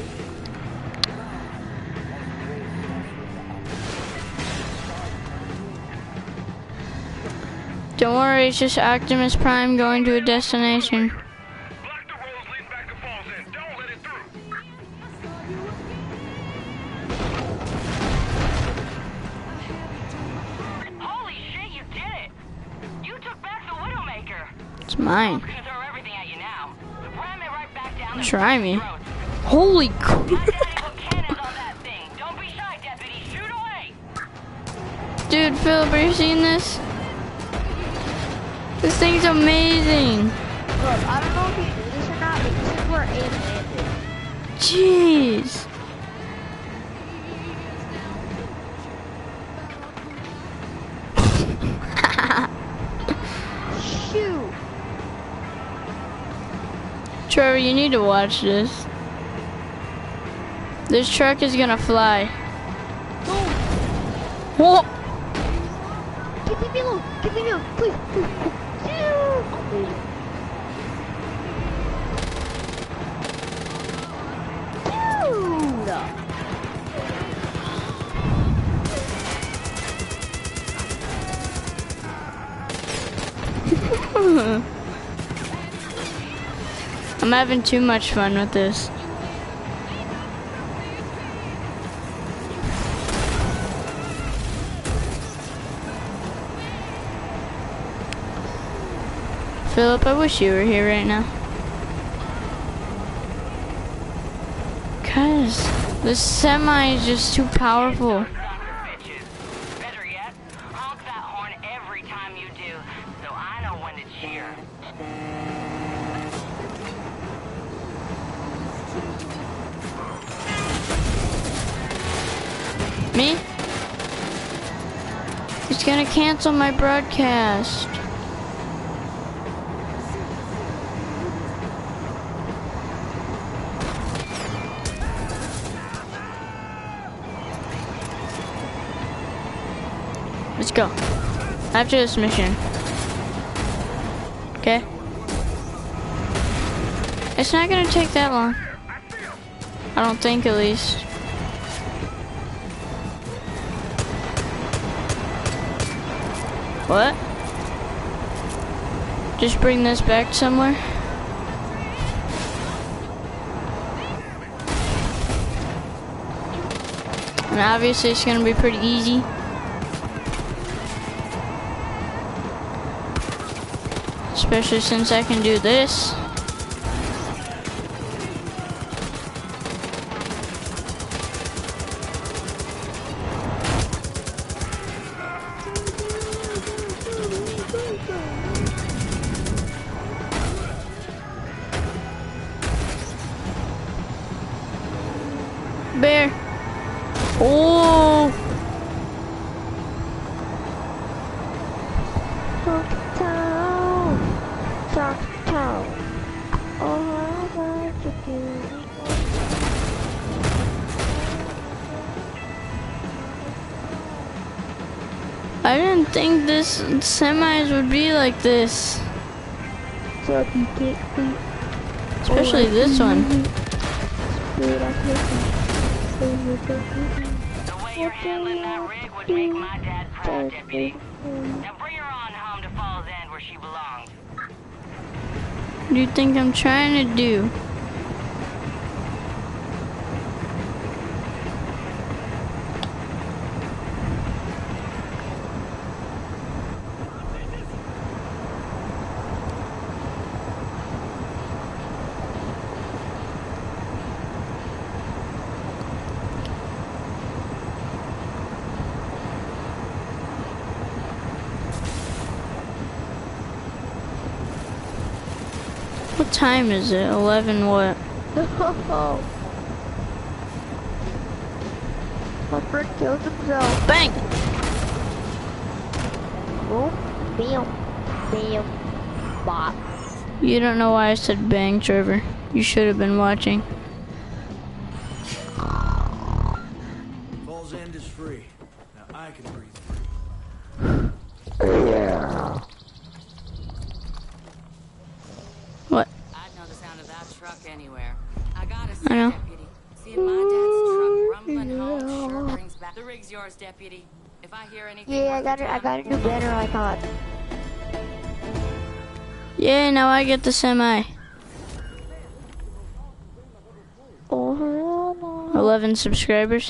Don't worry, it's just Optimus Prime going to a destination. It's mine. Try me. Holy crap. Dude, Philip, are you seeing this? This thing's amazing. Look, I don't know if you do this or not, but this is where Aim landed. Jeez. Shoot. Trevor, you need to watch this. This truck is gonna fly. Whoa! Get me below! Get me below! Please! Please! Please! Dude! I'm having too much fun with this. Philip, I wish you were here right now. Guys, this semi is just too powerful. Better yet, honk that horn every time you do, so I know when to cheer. Me? He's gonna cancel my broadcast. Let's go. After this mission. Okay? It's not gonna take that long. I don't think, at least. What? Just bring this back somewhere? And obviously it's gonna be pretty easy. Especially since I can do this. Bear. Oh. I didn't think this semis would be like this. Especially this one. The way you're handling that rig would make my dad proud, Deputy. Now bring her on home to Falls End where she belongs. What do you think I'm trying to do? What time is it? eleven what? My friend killed himself. Bang! Oh, bam, bam, bop. You don't know why I said bang, Trevor. You should have been watching. Falls End is free. Now I can breathe free. Yeah. What? I'd know the sound of that truck anywhere. I gotta see, I know. Deputy. Seeing my dad's truck rumbling home sure brings back. The rig's yours, Deputy. If I hear anything. Yeah, I got it. I got a new banner icon. Yeah, now I get the semi. eleven subscribers.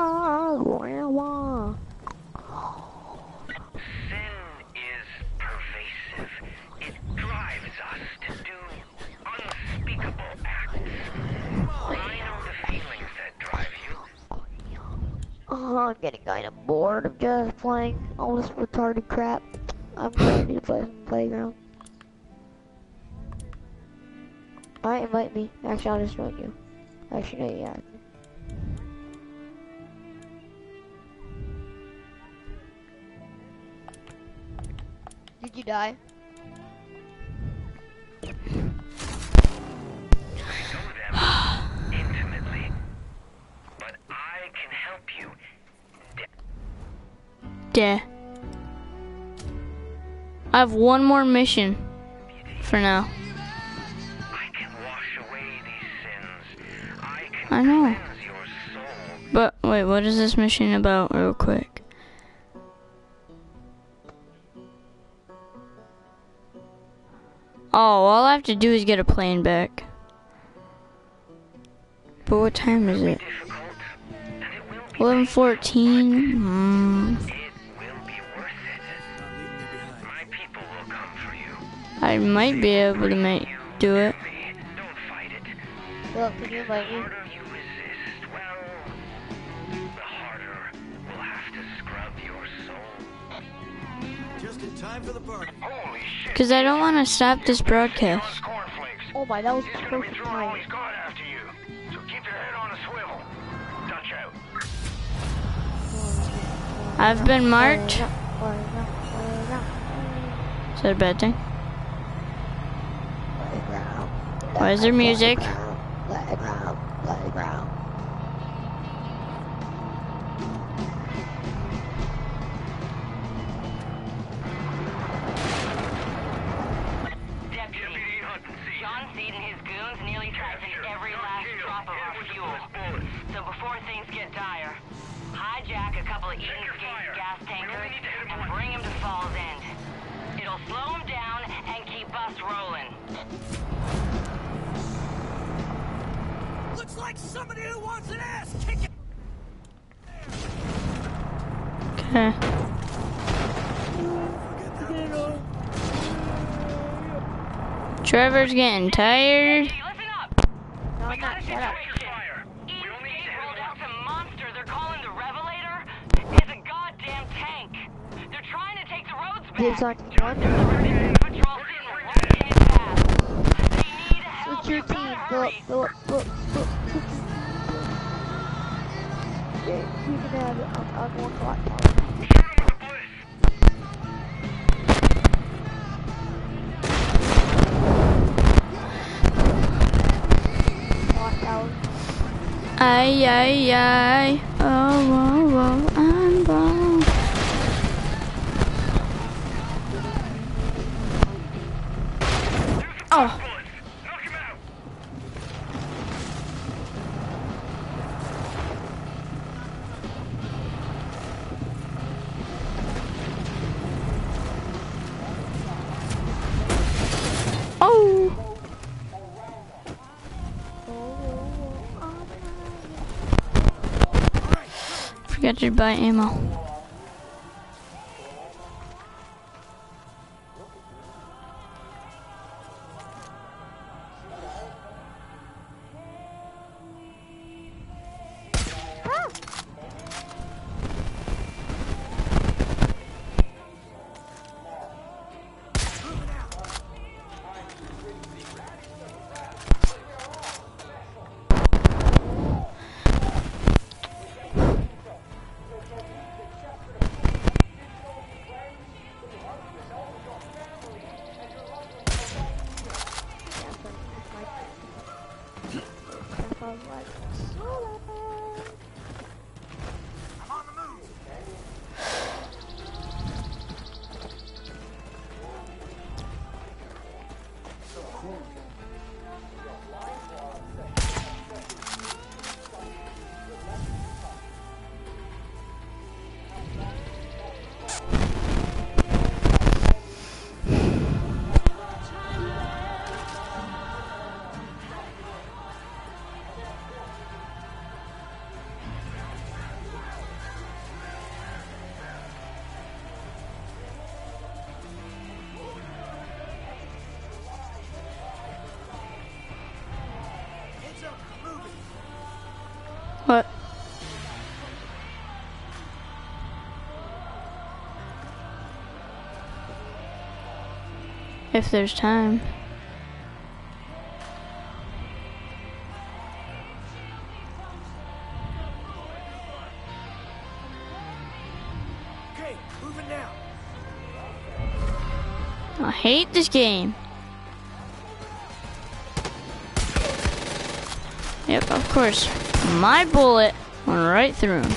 Oh, I'm getting kind of bored of just playing all this retarded crap. I'm ready to play some Playground. Alright, invite me. Actually, I'll just join you. Actually, no, yeah. Did you die? Intimately, but I can help you. Yeah. I have one more mission for now. I can wash away these sins. I can I know. cleanse your soul. But wait, what is this mission about, real quick? Oh, all I have to do is get a plane back. But what time is it? eleven fourteen. Hmm. I might be able to make do it. Look, can you invite me? Time for the party. Holy shit. Because I don't want to stop this broadcast. Oh my, that was He's gonna be perfect throwing all timing. he's got after you. So keep your head on a swivel. Dutch out. I've been marked. Is that a bad thing? Why is there music? Playground, playground. Deputy, John Seed and his goons nearly tried to take every last drop of our fuel. So before things get dire, hijack a couple of Eden's Gate gas tankers and bring him to Falls End. It'll slow him down and keep us rolling. Looks like somebody who wants an ass kicking. Okay. Trevor's getting tired. No, I'm not. Shut up. Rolled out some monster they're calling the Revelator. It's a goddamn tank. They're trying to take the roads back. Gives on one. Patrol sitting right in his path. They need help. Switch your team. Philip, Philip, Philip, Philip. Yeah, you can have it on, on one clock. Ay, ay, ay. Oh, oh, oh, I'm born. Oh. Oh. Forgot to buy ammo. What? If there's time. Okay, moving now. I hate this game. Yep, of course. My bullet went right through him.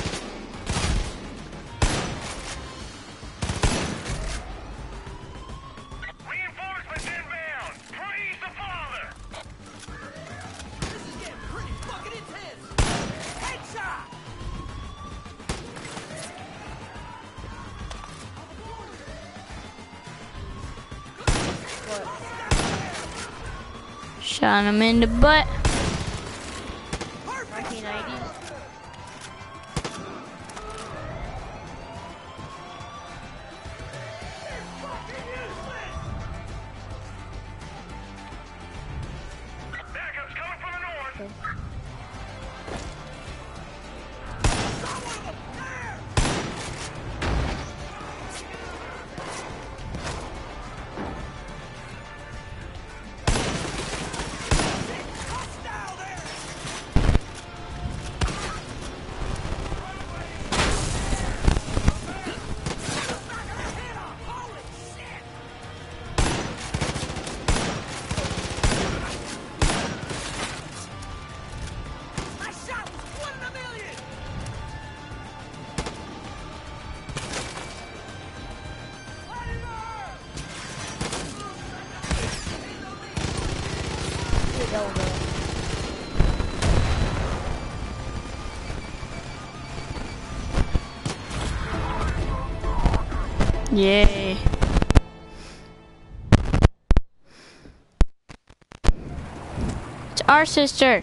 Reinforcements inbound. Praise the Father. This is getting pretty fucking intense. Headshot. Shot him in the butt. nineteen nineties. Backup's coming from the north. Yay. It's our sister.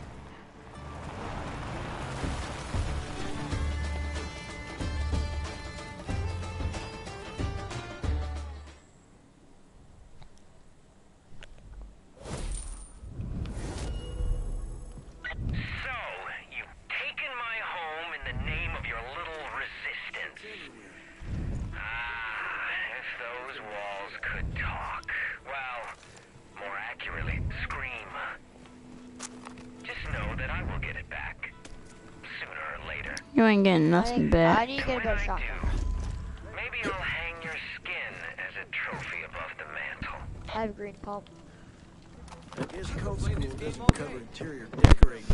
You ain't getting nothing I, back. I need to get a better shotgun. Maybe I'll hang your skin as a trophy above the mantle. I have a green pump. I guess code school doesn't cover interior decorating.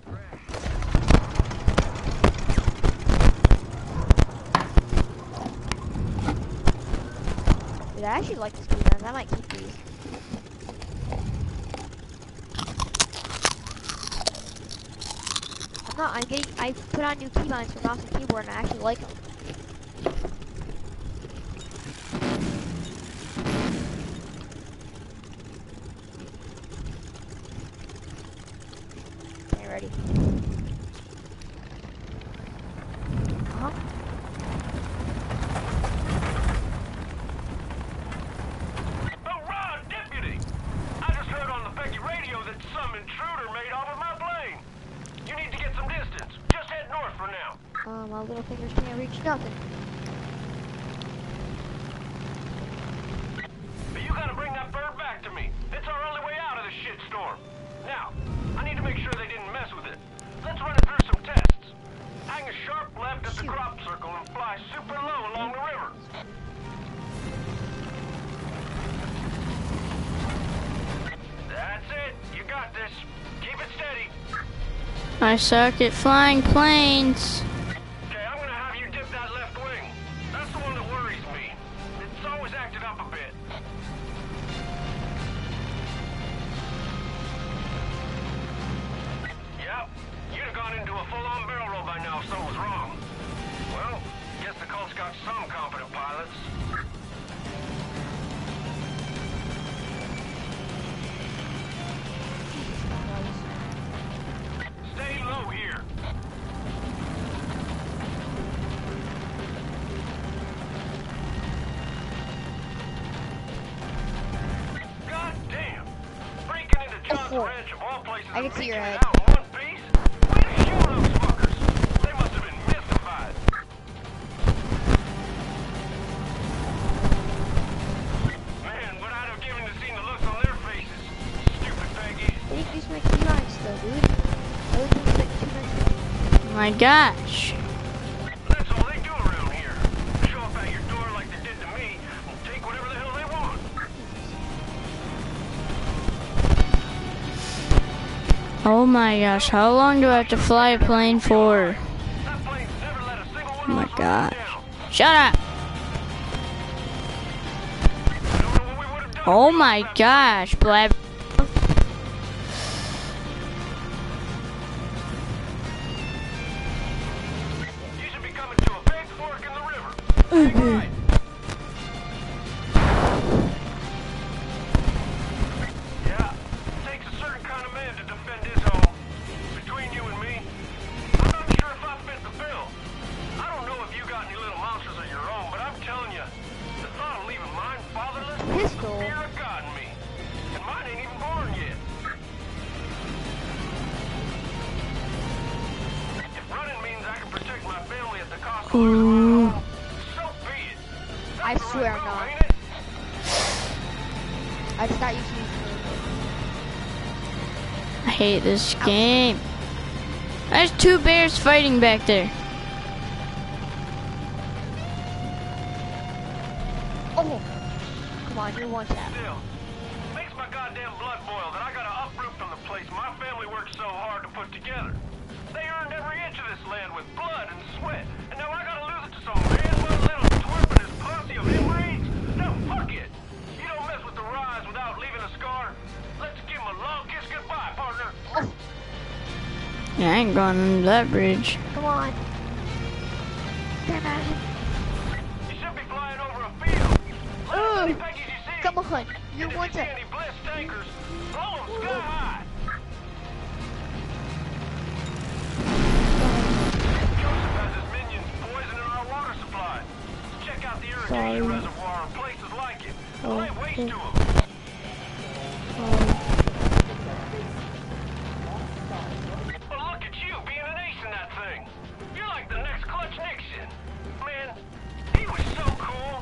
Dude, I actually like these key guns. I might keep these. I'm not. I'm getting. I put on new keybinds for mouse and keyboard, and I actually like them. Okay, ready. Uh huh. Uh, my little fingers can't reach nothing. But you gotta bring that bird back to me. It's our only way out of this shitstorm. Now, I need to make sure they didn't mess with it. Let's run it through some tests. Hang a sharp left at the crop circle and fly super low along the river. That's it. You got this. Keep it steady. I suck at flying planes. I can see your head. Man, but I'd have given to see the looks on their faces. Stupid Peggy. They didn't use my keybinds though, dude. I was doing like two minutes. Oh my gosh. That's all they do around here. Show up at your door like they did to me and take whatever the hell they want. Oh my gosh, how long do I have to fly a plane for? Oh my gosh. Shut up! Oh my gosh, Blab. You should be coming to a big fork in the river. Hang right. Yeah, it takes a certain kind of man to defend his home. Between you and me, I'm not sure if I fit the bill. I don't know if you got any little monsters of your own, but I'm telling you, the thought of leaving mine fatherless is the fear of God in me. And mine ain't even born yet. If running means I can protect my family at the cost of losing my home, so be it. I swear I'm not. I just got used to it. I hate this game. There's two bears fighting back there. Oh! Come on, do one tap. Still, makes my goddamn blood boil that I gotta uproot from the place my family worked so hard to put together. They earned every inch of this land with blood and sweat, and now I gotta lose it to some man-made little twerp and his posse of inbreeds? No, fuck it! You don't mess with the rise without leaving a scar. Let's give him a long kiss goodbye, partner. Oh. Yeah, I ain't going under that bridge. Come on. Damn it. You should be flying over a field. hunt. You want to... Bliss tankers. Blow them sky high. Joseph has his minions poisoning our water supply. Check out the irrigation Sorry. reservoir and places like it. Oh, Lay waste okay. to them. Oh. Well, look at you being an ace in that thing. You're like the next Clutch Nixon. Man, he was so cool.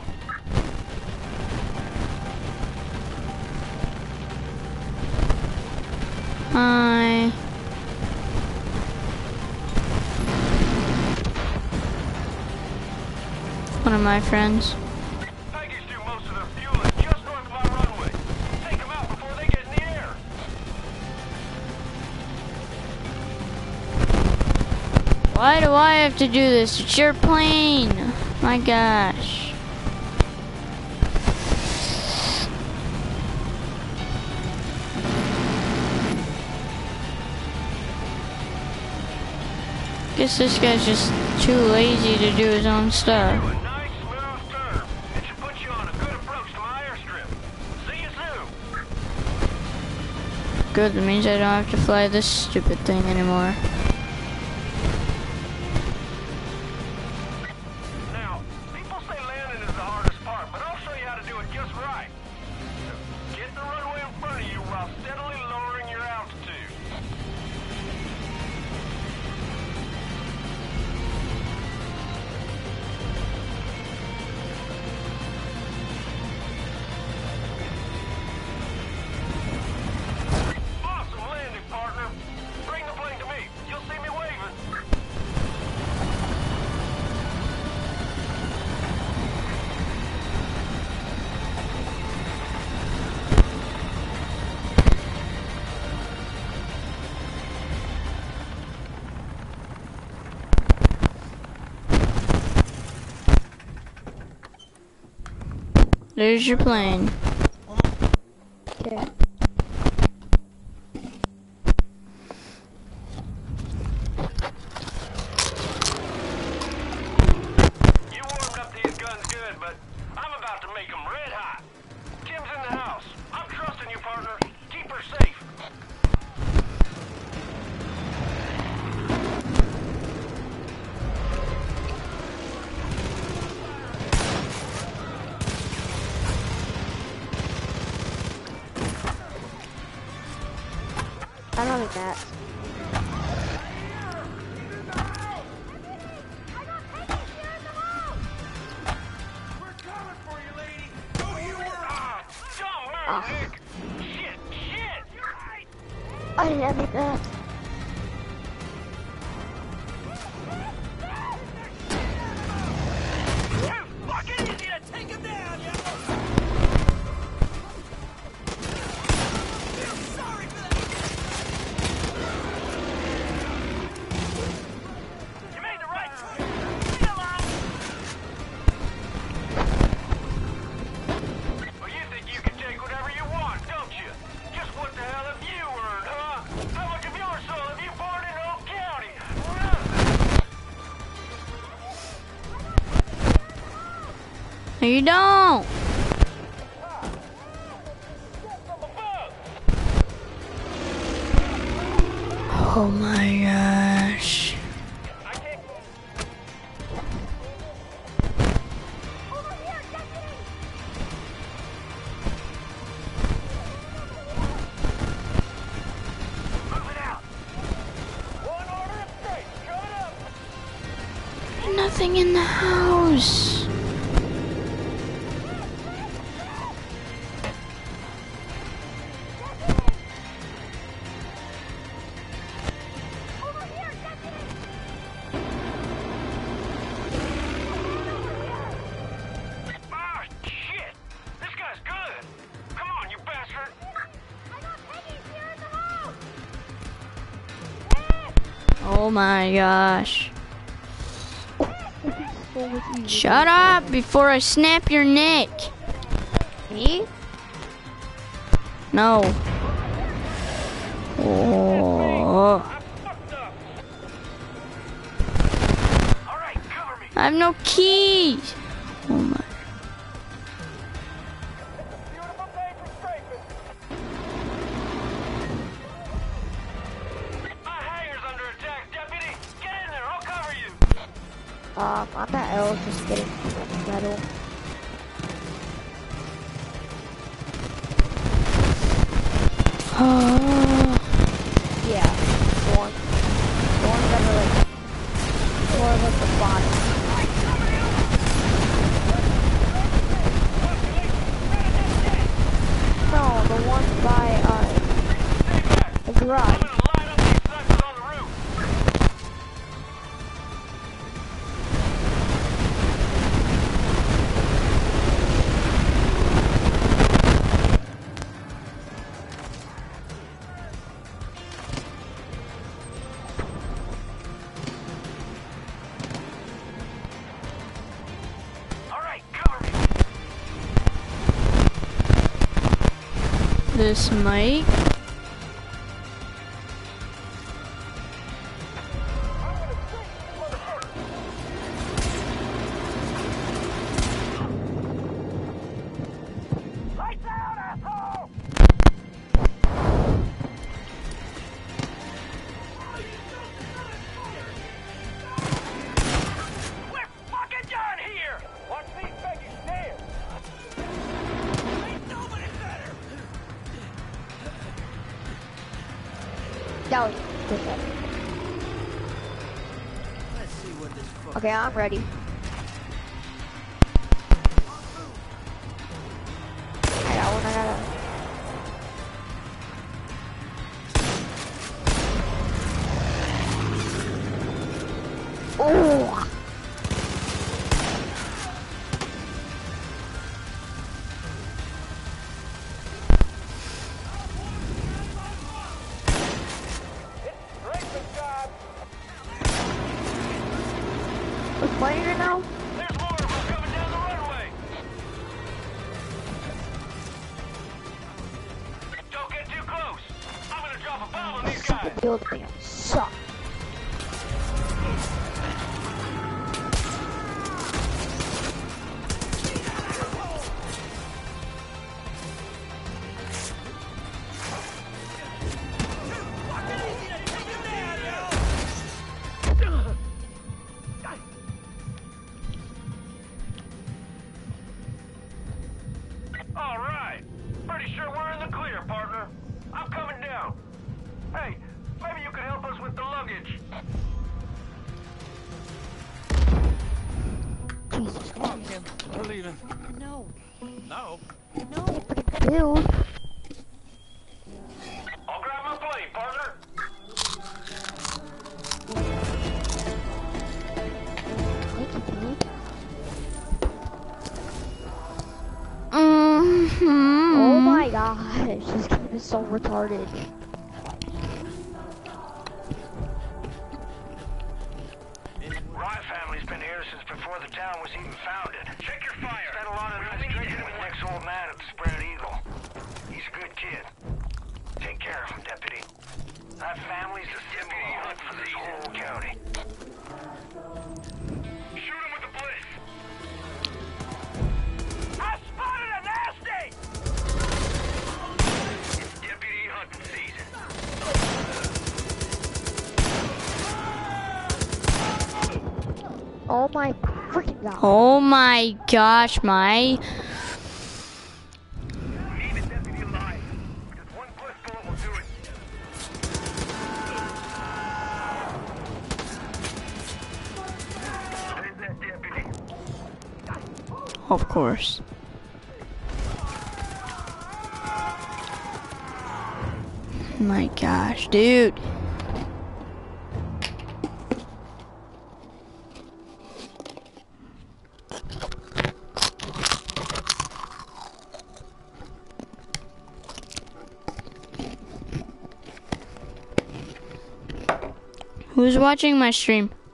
Hi. One of my friends. Tigers do most of their fueling just north of our runway. Take them out before they get in the air. Why do I have to do this? It's your plane. My gosh. Guess this guy's just too lazy to do his own stuff. Nice smooth turn. It should put you on a good approach to my airstrip. See you soon. Good, that means I don't have to fly this stupid thing anymore. Now, people say landing is the hardest part, but I'll show you how to do it just right. Get the runway in front of you while steadily lowering your altitude. Awesome landing, partner. Bring the plane to me. You'll see me waving. There's your plane. Okay. You warmed up these guns good, but I'm about to make them red hot. Tim's in the house. I'm trusting you, partner. Keep her safe. I don't like that. Ah. I didn't have that. Fucking easy to take him down, yo! Sorry for that! You made the right choice! Leave him alone! Well, you think you can take whatever you want, don't you? Just what the hell have you earned, huh? How much of your soul have you poured into Oak County? Nothing! No, you don't. Oh my gosh. Nothing in the house. Ah, shit! This guy's good! Come on, you bastard! Oh my gosh. Shut up before I snap your neck. Me? No. Oh. I have no keys. Oh my. Um, I'm at L, just getting metal. Yeah, the one, the ones that are like, more of at the bottom. No, the one by, uh, the garage. This mic. That was good. Okay, I'm ready. I got one, I got one. Oh! Building suck. All right. Pretty sure we're in the clear, partner. I'm coming down. Hey, maybe you could help us with the luggage. Jesus. Come on, Kim. We're leaving. No. No. No. Build. I'll grab my plane, partner. Mm-hmm. Oh my gosh, this game is so retarded. Rye family's been here since before the town was even founded. Check your fire. Spent a lot of nights drinking with Nick's old man at the Spread Eagle. He's a good kid. Take care of him, deputy. That family's a symbol of hope for this whole county. Shoot him with the bliss. I spotted a nasty! It's deputy hunting season. Oh my freaking god. Oh my gosh, my. Of course. My gosh, dude. Who's watching my stream?